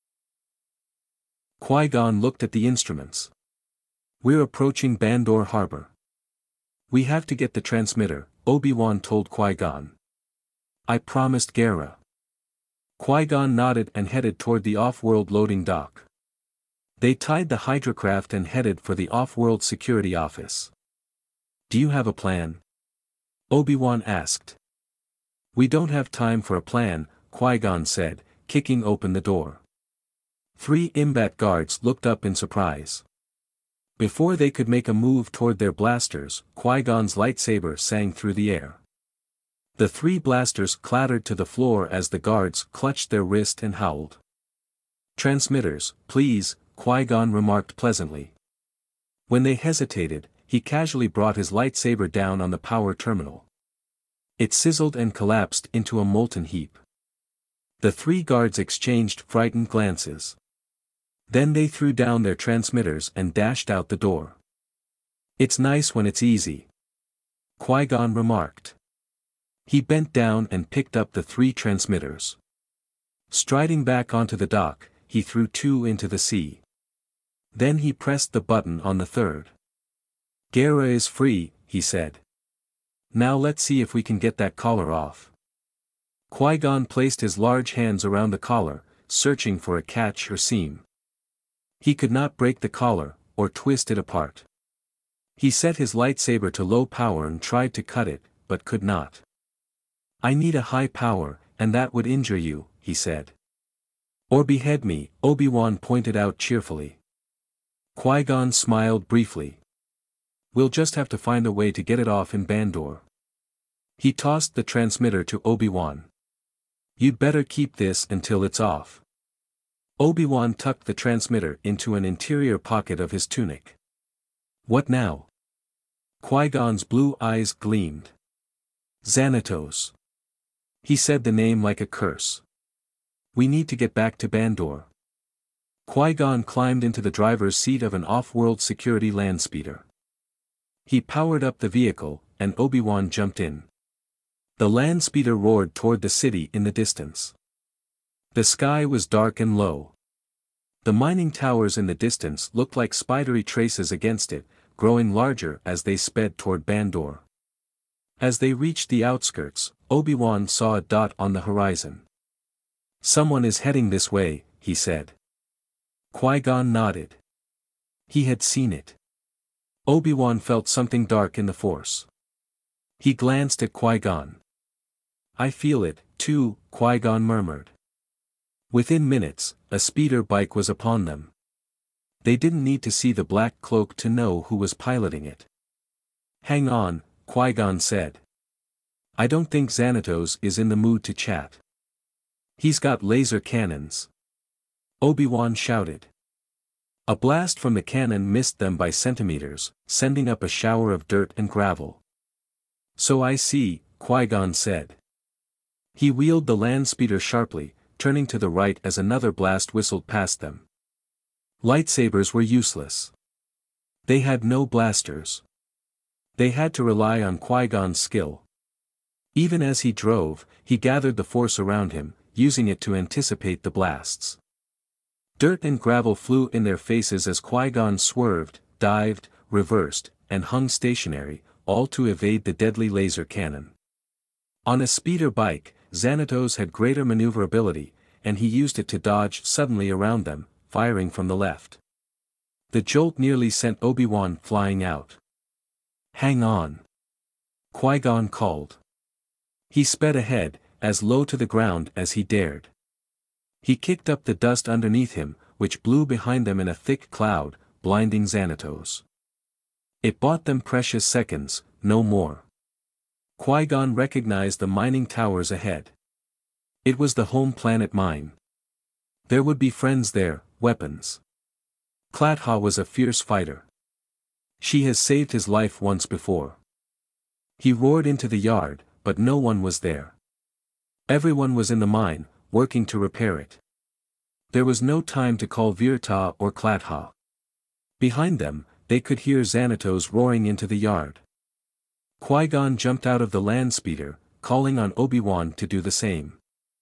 Qui-Gon looked at the instruments. We're approaching Bandor Harbor. We have to get the transmitter, Obi-Wan told Qui-Gon. I promised Gara. Qui-Gon nodded and headed toward the off-world loading dock. They tied the hydrocraft and headed for the off-world security office. Do you have a plan? Obi-Wan asked. We don't have time for a plan, Qui-Gon said, kicking open the door. Three Imbat guards looked up in surprise. Before they could make a move toward their blasters, Qui-Gon's lightsaber sang through the air. The three blasters clattered to the floor as the guards clutched their wrist and howled. Transmitters, please, Qui-Gon remarked pleasantly. When they hesitated, he casually brought his lightsaber down on the power terminal. It sizzled and collapsed into a molten heap. The three guards exchanged frightened glances. Then they threw down their transmitters and dashed out the door. It's nice when it's easy. Qui-Gon remarked. He bent down and picked up the three transmitters. Striding back onto the dock, he threw two into the sea. Then he pressed the button on the third. "Guerra is free," he said. "Now let's see if we can get that collar off." Qui-Gon placed his large hands around the collar, searching for a catch or seam. He could not break the collar, or twist it apart. He set his lightsaber to low power and tried to cut it, but could not. "I need a high power, and that would injure you," he said. "Or behead me," Obi-Wan pointed out cheerfully. Qui-Gon smiled briefly. "We'll just have to find a way to get it off in Bandor." He tossed the transmitter to Obi-Wan. "You'd better keep this until it's off." Obi-Wan tucked the transmitter into an interior pocket of his tunic. "What now?" Qui-Gon's blue eyes gleamed. "Xanatos." He said the name like a curse. "We need to get back to Bandor." Qui-Gon climbed into the driver's seat of an off-world security landspeeder. He powered up the vehicle, and Obi-Wan jumped in. The landspeeder roared toward the city in the distance. The sky was dark and low. The mining towers in the distance looked like spidery traces against it, growing larger as they sped toward Bandor. As they reached the outskirts, Obi-Wan saw a dot on the horizon. "Someone is heading this way," he said. Qui-Gon nodded. He had seen it. Obi-Wan felt something dark in the Force. He glanced at Qui-Gon. "I feel it, too," Qui-Gon murmured. Within minutes, a speeder bike was upon them. They didn't need to see the black cloak to know who was piloting it. "Hang on," Qui-Gon said. "I don't think Xanatos is in the mood to chat. He's got laser cannons." Obi-Wan shouted. A blast from the cannon missed them by centimeters, sending up a shower of dirt and gravel. "So I see," Qui-Gon said. He wheeled the landspeeder sharply, turning to the right as another blast whistled past them. Lightsabers were useless. They had no blasters. They had to rely on Qui-Gon's skill. Even as he drove, he gathered the Force around him, using it to anticipate the blasts. Dirt and gravel flew in their faces as Qui-Gon swerved, dived, reversed, and hung stationary, all to evade the deadly laser cannon. On a speeder bike, Xanatos had greater maneuverability, and he used it to dodge suddenly around them, firing from the left. The jolt nearly sent Obi-Wan flying out. "Hang on!" Qui-Gon called. He sped ahead, as low to the ground as he dared. He kicked up the dust underneath him, which blew behind them in a thick cloud, blinding Xanatos. It bought them precious seconds, no more. Qui-Gon recognized the mining towers ahead. It was the home planet mine. There would be friends there, weapons. Clatha was a fierce fighter. She has saved his life once before. He roared into the yard, but no one was there. Everyone was in the mine, working to repair it. There was no time to call Virta or Clatha. Behind them, they could hear Xanatos roaring into the yard. Qui-Gon jumped out of the landspeeder, calling on Obi-Wan to do the same.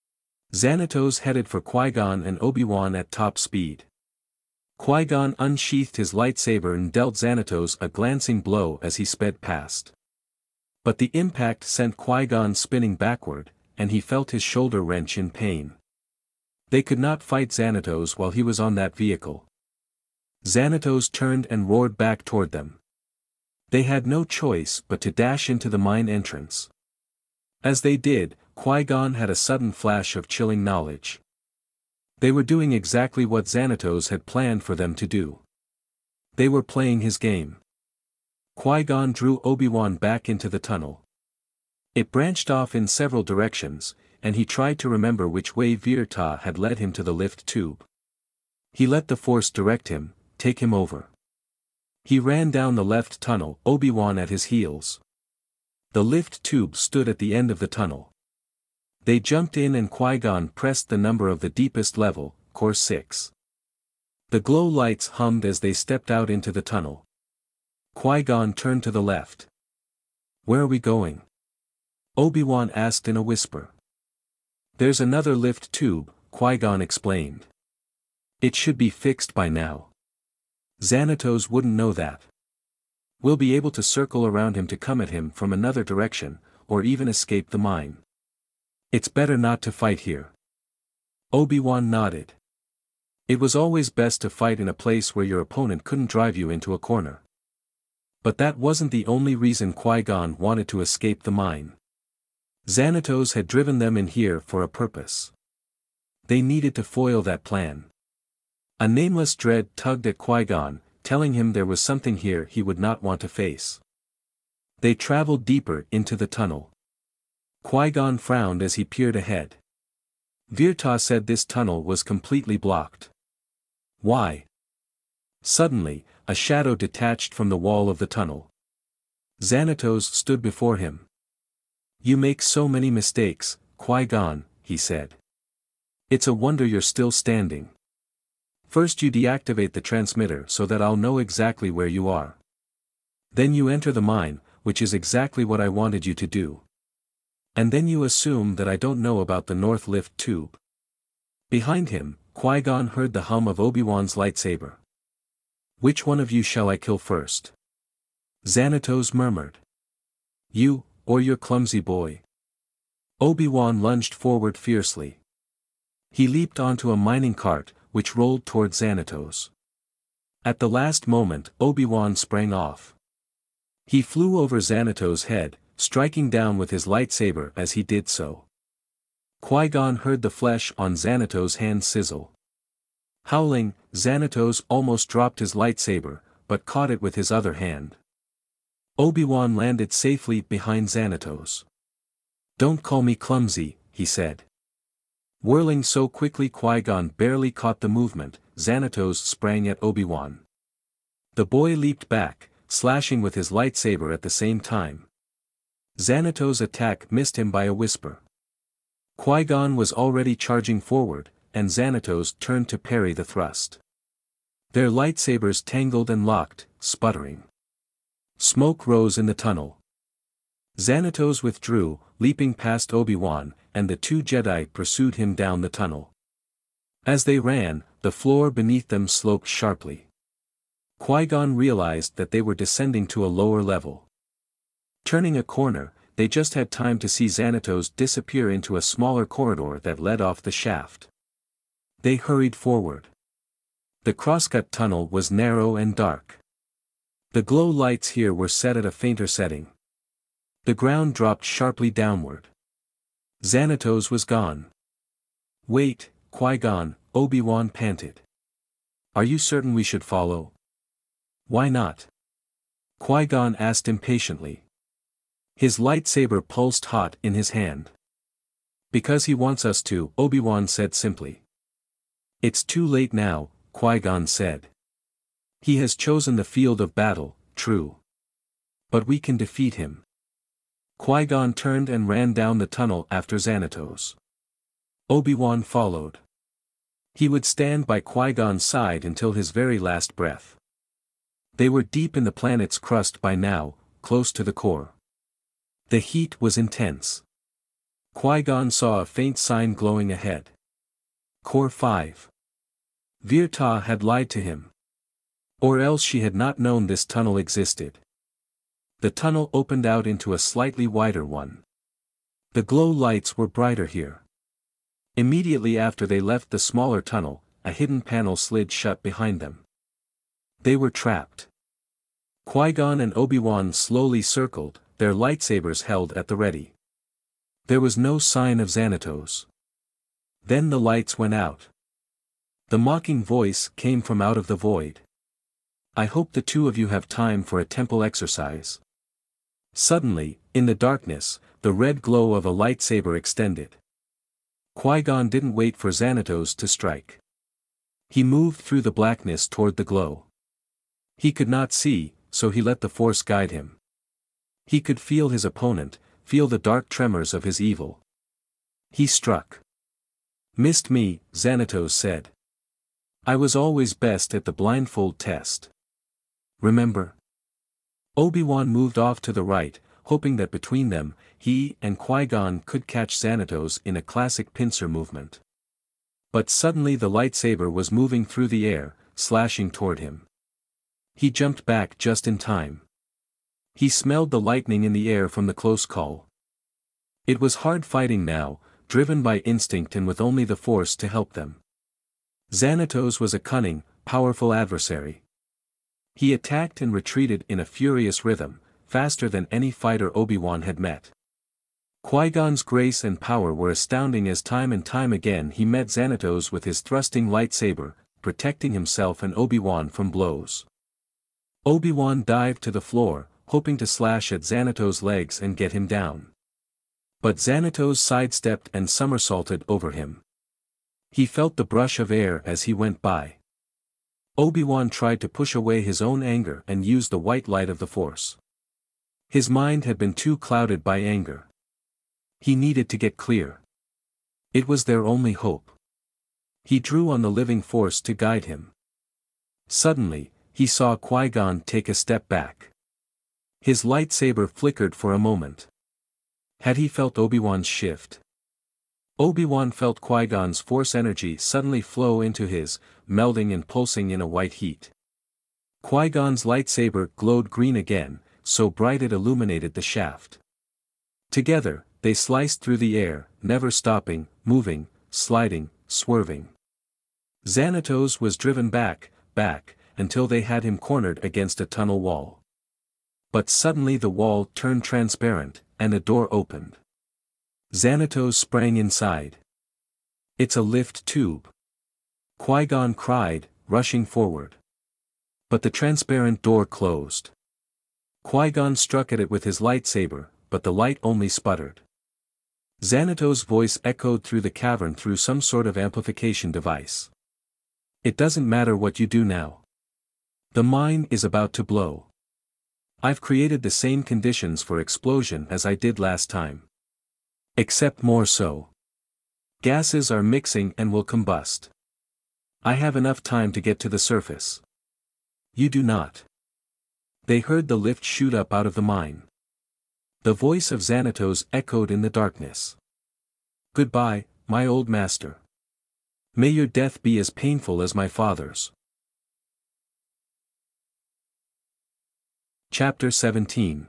Xanatos headed for Qui-Gon and Obi-Wan at top speed. Qui-Gon unsheathed his lightsaber and dealt Xanatos a glancing blow as he sped past. But the impact sent Qui-Gon spinning backward, and he felt his shoulder wrench in pain. They could not fight Xanatos while he was on that vehicle. Xanatos turned and roared back toward them. They had no choice but to dash into the mine entrance. As they did, Qui-Gon had a sudden flash of chilling knowledge. They were doing exactly what Xanatos had planned for them to do. They were playing his game. Qui-Gon drew Obi-Wan back into the tunnel. It branched off in several directions, and he tried to remember which way Virta had led him to the lift tube. He let the Force direct him, take him over. He ran down the left tunnel, Obi-Wan at his heels. The lift tube stood at the end of the tunnel. They jumped in and Qui-Gon pressed the number of the deepest level, Core six. The glow lights hummed as they stepped out into the tunnel. Qui-Gon turned to the left. "Where are we going?" Obi-Wan asked in a whisper. There's another lift tube, Qui-Gon explained. It should be fixed by now. Xanatos wouldn't know that. We'll be able to circle around him to come at him from another direction, or even escape the mine. It's better not to fight here. Obi-Wan nodded. It was always best to fight in a place where your opponent couldn't drive you into a corner. But that wasn't the only reason Qui-Gon wanted to escape the mine. Xanatos had driven them in here for a purpose. They needed to foil that plan. A nameless dread tugged at Qui-Gon, telling him there was something here he would not want to face. They traveled deeper into the tunnel. Qui-Gon frowned as he peered ahead. Virta said this tunnel was completely blocked. Why? Suddenly, a shadow detached from the wall of the tunnel. Xanatos stood before him. You make so many mistakes, Qui-Gon, he said. It's a wonder you're still standing. First you deactivate the transmitter so that I'll know exactly where you are. Then you enter the mine, which is exactly what I wanted you to do. And then you assume that I don't know about the North Lift tube. Behind him, Qui-Gon heard the hum of Obi-Wan's lightsaber. Which one of you shall I kill first? Xanatos murmured. You, or your clumsy boy. Obi-Wan lunged forward fiercely. He leaped onto a mining cart, which rolled toward Xanatos. At the last moment, Obi-Wan sprang off. He flew over Xanatos' head, striking down with his lightsaber as he did so. Qui-Gon heard the flesh on Xanatos' hand sizzle. Howling, Xanatos almost dropped his lightsaber, but caught it with his other hand. Obi-Wan landed safely behind Xanatos. Don't call me clumsy, he said. Whirling so quickly Qui-Gon barely caught the movement, Xanatos sprang at Obi-Wan. The boy leaped back, slashing with his lightsaber at the same time. Xanatos' attack missed him by a whisper. Qui-Gon was already charging forward, and Xanatos turned to parry the thrust. Their lightsabers tangled and locked, sputtering. Smoke rose in the tunnel. Xanatos withdrew, leaping past Obi-Wan, and the two Jedi pursued him down the tunnel. As they ran, the floor beneath them sloped sharply. Qui-Gon realized that they were descending to a lower level. Turning a corner, they just had time to see Xanatos disappear into a smaller corridor that led off the shaft. They hurried forward. The crosscut tunnel was narrow and dark. The glow lights here were set at a fainter setting. The ground dropped sharply downward. Xanatos was gone. Wait, Qui-Gon, Obi-Wan panted. Are you certain we should follow? Why not? Qui-Gon asked impatiently. His lightsaber pulsed hot in his hand. Because he wants us to, Obi-Wan said simply. It's too late now, Qui-Gon said. He has chosen the field of battle, true. But we can defeat him. Qui-Gon turned and ran down the tunnel after Xanatos. Obi-Wan followed. He would stand by Qui-Gon's side until his very last breath. They were deep in the planet's crust by now, close to the core. The heat was intense. Qui-Gon saw a faint sign glowing ahead. Core five. Virta had lied to him. Or else she had not known this tunnel existed. The tunnel opened out into a slightly wider one. The glow lights were brighter here. Immediately after they left the smaller tunnel, a hidden panel slid shut behind them. They were trapped. Qui-Gon and Obi-Wan slowly circled, their lightsabers held at the ready. There was no sign of Xanatos. Then the lights went out. The mocking voice came from out of the void. I hope the two of you have time for a temple exercise. Suddenly, in the darkness, the red glow of a lightsaber extended. Qui-Gon didn't wait for Xanatos to strike. He moved through the blackness toward the glow. He could not see, so he let the Force guide him. He could feel his opponent, feel the dark tremors of his evil. He struck. Missed me, Xanatos said. I was always best at the blindfold test. Remember? Obi-Wan moved off to the right, hoping that between them, he and Qui-Gon could catch Xanatos in a classic pincer movement. But suddenly the lightsaber was moving through the air, slashing toward him. He jumped back just in time. He smelled the lightning in the air from the close call. It was hard fighting now, driven by instinct and with only the Force to help them. Xanatos was a cunning, powerful adversary. He attacked and retreated in a furious rhythm, faster than any fighter Obi-Wan had met. Qui-Gon's grace and power were astounding as time and time again he met Xanatos with his thrusting lightsaber, protecting himself and Obi-Wan from blows. Obi-Wan dived to the floor, hoping to slash at Xanatos' legs and get him down. But Xanatos sidestepped and somersaulted over him. He felt the brush of air as he went by. Obi-Wan tried to push away his own anger and use the white light of the Force. His mind had been too clouded by anger. He needed to get clear. It was their only hope. He drew on the living Force to guide him. Suddenly, he saw Qui-Gon take a step back. His lightsaber flickered for a moment. Had he felt Obi-Wan's shift? Obi-Wan felt Qui-Gon's Force energy suddenly flow into his, melding and pulsing in a white heat. Qui-Gon's lightsaber glowed green again, so bright it illuminated the shaft. Together, they sliced through the air, never stopping, moving, sliding, swerving. Xanatos was driven back, back, until they had him cornered against a tunnel wall. But suddenly the wall turned transparent, and a door opened. Xanatos sprang inside. "It's a lift tube!" Qui-Gon cried, rushing forward. But the transparent door closed. Qui-Gon struck at it with his lightsaber, but the light only sputtered. Xanatos' voice echoed through the cavern through some sort of amplification device. "It doesn't matter what you do now. The mine is about to blow. I've created the same conditions for explosion as I did last time. Except more so. Gases are mixing and will combust. I have enough time to get to the surface. You do not." They heard the lift shoot up out of the mine. The voice of Xanatos echoed in the darkness. "Goodbye, my old master. May your death be as painful as my father's." Chapter seventeen.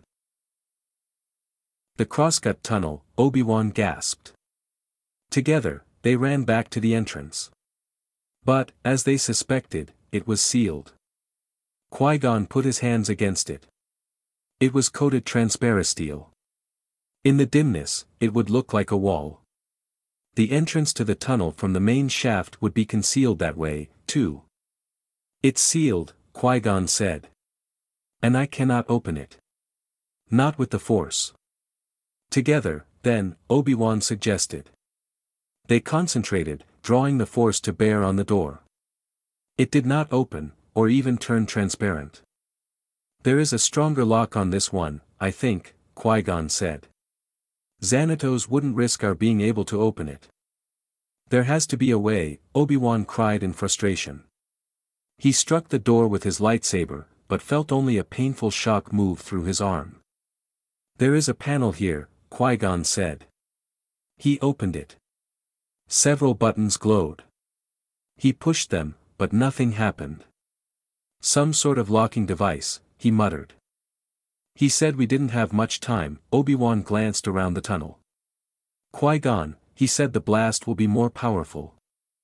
The crosscut tunnel, Obi-Wan gasped. Together, they ran back to the entrance. But, as they suspected, it was sealed. Qui-Gon put his hands against it. It was coated transparisteel. In the dimness, it would look like a wall. The entrance to the tunnel from the main shaft would be concealed that way, too. "It's sealed," Qui-Gon said. "And I cannot open it. Not with the Force." "Together, then," Obi-Wan suggested. They concentrated, drawing the Force to bear on the door. It did not open, or even turn transparent. "There is a stronger lock on this one, I think," Qui-Gon said. "Xanatos wouldn't risk our being able to open it." "There has to be a way," Obi-Wan cried in frustration. He struck the door with his lightsaber, but felt only a painful shock move through his arm. "There is a panel here," Qui-Gon said. He opened it. Several buttons glowed. He pushed them, but nothing happened. "Some sort of locking device," he muttered. "He said we didn't have much time." Obi-Wan glanced around the tunnel. "Qui-Gon, he said the blast will be more powerful."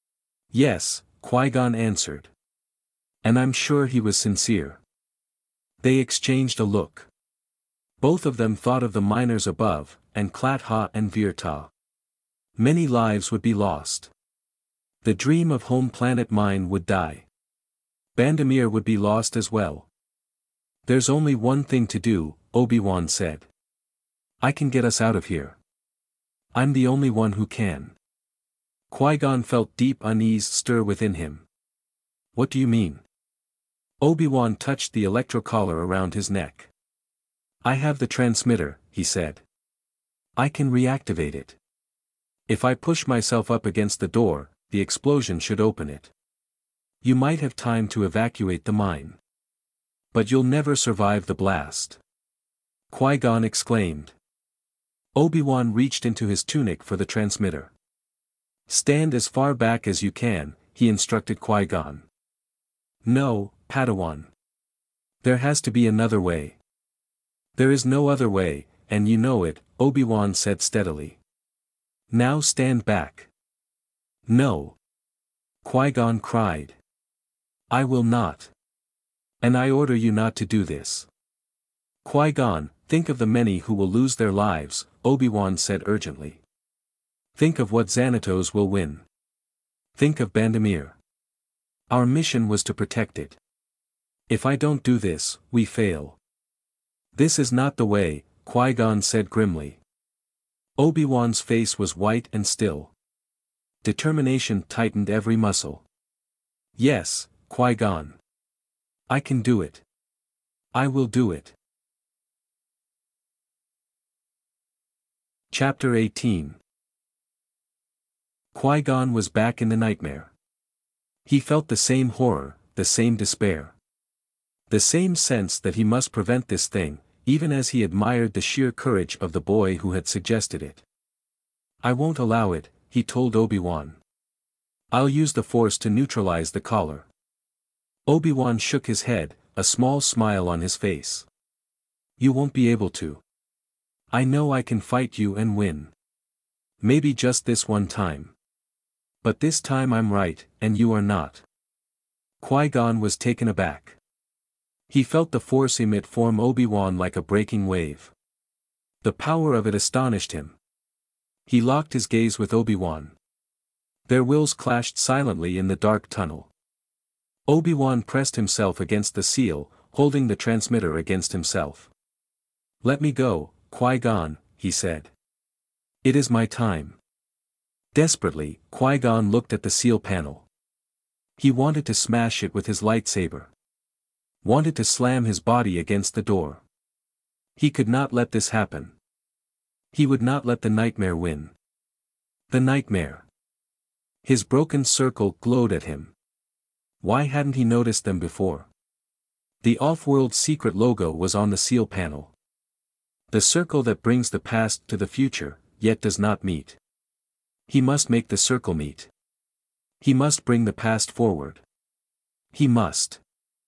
"Yes," Qui-Gon answered. "And I'm sure he was sincere." They exchanged a look. Both of them thought of the miners above, and Klat-Ha and Virta. Many lives would be lost. The dream of home planet mine would die. Bandamir would be lost as well. "There's only one thing to do," Obi-Wan said. "I can get us out of here. I'm the only one who can." Qui-Gon felt deep unease stir within him. "What do you mean?" Obi-Wan touched the electrocollar around his neck. "I have the transmitter," he said. "I can reactivate it. If I push myself up against the door, the explosion should open it. You might have time to evacuate the mine. But you'll never survive the blast." Qui-Gon exclaimed. Obi-Wan reached into his tunic for the transmitter. Stand as far back as you can, he instructed Qui-Gon. No, Padawan. There has to be another way. There is no other way, and you know it, Obi-Wan said steadily. Now stand back. No. Qui-Gon cried. I will not. And I order you not to do this. Qui-Gon, think of the many who will lose their lives, Obi-Wan said urgently. Think of what Xanatos will win. Think of Bandamir. Our mission was to protect it. If I don't do this, we fail. This is not the way, Qui-Gon said grimly. Obi-Wan's face was white and still. Determination tightened every muscle. Yes, Qui-Gon. I can do it. I will do it. Chapter eighteen. Qui-Gon was back in the nightmare. He felt the same horror, the same despair. The same sense that he must prevent this thing, even as he admired the sheer courage of the boy who had suggested it. I won't allow it, he told Obi-Wan. I'll use the Force to neutralize the collar. Obi-Wan shook his head, a small smile on his face. You won't be able to. I know I can fight you and win. Maybe just this one time. But this time I'm right, and you are not. Qui-Gon was taken aback. He felt the Force emit from Obi-Wan like a breaking wave. The power of it astonished him. He locked his gaze with Obi-Wan. Their wills clashed silently in the dark tunnel. Obi-Wan pressed himself against the seal, holding the transmitter against himself. Let me go, Qui-Gon, he said. It is my time. Desperately, Qui-Gon looked at the seal panel. He wanted to smash it with his lightsaber. Wanted to slam his body against the door. He could not let this happen. He would not let the nightmare win. The nightmare. His broken circle glowed at him. Why hadn't he noticed them before? The off-world secret logo was on the seal panel. The circle that brings the past to the future, yet does not meet. He must make the circle meet. He must bring the past forward. He must.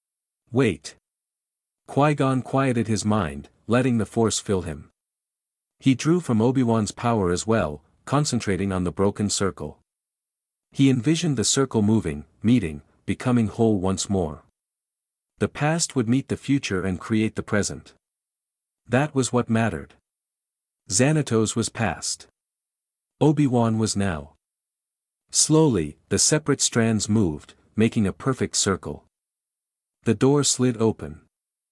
Wait. Qui-Gon quieted his mind, letting the Force fill him. He drew from Obi-Wan's power as well, concentrating on the broken circle. He envisioned the circle moving, meeting, becoming whole once more. The past would meet the future and create the present. That was what mattered. Xanatos was past. Obi-Wan was now. Slowly, the separate strands moved, making a perfect circle. The door slid open.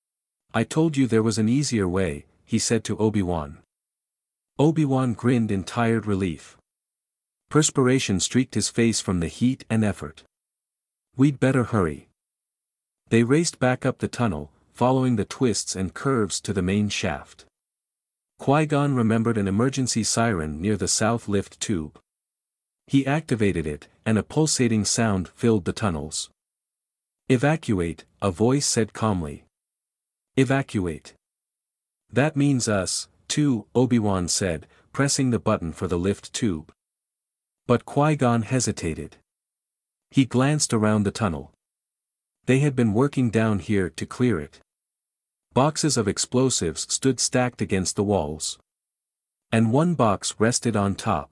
I told you there was an easier way, he said to Obi-Wan. Obi-Wan grinned in tired relief. Perspiration streaked his face from the heat and effort. We'd better hurry. They raced back up the tunnel, following the twists and curves to the main shaft. Qui-Gon remembered an emergency siren near the south lift tube. He activated it, and a pulsating sound filled the tunnels. Evacuate, a voice said calmly. Evacuate. That means us, too, Obi-Wan said, pressing the button for the lift tube. But Qui-Gon hesitated. He glanced around the tunnel. They had been working down here to clear it. Boxes of explosives stood stacked against the walls. And one box rested on top.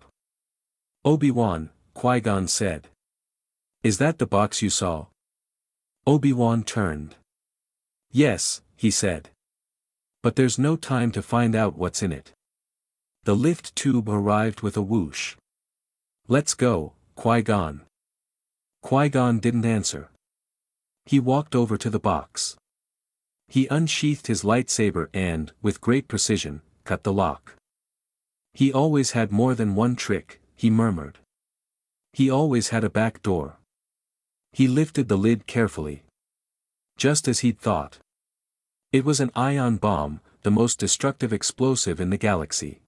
Obi-Wan, Qui-Gon said. Is that the box you saw? Obi-Wan turned. Yes, he said. But there's no time to find out what's in it. The lift tube arrived with a whoosh. Let's go, Qui-Gon. Qui-Gon didn't answer. He walked over to the box. He unsheathed his lightsaber and, with great precision, cut the lock. He always had more than one trick, he murmured. He always had a back door. He lifted the lid carefully. Just as he'd thought. It was an ion bomb, the most destructive explosive in the galaxy.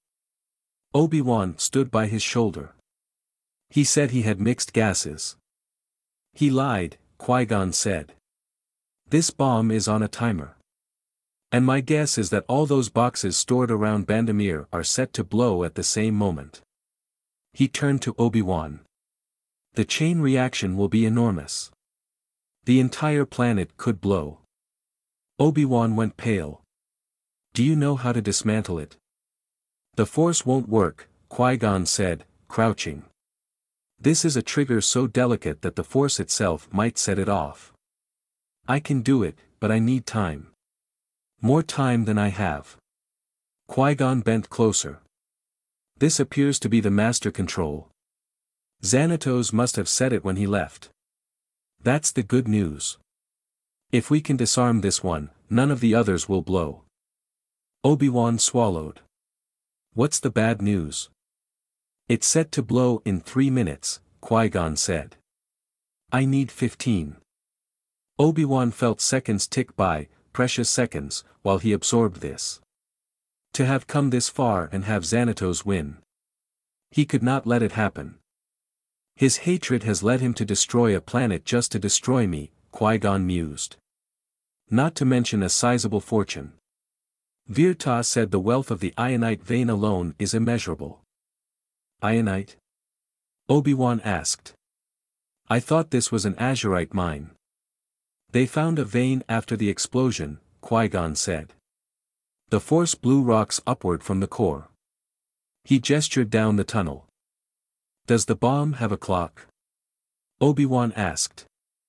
Obi-Wan stood by his shoulder. He said he had mixed gases. He lied, Qui-Gon said. This bomb is on a timer. And my guess is that all those boxes stored around Bandamir are set to blow at the same moment. He turned to Obi-Wan. The chain reaction will be enormous. The entire planet could blow. Obi-Wan went pale. Do you know how to dismantle it? The Force won't work, Qui-Gon said, crouching. This is a trigger so delicate that the Force itself might set it off. I can do it, but I need time. More time than I have. Qui-Gon bent closer. This appears to be the master control. Xanatos must have said it when he left. That's the good news. If we can disarm this one, none of the others will blow. Obi-Wan swallowed. What's the bad news? It's set to blow in three minutes, Qui-Gon said. I need fifteen. Obi-Wan felt seconds tick by, precious seconds, while he absorbed this. To have come this far and have Xanatos win. He could not let it happen. His hatred has led him to destroy a planet just to destroy me, Qui-Gon mused. Not to mention a sizable fortune. Virta said the wealth of the Ionite vein alone is immeasurable. Ionite? Obi-Wan asked. I thought this was an azurite mine. They found a vein after the explosion, Qui-Gon said. The Force blew rocks upward from the core. He gestured down the tunnel. Does the bomb have a clock? Obi-Wan asked.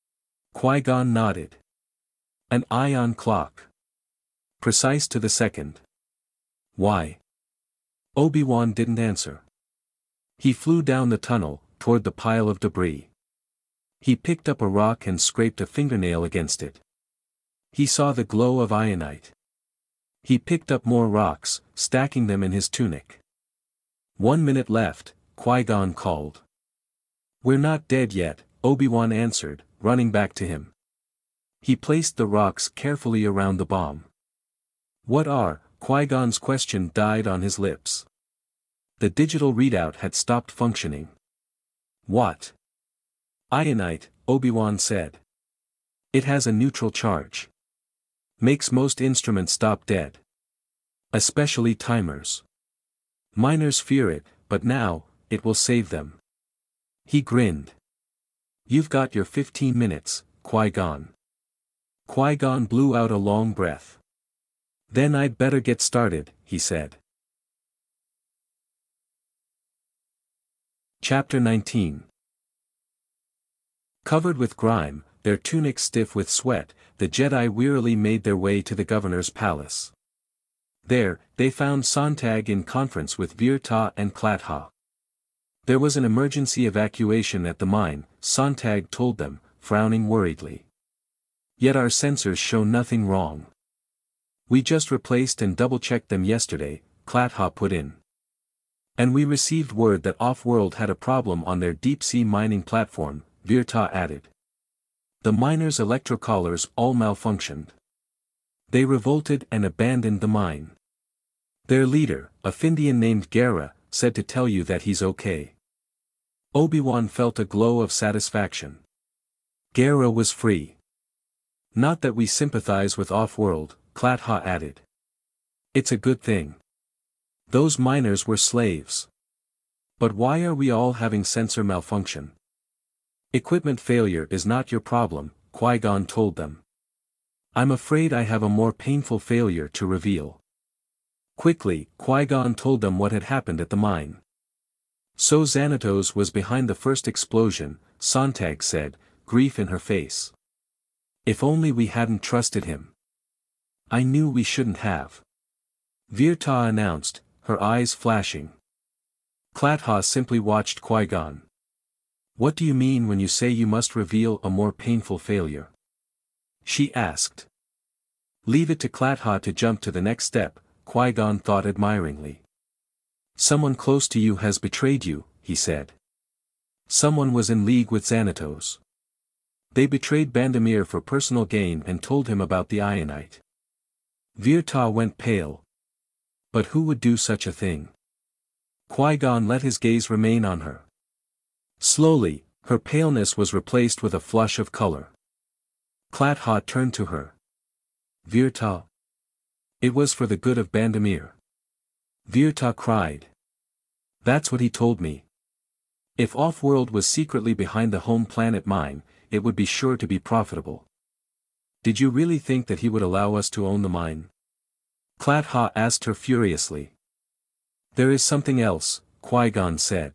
Qui-Gon nodded. An ion clock. Precise to the second. Why? Obi-Wan didn't answer. He flew down the tunnel, toward the pile of debris. He picked up a rock and scraped a fingernail against it. He saw the glow of ionite. He picked up more rocks, stacking them in his tunic. One minute left, Qui-Gon called. We're not dead yet, Obi-Wan answered, running back to him. He placed the rocks carefully around the bomb. What are? Qui-Gon's question died on his lips. The digital readout had stopped functioning. What? Ionite, Obi-Wan said. It has a neutral charge. Makes most instruments stop dead. Especially timers. Miners fear it, but now, it will save them. He grinned. You've got your fifteen minutes, Qui-Gon. Qui-Gon blew out a long breath. Then I'd better get started, he said. Chapter nineteen. Covered with grime, their tunics stiff with sweat, the Jedi wearily made their way to the governor's palace. There, they found Sontag in conference with Virta and Klatha. There was an emergency evacuation at the mine, Sontag told them, frowning worriedly. Yet our sensors show nothing wrong. We just replaced and double-checked them yesterday, Klatha put in. And we received word that Off-World had a problem on their deep-sea mining platform, Virta added. The miners' electrocollars all malfunctioned. They revolted and abandoned the mine. Their leader, a Findian named Gera, said to tell you that he's okay. Obi-Wan felt a glow of satisfaction. Gera was free. Not that we sympathize with Off-World, Klatha added. It's a good thing. Those miners were slaves. But why are we all having sensor malfunction? Equipment failure is not your problem, Qui-Gon told them. I'm afraid I have a more painful failure to reveal. Quickly, Qui-Gon told them what had happened at the mine. So Xanatos was behind the first explosion, Sontag said, grief in her face. If only we hadn't trusted him. I knew we shouldn't have. Virta announced, her eyes flashing. Klatha simply watched Qui-Gon. What do you mean when you say you must reveal a more painful failure? She asked. Leave it to Klatha to jump to the next step, Qui-Gon thought admiringly. Someone close to you has betrayed you, he said. Someone was in league with Xanatos. They betrayed Bandamir for personal gain and told him about the ionite. Virta went pale. But who would do such a thing? Qui-Gon let his gaze remain on her. Slowly, her paleness was replaced with a flush of color. Klatha turned to her. Virta. It was for the good of Bandamir. Virta cried. That's what he told me. If Off-World was secretly behind the home planet mine, it would be sure to be profitable. Did you really think that he would allow us to own the mine? Clat-Ha asked her furiously. There is something else, Qui-Gon said.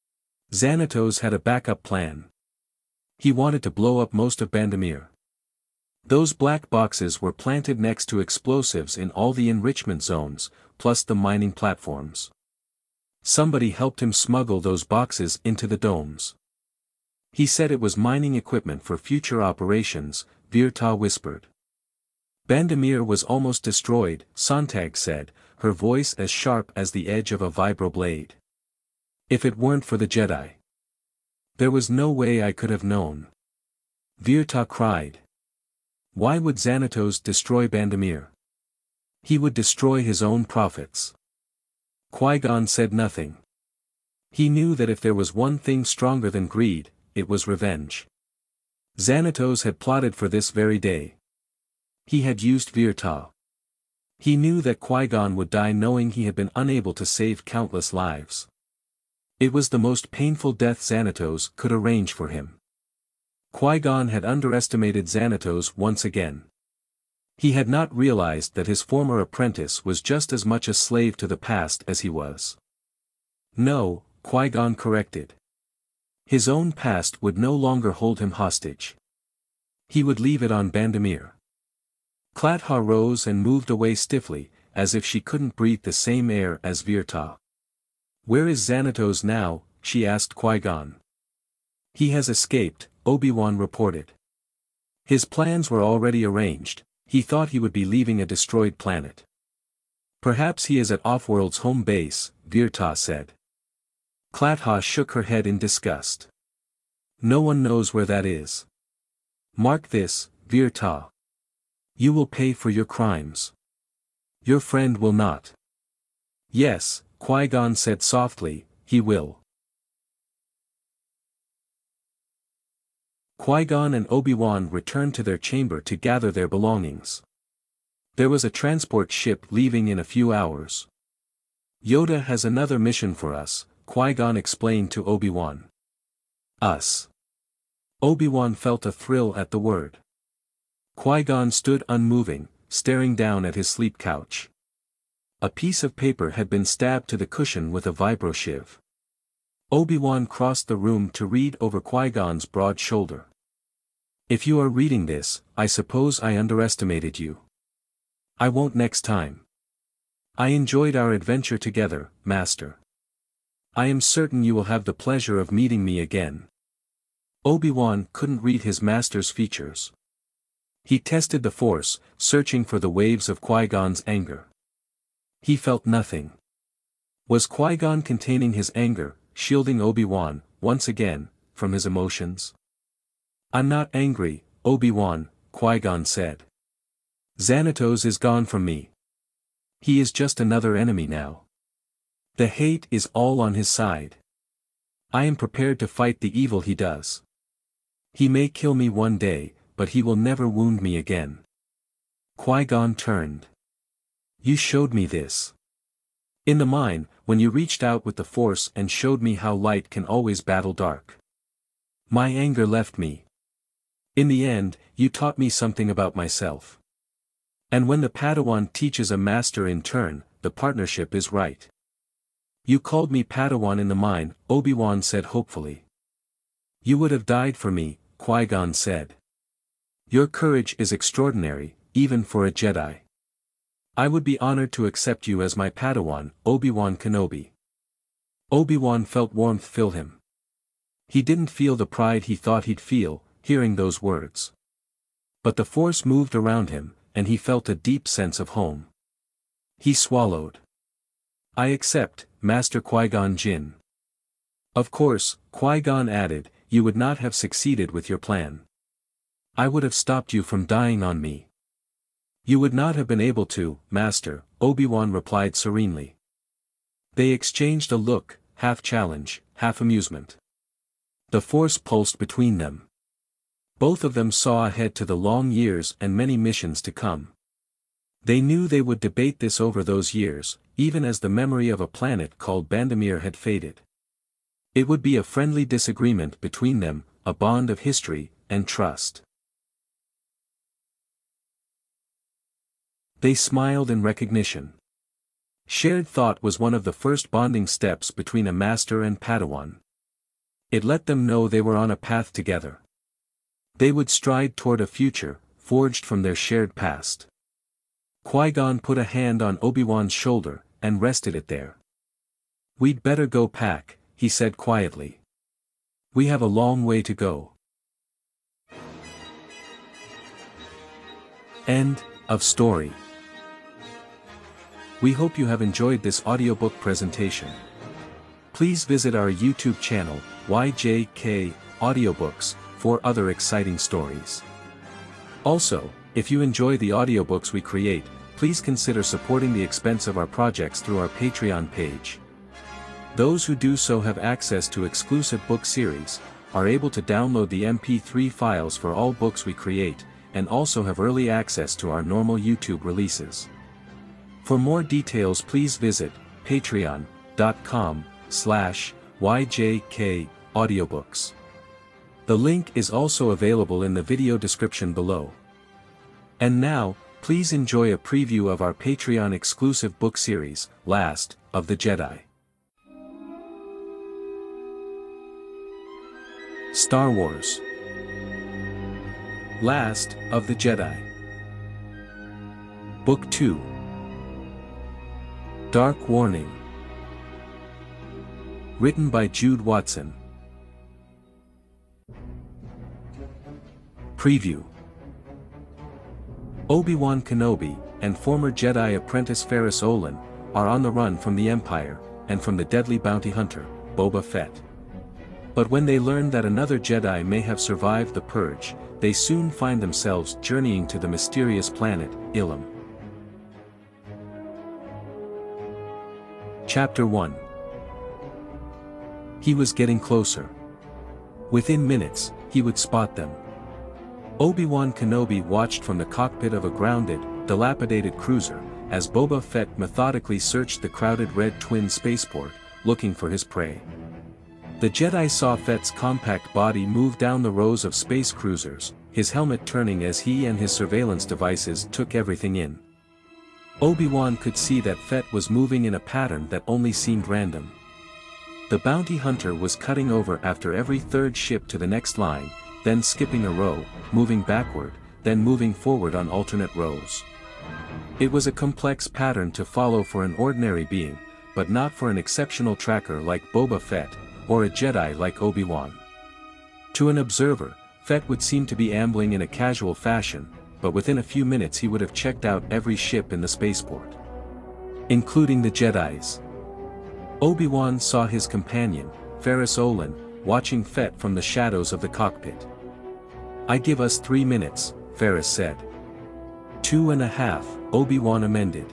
Xanatos had a backup plan. He wanted to blow up most of Bandamir. Those black boxes were planted next to explosives in all the enrichment zones, plus the mining platforms. Somebody helped him smuggle those boxes into the domes. He said it was mining equipment for future operations, Virta whispered. Bandamir was almost destroyed, Sontag said, her voice as sharp as the edge of a vibroblade. If it weren't for the Jedi. There was no way I could have known. Virta cried. Why would Xanatos destroy Bandamir? He would destroy his own prophets. Qui-Gon said nothing. He knew that if there was one thing stronger than greed, it was revenge. Xanatos had plotted for this very day. He had used Virta. He knew that Qui-Gon would die knowing he had been unable to save countless lives. It was the most painful death Xanatos could arrange for him. Qui-Gon had underestimated Xanatos once again. He had not realized that his former apprentice was just as much a slave to the past as he was. No, Qui-Gon corrected. His own past would no longer hold him hostage. He would leave it on Bandamir. Clat-Ha rose and moved away stiffly, as if she couldn't breathe the same air as Virta. Where is Xanatos now? She asked Qui-Gon. He has escaped, Obi-Wan reported. His plans were already arranged. He thought he would be leaving a destroyed planet. Perhaps he is at Off-World's home base, Virta said. Clat-Ha shook her head in disgust. No one knows where that is. Mark this, Virta. You will pay for your crimes. Your friend will not. Yes, Qui-Gon said softly, he will. Qui-Gon and Obi-Wan returned to their chamber to gather their belongings. There was a transport ship leaving in a few hours. Yoda has another mission for us, Qui-Gon explained to Obi-Wan. Us. Obi-Wan felt a thrill at the word. Qui-Gon stood unmoving, staring down at his sleep couch. A piece of paper had been stabbed to the cushion with a vibroshiv. Obi-Wan crossed the room to read over Qui-Gon's broad shoulder. If you are reading this, I suppose I underestimated you. I won't next time. I enjoyed our adventure together, Master. I am certain you will have the pleasure of meeting me again. Obi-Wan couldn't read his master's features. He tested the Force, searching for the waves of Qui-Gon's anger. He felt nothing. Was Qui-Gon containing his anger, shielding Obi-Wan, once again, from his emotions? I'm not angry, Obi-Wan, Qui-Gon said. Xanatos is gone from me. He is just another enemy now. The hate is all on his side. I am prepared to fight the evil he does. He may kill me one day, but he will never wound me again. Qui-Gon turned. You showed me this. In the mine, when you reached out with the Force and showed me how light can always battle dark. My anger left me. In the end, you taught me something about myself. And when the Padawan teaches a master in turn, the partnership is right. You called me Padawan in the mine, Obi-Wan said hopefully. You would have died for me, Qui-Gon said. Your courage is extraordinary, even for a Jedi. I would be honored to accept you as my Padawan, Obi-Wan Kenobi. Obi-Wan felt warmth fill him. He didn't feel the pride he thought he'd feel, hearing those words. But the Force moved around him, and he felt a deep sense of home. He swallowed. I accept, Master Qui-Gon Jinn. Of course, Qui-Gon added, you would not have succeeded with your plan. I would have stopped you from dying on me. You would not have been able to, Master, Obi-Wan replied serenely. They exchanged a look, half challenge, half amusement. The Force pulsed between them. Both of them saw ahead to the long years and many missions to come. They knew they would debate this over those years, even as the memory of a planet called Bandamir had faded. It would be a friendly disagreement between them, a bond of history and trust. They smiled in recognition. Shared thought was one of the first bonding steps between a master and Padawan. It let them know they were on a path together. They would stride toward a future, forged from their shared past. Qui-Gon put a hand on Obi-Wan's shoulder, and rested it there. "We'd better go pack," he said quietly. "We have a long way to go." End of story. We hope you have enjoyed this audiobook presentation. Please visit our YouTube channel, Y J K Audiobooks, for other exciting stories. Also, if you enjoy the audiobooks we create, please consider supporting the expense of our projects through our Patreon page. Those who do so have access to exclusive book series, are able to download the M P three files for all books we create, and also have early access to our normal YouTube releases. For more details, please visit patreon.com slash YJK audiobooks. The link is also available in the video description below. And now, please enjoy a preview of our Patreon exclusive book series, Last of the Jedi. Star Wars. Last of the Jedi. Book two. Dark Warning. Written by Jude Watson. Preview. Obi-Wan Kenobi, and former Jedi apprentice Ferris Olin, are on the run from the Empire, and from the deadly bounty hunter, Boba Fett. But when they learn that another Jedi may have survived the Purge, they soon find themselves journeying to the mysterious planet, Ilum. Chapter one. He was getting closer. Within minutes, he would spot them. Obi-Wan Kenobi watched from the cockpit of a grounded, dilapidated cruiser, as Boba Fett methodically searched the crowded Red Twin spaceport, looking for his prey. The Jedi saw Fett's compact body move down the rows of space cruisers, his helmet turning as he and his surveillance devices took everything in. Obi-Wan could see that Fett was moving in a pattern that only seemed random. The bounty hunter was cutting over after every third ship to the next line, then skipping a row, moving backward, then moving forward on alternate rows. It was a complex pattern to follow for an ordinary being, but not for an exceptional tracker like Boba Fett, or a Jedi like Obi-Wan. To an observer, Fett would seem to be ambling in a casual fashion, but within a few minutes he would have checked out every ship in the spaceport, including the Jedi's. Obi-Wan saw his companion, Ferris Olin, watching Fett from the shadows of the cockpit. "I give us three minutes, Ferris said. Two and a half, Obi-Wan amended.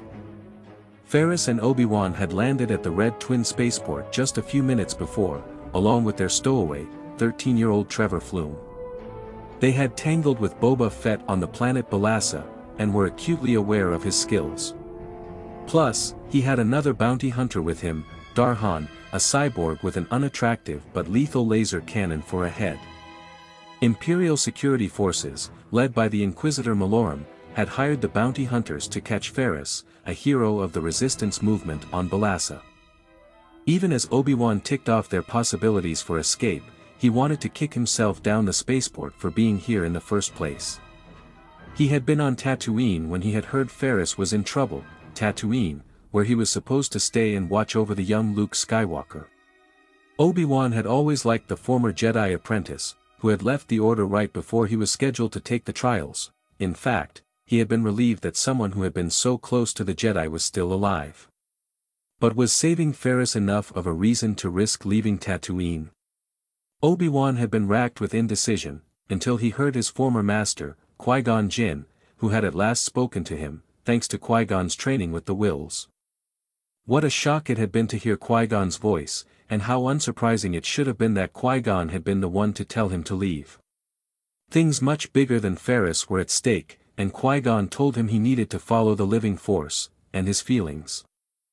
Ferris and Obi-Wan had landed at the Red Twin spaceport just a few minutes before, along with their stowaway, thirteen-year-old Trevor Flume. They had tangled with Boba Fett on the planet Balassa, and were acutely aware of his skills. Plus, he had another bounty hunter with him, Darhan, a cyborg with an unattractive but lethal laser cannon for a head. Imperial security forces, led by the Inquisitor Malorum, had hired the bounty hunters to catch Ferris, a hero of the resistance movement on Balassa. Even as Obi-Wan ticked off their possibilities for escape, he wanted to kick himself down the spaceport for being here in the first place. He had been on Tatooine when he had heard Ferris was in trouble, Tatooine, where he was supposed to stay and watch over the young Luke Skywalker. Obi-Wan had always liked the former Jedi apprentice, who had left the Order right before he was scheduled to take the trials. In fact, he had been relieved that someone who had been so close to the Jedi was still alive. But was saving Ferris enough of a reason to risk leaving Tatooine? Obi-Wan had been racked with indecision, until he heard his former master, Qui-Gon Jinn, who had at last spoken to him, thanks to Qui-Gon's training with the Wills. What a shock it had been to hear Qui-Gon's voice, and how unsurprising it should have been that Qui-Gon had been the one to tell him to leave. Things much bigger than Ferris were at stake, and Qui-Gon told him he needed to follow the living force, and his feelings.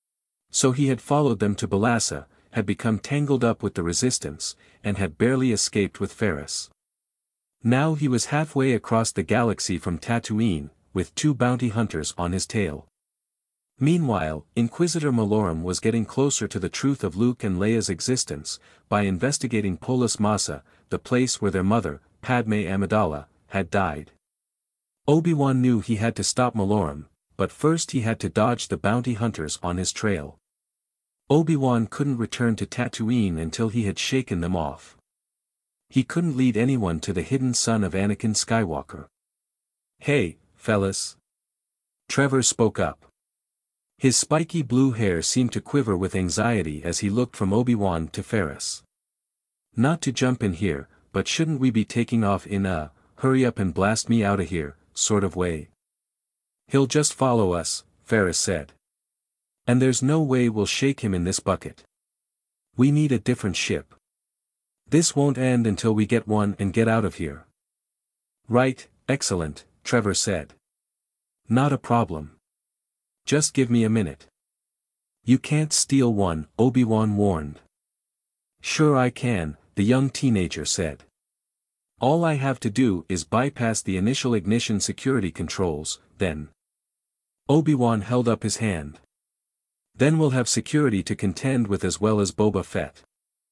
So he had followed them to Balassa, had become tangled up with the Resistance, and had barely escaped with Ferris. Now he was halfway across the galaxy from Tatooine, with two bounty hunters on his tail. Meanwhile, Inquisitor Malorum was getting closer to the truth of Luke and Leia's existence, by investigating Polis Massa, the place where their mother, Padme Amidala, had died. Obi-Wan knew he had to stop Malorum, but first he had to dodge the bounty hunters on his trail. Obi-Wan couldn't return to Tatooine until he had shaken them off. He couldn't lead anyone to the hidden son of Anakin Skywalker. "Hey, fellas." Trevor spoke up. His spiky blue hair seemed to quiver with anxiety as he looked from Obi-Wan to Ferris. "Not to jump in here, but shouldn't we be taking off in a, hurry up and blast me outta here, sort of way?" "He'll just follow us," Ferris said. "And there's no way we'll shake him in this bucket. We need a different ship. This won't end until we get one and get out of here." "Right, excellent," Trevor said. "Not a problem. Just give me a minute." "You can't steal one," Obi-Wan warned. "Sure I can," the young teenager said. "All I have to do is bypass the initial ignition security controls, then." Obi-Wan held up his hand. "Then we'll have security to contend with as well as Boba Fett.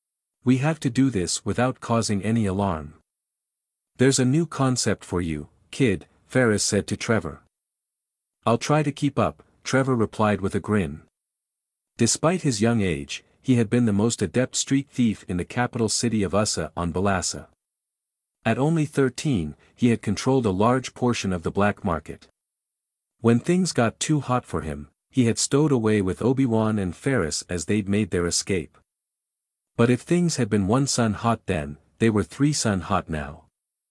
We have to do this without causing any alarm." "There's a new concept for you, kid," Ferris said to Trevor. "I'll try to keep up," Trevor replied with a grin. Despite his young age, he had been the most adept street thief in the capital city of Ussa on Balassa. At only thirteen, he had controlled a large portion of the black market. When things got too hot for him, he had stowed away with Obi-Wan and Ferris as they'd made their escape. But if things had been one sun hot then, they were three sun hot now.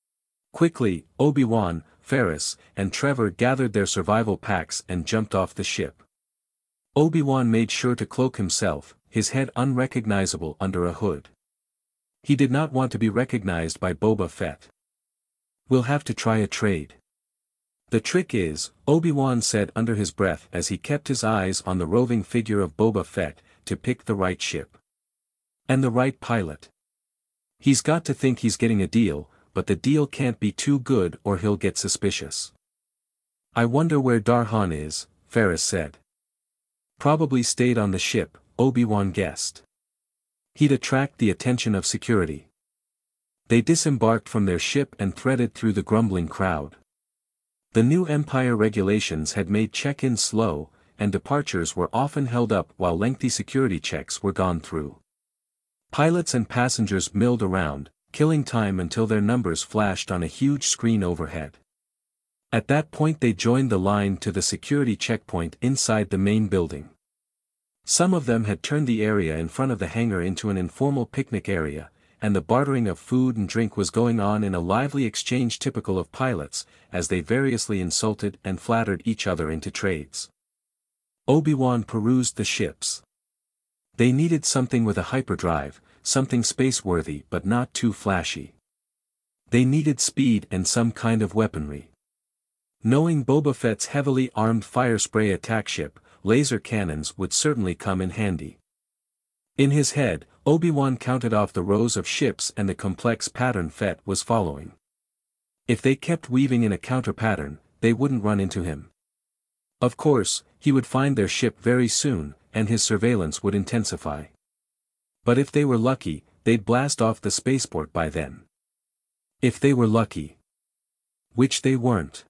Quickly, Obi-Wan, Ferris, and Trevor gathered their survival packs and jumped off the ship. Obi-Wan made sure to cloak himself, his head unrecognizable under a hood. He did not want to be recognized by Boba Fett. "We'll have to try a trade." "The trick is," Obi-Wan said under his breath as he kept his eyes on the roving figure of Boba Fett, "to pick the right ship. And the right pilot. He's got to think he's getting a deal, but the deal can't be too good or he'll get suspicious." "I wonder where Darhan is," Ferris said. "Probably stayed on the ship," Obi-Wan guessed. "He'd attract the attention of security." They disembarked from their ship and threaded through the grumbling crowd. The new Empire regulations had made check-ins slow, and departures were often held up while lengthy security checks were gone through. Pilots and passengers milled around, killing time until their numbers flashed on a huge screen overhead. At that point they joined the line to the security checkpoint inside the main building. Some of them had turned the area in front of the hangar into an informal picnic area, and the bartering of food and drink was going on in a lively exchange typical of pilots, as they variously insulted and flattered each other into trades. Obi-Wan perused the ships. They needed something with a hyperdrive, something space-worthy but not too flashy. They needed speed and some kind of weaponry. Knowing Boba Fett's heavily armed fire spray attack ship, laser cannons would certainly come in handy. In his head, Obi-Wan counted off the rows of ships and the complex pattern Fett was following. If they kept weaving in a counter-pattern, they wouldn't run into him. Of course, he would find their ship very soon, and his surveillance would intensify. But if they were lucky, they'd blast off the spaceport by then. If they were lucky. Which they weren't.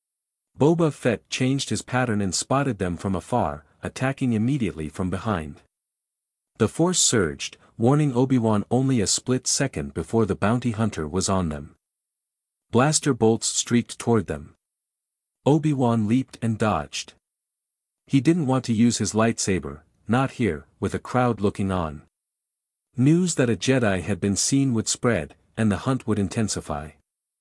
Boba Fett changed his pattern and spotted them from afar, attacking immediately from behind. The force surged, warning Obi-Wan only a split second before the bounty hunter was on them. Blaster bolts streaked toward them. Obi-Wan leaped and dodged. He didn't want to use his lightsaber, not here, with a crowd looking on. News that a Jedi had been seen would spread, and the hunt would intensify.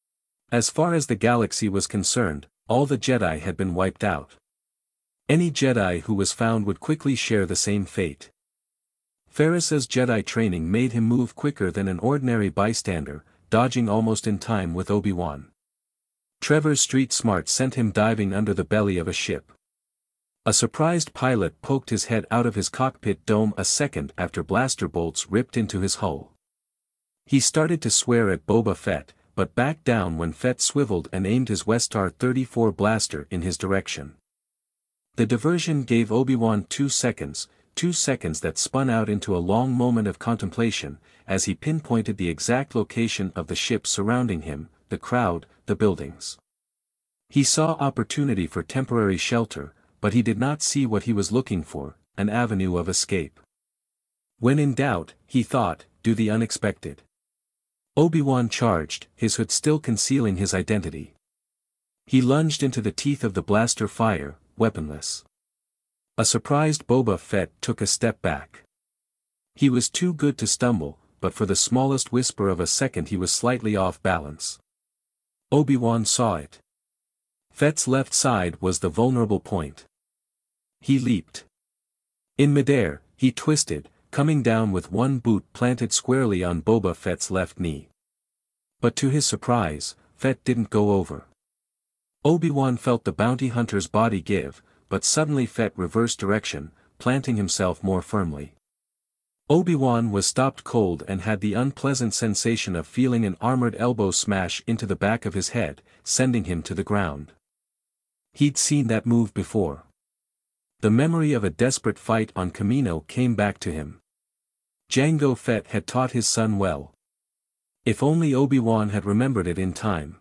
As far as the galaxy was concerned, all the Jedi had been wiped out. Any Jedi who was found would quickly share the same fate. Ferris's Jedi training made him move quicker than an ordinary bystander, dodging almost in time with Obi-Wan. Trevor's street smart sent him diving under the belly of a ship. A surprised pilot poked his head out of his cockpit dome a second after blaster bolts ripped into his hull. He started to swear at Boba Fett, but backed down when Fett swiveled and aimed his Westar thirty-four blaster in his direction. The diversion gave Obi-Wan two seconds, two seconds that spun out into a long moment of contemplation, as he pinpointed the exact location of the ship surrounding him, the crowd, the buildings. He saw opportunity for temporary shelter, but he did not see what he was looking for, an avenue of escape. When in doubt, he thought, do the unexpected. Obi-Wan charged, his hood still concealing his identity. He lunged into the teeth of the blaster fire, weaponless. A surprised Boba Fett took a step back. He was too good to stumble, but for the smallest whisper of a second he was slightly off balance. Obi-Wan saw it. Fett's left side was the vulnerable point. He leaped. In midair, he twisted, coming down with one boot planted squarely on Boba Fett's left knee. But to his surprise, Fett didn't go over. Obi-Wan felt the bounty hunter's body give, but suddenly Fett reversed direction, planting himself more firmly. Obi-Wan was stopped cold and had the unpleasant sensation of feeling an armored elbow smash into the back of his head, sending him to the ground. He'd seen that move before. The memory of a desperate fight on Kamino came back to him. Jango Fett had taught his son well. If only Obi-Wan had remembered it in time.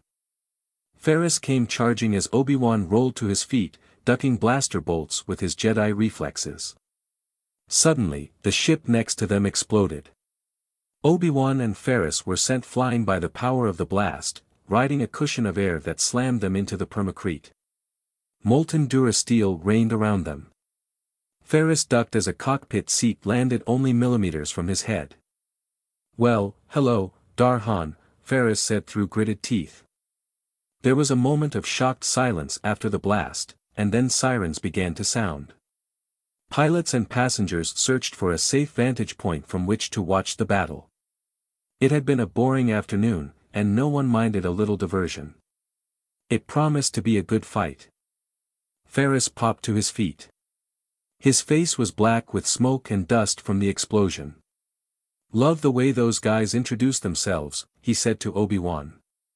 Ferris came charging as Obi-Wan rolled to his feet, ducking blaster bolts with his Jedi reflexes. Suddenly, the ship next to them exploded. Obi-Wan and Ferris were sent flying by the power of the blast, riding a cushion of air that slammed them into the permacrete. Molten durasteel rained around them. Ferris ducked as a cockpit seat landed only millimeters from his head. "Well, hello, Darhan," Ferris said through gritted teeth. There was a moment of shocked silence after the blast, and then sirens began to sound. Pilots and passengers searched for a safe vantage point from which to watch the battle. It had been a boring afternoon, and no one minded a little diversion. It promised to be a good fight. Ferris popped to his feet. His face was black with smoke and dust from the explosion. "Love the way those guys introduced themselves," he said to Obi-Wan.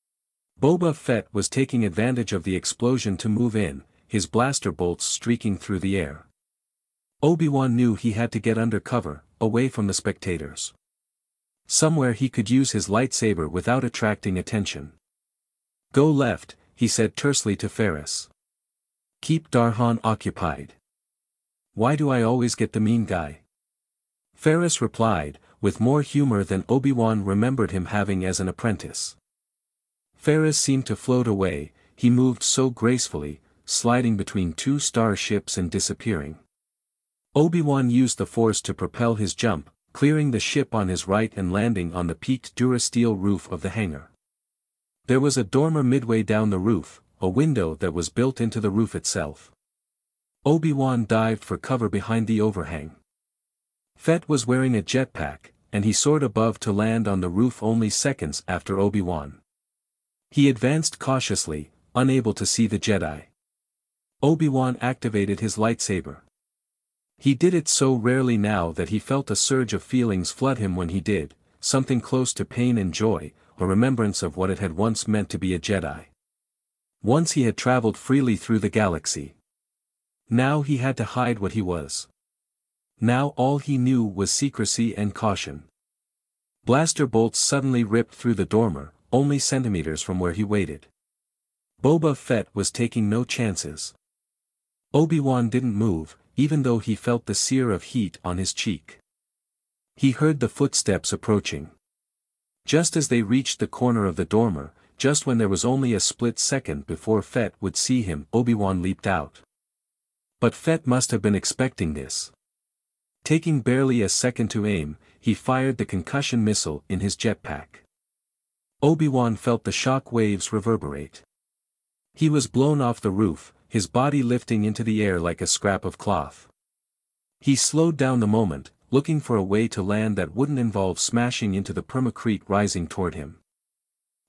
Boba Fett was taking advantage of the explosion to move in, his blaster bolts streaking through the air. Obi-Wan knew he had to get under cover, away from the spectators. Somewhere he could use his lightsaber without attracting attention. "Go left," he said tersely to Ferris. "Keep Darhan occupied." "Why do I always get the mean guy?" Ferris replied, with more humor than Obi-Wan remembered him having as an apprentice. Ferris seemed to float away, he moved so gracefully, sliding between two star ships and disappearing. Obi-Wan used the Force to propel his jump, clearing the ship on his right and landing on the peaked durasteel roof of the hangar. There was a dormer midway down the roof, a window that was built into the roof itself. Obi-Wan dived for cover behind the overhang. Fett was wearing a jetpack, and he soared above to land on the roof only seconds after Obi-Wan. He advanced cautiously, unable to see the Jedi. Obi-Wan activated his lightsaber. He did it so rarely now that he felt a surge of feelings flood him when he did, something close to pain and joy, a remembrance of what it had once meant to be a Jedi. Once he had traveled freely through the galaxy. Now he had to hide what he was. Now all he knew was secrecy and caution. Blaster bolts suddenly ripped through the dormer, only centimeters from where he waited. Boba Fett was taking no chances. Obi-Wan didn't move, even though he felt the sear of heat on his cheek. He heard the footsteps approaching. Just as they reached the corner of the dormer, just when there was only a split second before Fett would see him, Obi-Wan leaped out. But Fett must have been expecting this. Taking barely a second to aim, he fired the concussion missile in his jetpack. Obi-Wan felt the shock waves reverberate. He was blown off the roof, his body lifting into the air like a scrap of cloth. He slowed down the moment, looking for a way to land that wouldn't involve smashing into the permacrete rising toward him.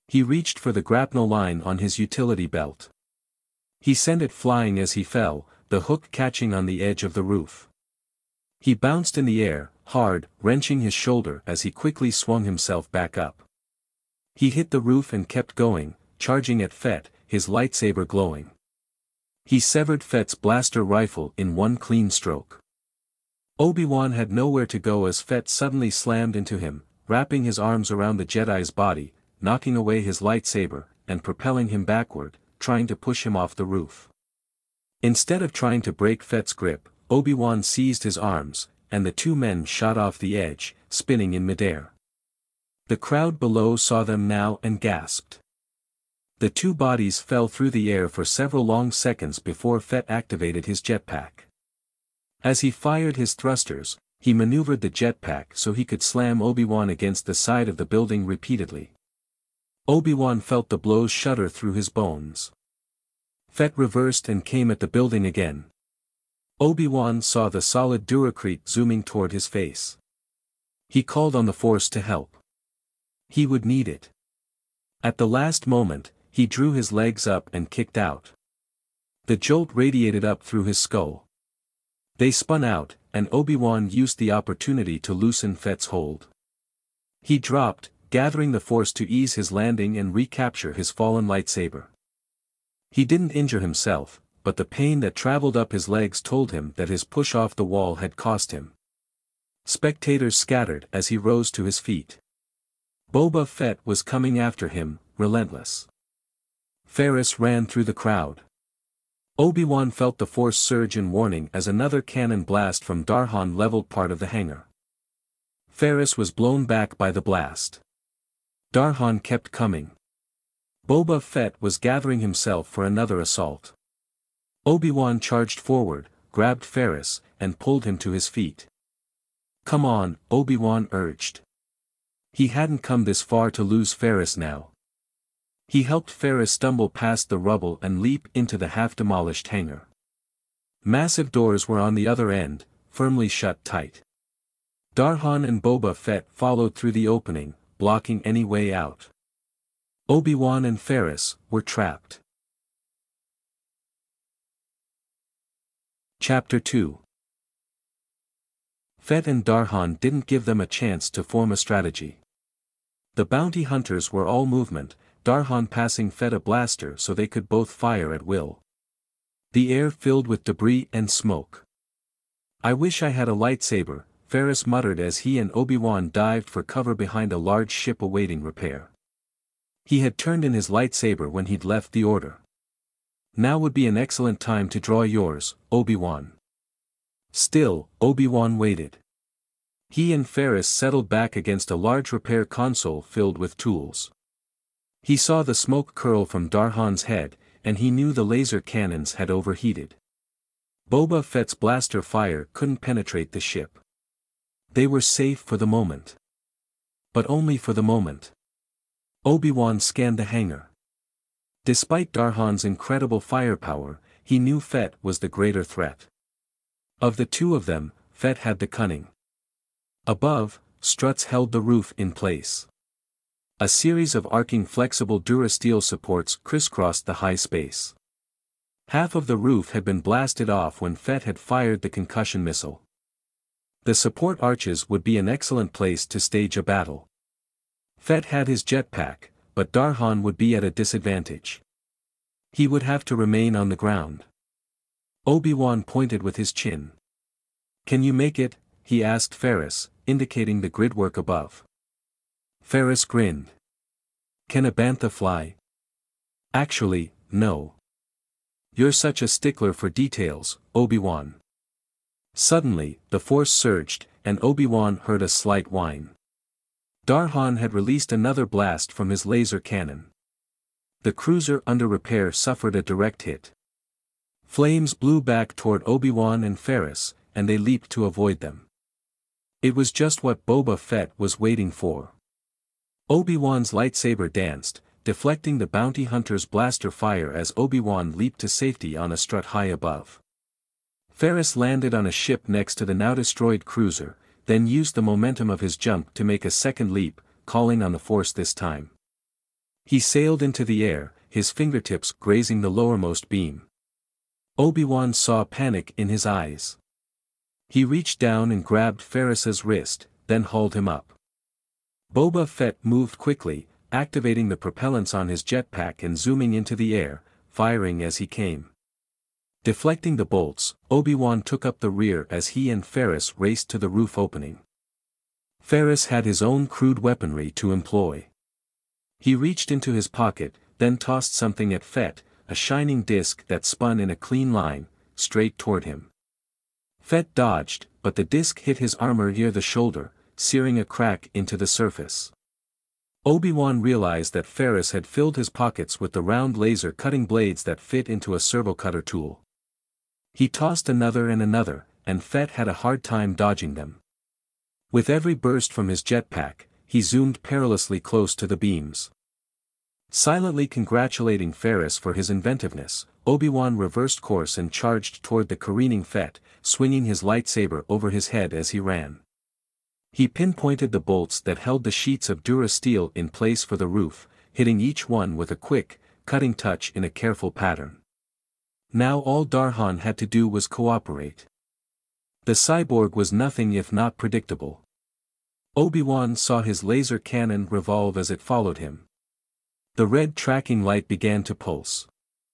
He reached for the grapnel line on his utility belt. He sent it flying as he fell, the hook catching on the edge of the roof. He bounced in the air, hard, wrenching his shoulder as he quickly swung himself back up. He hit the roof and kept going, charging at Fett, his lightsaber glowing. He severed Fett's blaster rifle in one clean stroke. Obi-Wan had nowhere to go as Fett suddenly slammed into him, wrapping his arms around the Jedi's body, knocking away his lightsaber, and propelling him backward, trying to push him off the roof. Instead of trying to break Fett's grip, Obi-Wan seized his arms, and the two men shot off the edge, spinning in midair. The crowd below saw them now and gasped. The two bodies fell through the air for several long seconds before Fett activated his jetpack. As he fired his thrusters, he maneuvered the jetpack so he could slam Obi-Wan against the side of the building repeatedly. Obi-Wan felt the blows shudder through his bones. Fett reversed and came at the building again. Obi-Wan saw the solid duracrete zooming toward his face. He called on the Force to help. He would need it. At the last moment, he drew his legs up and kicked out. The jolt radiated up through his skull. They spun out, and Obi-Wan used the opportunity to loosen Fett's hold. He dropped, gathering the force to ease his landing and recapture his fallen lightsaber. He didn't injure himself, but the pain that traveled up his legs told him that his push off the wall had cost him. Spectators scattered as he rose to his feet. Boba Fett was coming after him, relentless. Ferris ran through the crowd. Obi-Wan felt the force surge in warning as another cannon blast from Darth leveled part of the hangar. Ferris was blown back by the blast. Darth kept coming. Boba Fett was gathering himself for another assault. Obi-Wan charged forward, grabbed Ferris, and pulled him to his feet. "Come on," Obi-Wan urged. He hadn't come this far to lose Ferris now. He helped Ferris stumble past the rubble and leap into the half-demolished hangar. Massive doors were on the other end, firmly shut tight. Darth and Boba Fett followed through the opening, blocking any way out. Obi-Wan and Ferris were trapped. Chapter two. Fett and Darth didn't give them a chance to form a strategy. The bounty hunters were all movement, Darth passing Fett a blaster so they could both fire at will. The air filled with debris and smoke. "I wish I had a lightsaber," Ferris muttered as he and Obi-Wan dived for cover behind a large ship awaiting repair. He had turned in his lightsaber when he'd left the Order. "Now would be an excellent time to draw yours, Obi-Wan." Still, Obi-Wan waited. He and Ferris settled back against a large repair console filled with tools. He saw the smoke curl from Darth's head, and he knew the laser cannons had overheated. Boba Fett's blaster fire couldn't penetrate the ship. They were safe for the moment. But only for the moment. Obi-Wan scanned the hangar. Despite Darth's incredible firepower, he knew Fett was the greater threat. Of the two of them, Fett had the cunning. Above, struts held the roof in place. A series of arcing flexible durasteel supports crisscrossed the high space. Half of the roof had been blasted off when Fett had fired the concussion missile. The support arches would be an excellent place to stage a battle. Fett had his jetpack, but Darth would be at a disadvantage. He would have to remain on the ground. Obi-Wan pointed with his chin. "Can you make it?" he asked Ferris, indicating the gridwork above. Ferris grinned. "Can a bantha fly?" "Actually, no. You're such a stickler for details, Obi-Wan." Suddenly, the force surged, and Obi-Wan heard a slight whine. Darth had released another blast from his laser cannon. The cruiser under repair suffered a direct hit. Flames blew back toward Obi-Wan and Ferris, and they leaped to avoid them. It was just what Boba Fett was waiting for. Obi-Wan's lightsaber danced, deflecting the bounty hunter's blaster fire as Obi-Wan leaped to safety on a strut high above. Ferris landed on a ship next to the now-destroyed cruiser, then used the momentum of his jump to make a second leap, calling on the Force this time. He sailed into the air, his fingertips grazing the lowermost beam. Obi-Wan saw panic in his eyes. He reached down and grabbed Ferris's wrist, then hauled him up. Boba Fett moved quickly, activating the propellants on his jetpack and zooming into the air, firing as he came. Deflecting the bolts, Obi-Wan took up the rear as he and Ferris raced to the roof opening. Ferris had his own crude weaponry to employ. He reached into his pocket, then tossed something at Fett, a shining disc that spun in a clean line, straight toward him. Fett dodged, but the disc hit his armor near the shoulder, searing a crack into the surface. Obi-Wan realized that Ferris had filled his pockets with the round laser-cutting blades that fit into a servo-cutter tool. He tossed another and another, and Fett had a hard time dodging them. With every burst from his jetpack, he zoomed perilously close to the beams. Silently congratulating Ferris for his inventiveness, Obi-Wan reversed course and charged toward the careening Fett, swinging his lightsaber over his head as he ran. He pinpointed the bolts that held the sheets of durasteel in place for the roof, hitting each one with a quick, cutting touch in a careful pattern. Now all Darth had to do was cooperate. The cyborg was nothing if not predictable. Obi-Wan saw his laser cannon revolve as it followed him. The red tracking light began to pulse.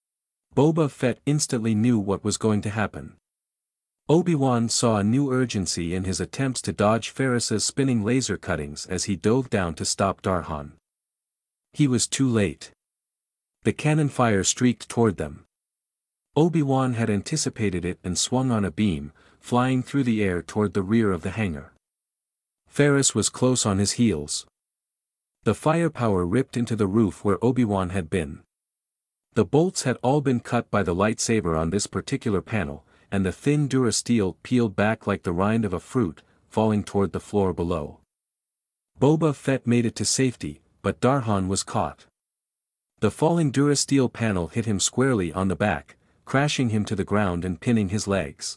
Boba Fett instantly knew what was going to happen. Obi-Wan saw a new urgency in his attempts to dodge Ferris's spinning laser cuttings as he dove down to stop Darth. He was too late. The cannon fire streaked toward them. Obi-Wan had anticipated it and swung on a beam, flying through the air toward the rear of the hangar. Ferris was close on his heels. The firepower ripped into the roof where Obi-Wan had been. The bolts had all been cut by the lightsaber on this particular panel, and the thin durasteel peeled back like the rind of a fruit, falling toward the floor below. Boba Fett made it to safety, but Darth was caught. The falling durasteel panel hit him squarely on the back, crashing him to the ground and pinning his legs.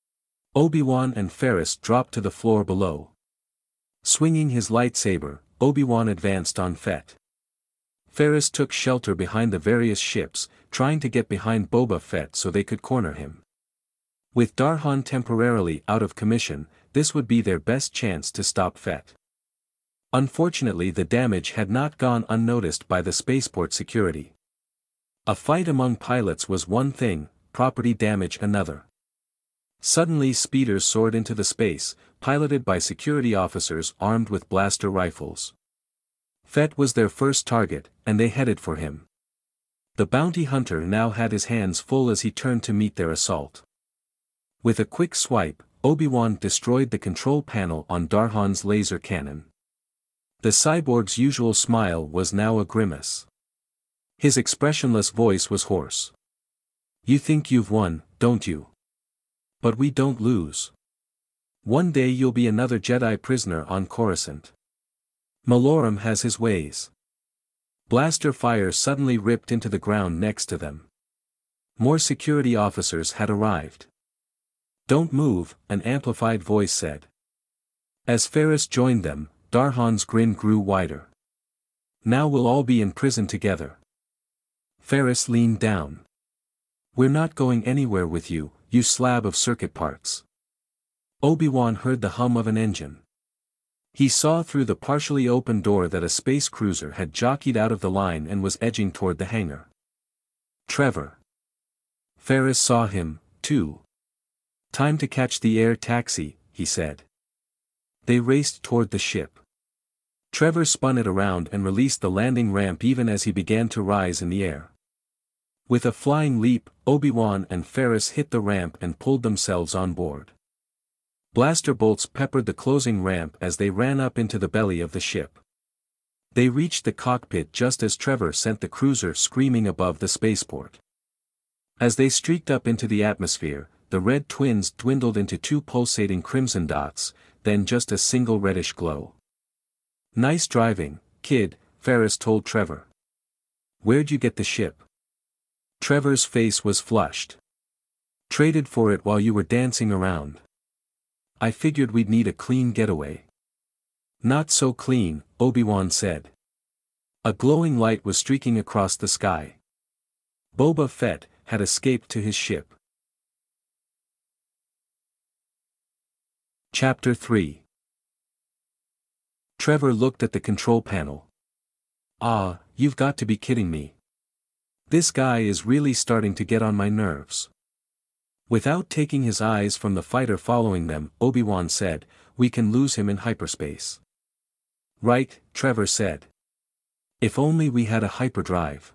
Obi-Wan and Ferris dropped to the floor below. Swinging his lightsaber, Obi-Wan advanced on Fett. Ferris took shelter behind the various ships, trying to get behind Boba Fett so they could corner him. With Darth temporarily out of commission, this would be their best chance to stop Fett. Unfortunately, the damage had not gone unnoticed by the spaceport security. A fight among pilots was one thing, property damage another. Suddenly speeders soared into the space, piloted by security officers armed with blaster rifles. Fett was their first target, and they headed for him. The bounty hunter now had his hands full as he turned to meet their assault. With a quick swipe, Obi-Wan destroyed the control panel on Darth's laser cannon. The cyborg's usual smile was now a grimace. His expressionless voice was hoarse. "You think you've won, don't you? But we don't lose. One day you'll be another Jedi prisoner on Coruscant. Malorum has his ways." Blaster fire suddenly ripped into the ground next to them. More security officers had arrived. "Don't move," an amplified voice said. As Ferris joined them, Darth's grin grew wider. "Now we'll all be in prison together." Ferris leaned down. "We're not going anywhere with you, you slab of circuit parts." Obi-Wan heard the hum of an engine. He saw through the partially open door that a space cruiser had jockeyed out of the line and was edging toward the hangar. "Trevor." Ferris saw him, too. "Time to catch the air taxi," he said. They raced toward the ship. Trevor spun it around and released the landing ramp even as he began to rise in the air. With a flying leap, Obi-Wan and Ferris hit the ramp and pulled themselves on board. Blaster bolts peppered the closing ramp as they ran up into the belly of the ship. They reached the cockpit just as Trevor sent the cruiser screaming above the spaceport. As they streaked up into the atmosphere, the red twins dwindled into two pulsating crimson dots, then just a single reddish glow. "Nice driving, kid," Ferris told Trevor. "Where'd you get the ship?" Trevor's face was flushed. "Traded for it while you were dancing around. I figured we'd need a clean getaway." "Not so clean," Obi-Wan said. A glowing light was streaking across the sky. Boba Fett had escaped to his ship. Chapter three. Trevor looked at the control panel. Ah, you've got to be kidding me. This guy is really starting to get on my nerves. Without taking his eyes from the fighter following them, Obi-Wan said, "We can lose him in hyperspace." "Right," Trevor said. "If only we had a hyperdrive."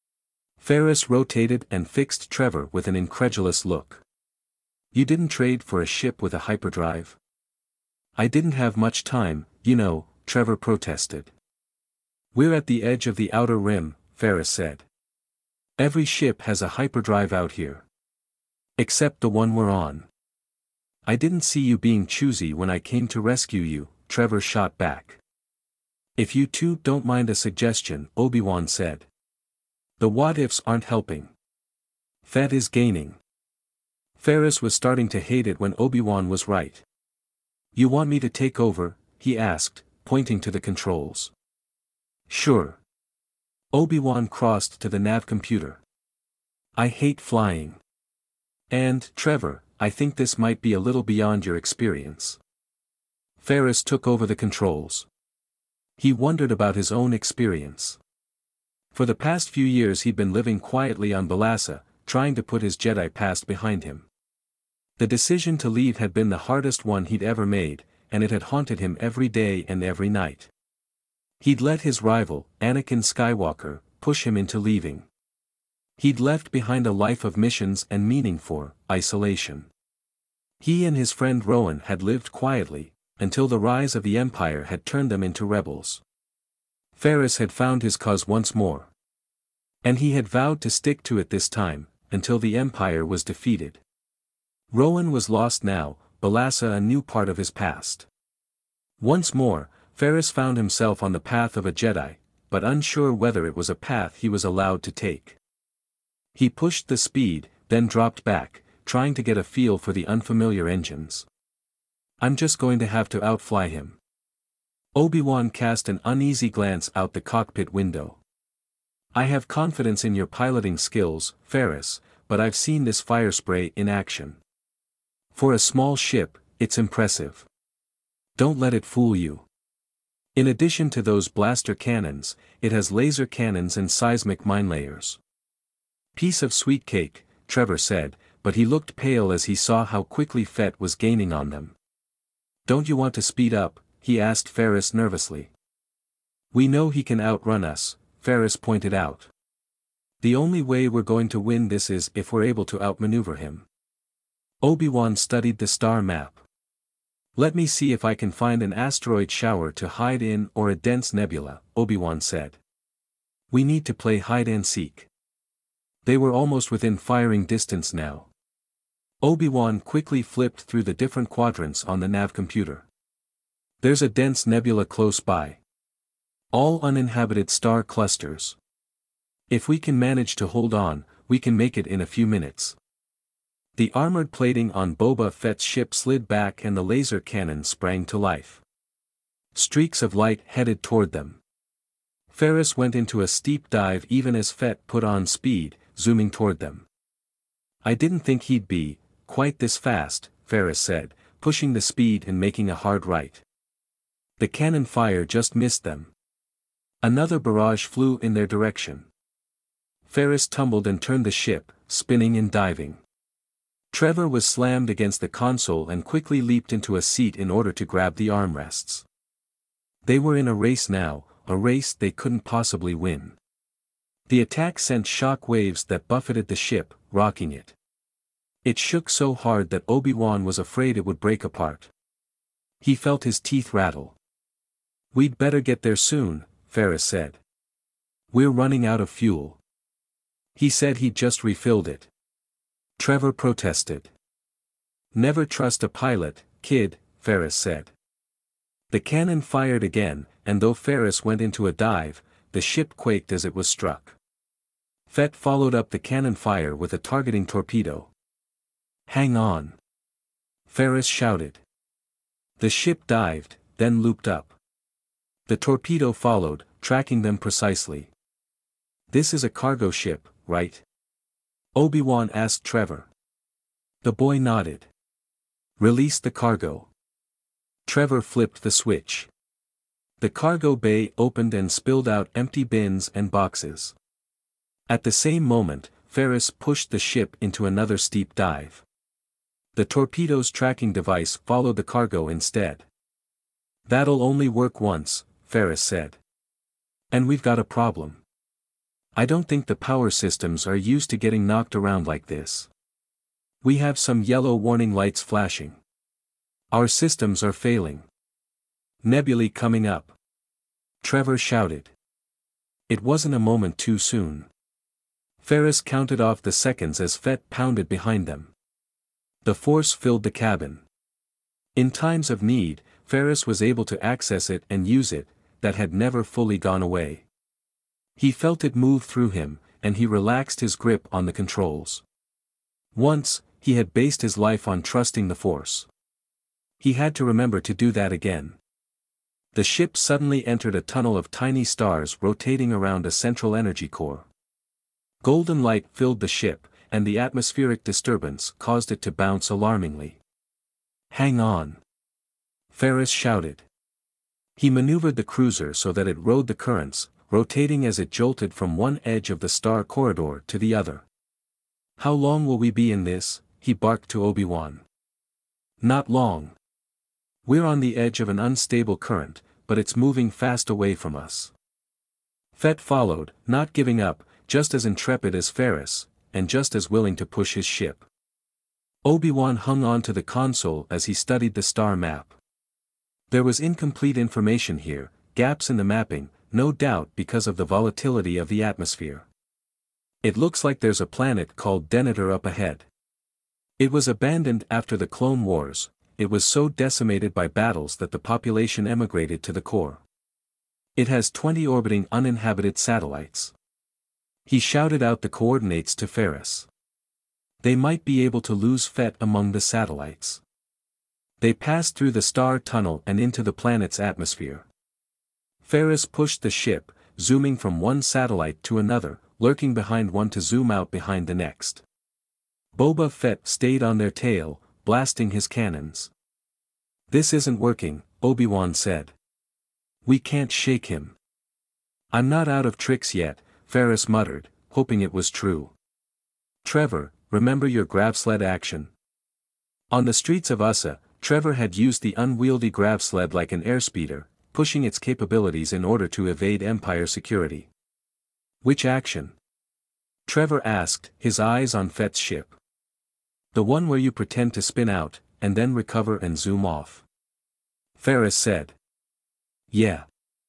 Ferris rotated and fixed Trevor with an incredulous look. "You didn't trade for a ship with a hyperdrive?" "I didn't have much time, you know," Trevor protested. "We're at the edge of the outer rim," Ferris said. "Every ship has a hyperdrive out here. Except the one we're on." "I didn't see you being choosy when I came to rescue you," Trevor shot back. "If you two don't mind a suggestion," Obi-Wan said. "The what-ifs aren't helping. Fett is gaining." Ferris was starting to hate it when Obi-Wan was right. "You want me to take over?" he asked, pointing to the controls. "Sure." Obi-Wan crossed to the nav computer. "I hate flying. And, Trevor, I think this might be a little beyond your experience." Ferris took over the controls. He wondered about his own experience. For the past few years he'd been living quietly on Balassa, trying to put his Jedi past behind him. The decision to leave had been the hardest one he'd ever made, and it had haunted him every day and every night. He'd let his rival, Anakin Skywalker, push him into leaving. He'd left behind a life of missions and meaning for isolation. He and his friend Rowan had lived quietly, until the rise of the Empire had turned them into rebels. Ferris had found his cause once more. And he had vowed to stick to it this time, until the Empire was defeated. Rowan was lost now, Balassa a new part of his past. Once more, Ferris found himself on the path of a Jedi, but unsure whether it was a path he was allowed to take. He pushed the speed, then dropped back, trying to get a feel for the unfamiliar engines. "I'm just going to have to outfly him." Obi-Wan cast an uneasy glance out the cockpit window. "I have confidence in your piloting skills, Ferris, but I've seen this fire spray in action. For a small ship, it's impressive. Don't let it fool you. In addition to those blaster cannons, it has laser cannons and seismic mine layers." "Piece of sweet cake," Trevor said, but he looked pale as he saw how quickly Fett was gaining on them. "Don't you want to speed up?" he asked Ferris nervously. "We know he can outrun us," Ferris pointed out. "The only way we're going to win this is if we're able to outmaneuver him." Obi-Wan studied the star map. "Let me see if I can find an asteroid shower to hide in or a dense nebula," Obi-Wan said. "We need to play hide-and-seek." They were almost within firing distance now. Obi-Wan quickly flipped through the different quadrants on the nav computer. "There's a dense nebula close by. All uninhabited star clusters. If we can manage to hold on, we can make it in a few minutes." The armored plating on Boba Fett's ship slid back and the laser cannon sprang to life. Streaks of light headed toward them. Ferris went into a steep dive even as Fett put on speed, zooming toward them. "I didn't think he'd be quite this fast," Ferris said, pushing the speed and making a hard right. The cannon fire just missed them. Another barrage flew in their direction. Ferris tumbled and turned the ship, spinning and diving. Trevor was slammed against the console and quickly leaped into a seat in order to grab the armrests. They were in a race now, a race they couldn't possibly win. The attack sent shock waves that buffeted the ship, rocking it. It shook so hard that Obi-Wan was afraid it would break apart. He felt his teeth rattle. "We'd better get there soon," Ferris said. "We're running out of fuel." He said he'd just refilled it. Trevor protested. "Never trust a pilot, kid," Ferris said. The cannon fired again, and though Ferris went into a dive, the ship quaked as it was struck. Fett followed up the cannon fire with a targeting torpedo. "Hang on!" Ferris shouted. The ship dived, then looped up. The torpedo followed, tracking them precisely. "This is a cargo ship, right?" Obi-Wan asked Trevor. The boy nodded. "Release the cargo." Trevor flipped the switch. The cargo bay opened and spilled out empty bins and boxes. At the same moment, Ferris pushed the ship into another steep dive. The torpedo's tracking device followed the cargo instead. "That'll only work once," Ferris said. "And we've got a problem. I don't think the power systems are used to getting knocked around like this. We have some yellow warning lights flashing. Our systems are failing. Nebulae coming up." Trevor shouted. It wasn't a moment too soon. Ferris counted off the seconds as Fett pounded behind them. The force filled the cabin. In times of need, Ferris was able to access it and use it, that had never fully gone away. He felt it move through him, and he relaxed his grip on the controls. Once, he had based his life on trusting the force. He had to remember to do that again. The ship suddenly entered a tunnel of tiny stars rotating around a central energy core. Golden light filled the ship, and the atmospheric disturbance caused it to bounce alarmingly. "Hang on!" Ferris shouted. He maneuvered the cruiser so that it rode the currents, rotating as it jolted from one edge of the star corridor to the other. "How long will we be in this?" he barked to Obi-Wan. "Not long. We're on the edge of an unstable current, but it's moving fast away from us." Fett followed, not giving up, just as intrepid as Ferris, and just as willing to push his ship. Obi-Wan hung on to the console as he studied the star map. There was incomplete information here, gaps in the mapping, no doubt because of the volatility of the atmosphere. "It looks like there's a planet called Denethor up ahead. It was abandoned after the Clone Wars. It was so decimated by battles that the population emigrated to the core. It has twenty orbiting uninhabited satellites." He shouted out the coordinates to Ferris. They might be able to lose Fett among the satellites. They passed through the star tunnel and into the planet's atmosphere. Ferris pushed the ship, zooming from one satellite to another, lurking behind one to zoom out behind the next. Boba Fett stayed on their tail, blasting his cannons. "This isn't working," Obi-Wan said. "We can't shake him." "I'm not out of tricks yet," Ferris muttered, hoping it was true. "Trevor, remember your gravsled action?" On the streets of Usa, Trevor had used the unwieldy gravsled like an airspeeder, pushing its capabilities in order to evade Empire security. "Which action?" Trevor asked, his eyes on Fett's ship. "The one where you pretend to spin out, and then recover and zoom off." Ferris said. "Yeah.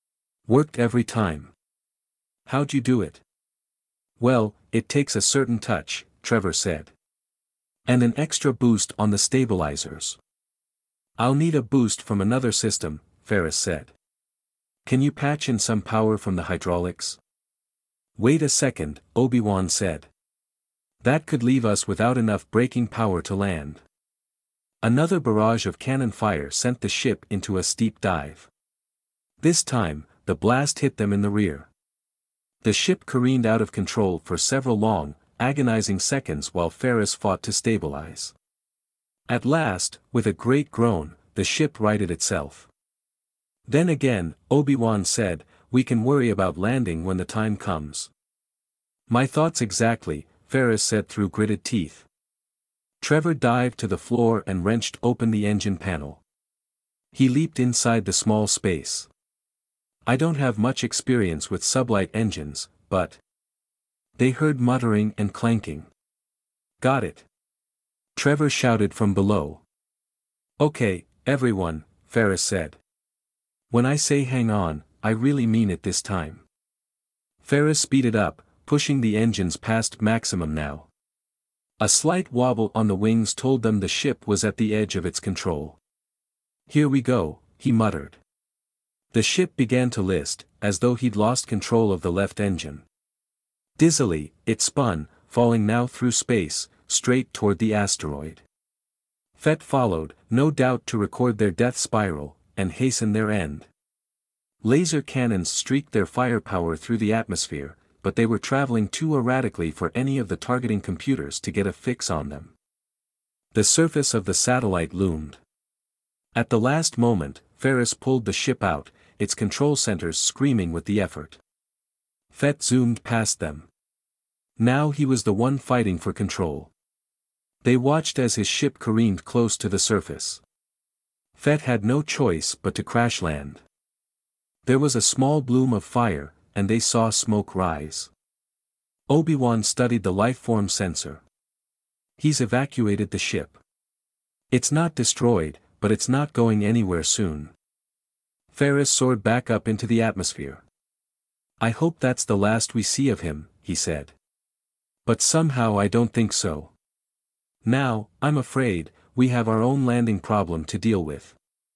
Worked every time." "How'd you do it?" "Well, it takes a certain touch," Trevor said. "And an extra boost on the stabilizers." "I'll need a boost from another system," Ferris said. "Can you patch in some power from the hydraulics?" "Wait a second," Obi-Wan said. "That could leave us without enough braking power to land." Another barrage of cannon fire sent the ship into a steep dive. This time, the blast hit them in the rear. The ship careened out of control for several long, agonizing seconds while Ferris fought to stabilize. At last, with a great groan, the ship righted itself. Then again, Obi-Wan said, "We can worry about landing when the time comes." "My thoughts exactly," Ferris said through gritted teeth. Trevor dived to the floor and wrenched open the engine panel. He leaped inside the small space. "I don't have much experience with sublight engines, but..." They heard muttering and clanking. "Got it!" Trevor shouted from below. "Okay, everyone," Ferris said. "When I say hang on, I really mean it this time." Ferris speeded up, pushing the engines past maximum now. A slight wobble on the wings told them the ship was at the edge of its control. "Here we go," he muttered. The ship began to list, as though he'd lost control of the left engine. Dizzily, it spun, falling now through space, straight toward the asteroid. Fett followed, no doubt to record their death spiral, and hasten their end. Laser cannons streaked their firepower through the atmosphere, but they were traveling too erratically for any of the targeting computers to get a fix on them. The surface of the satellite loomed. At the last moment, Ferris pulled the ship out, its control centers screaming with the effort. Fett zoomed past them. Now he was the one fighting for control. They watched as his ship careened close to the surface. Fett had no choice but to crash land. There was a small bloom of fire, and they saw smoke rise. Obi-Wan studied the lifeform sensor. He's evacuated the ship. It's not destroyed, but it's not going anywhere soon. Ferris soared back up into the atmosphere. I hope that's the last we see of him, he said. But somehow I don't think so. Now, I'm afraid, we have our own landing problem to deal with.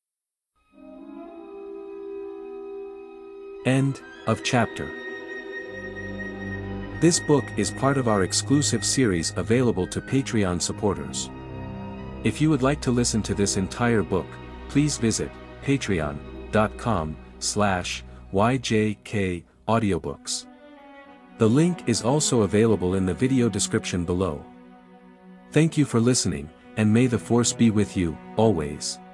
End of chapter. This book is part of our exclusive series available to Patreon supporters. If you would like to listen to this entire book, please visit patreon.com slash YJK audiobooks. The link is also available in the video description below. Thank you for listening, and may the Force be with you, always.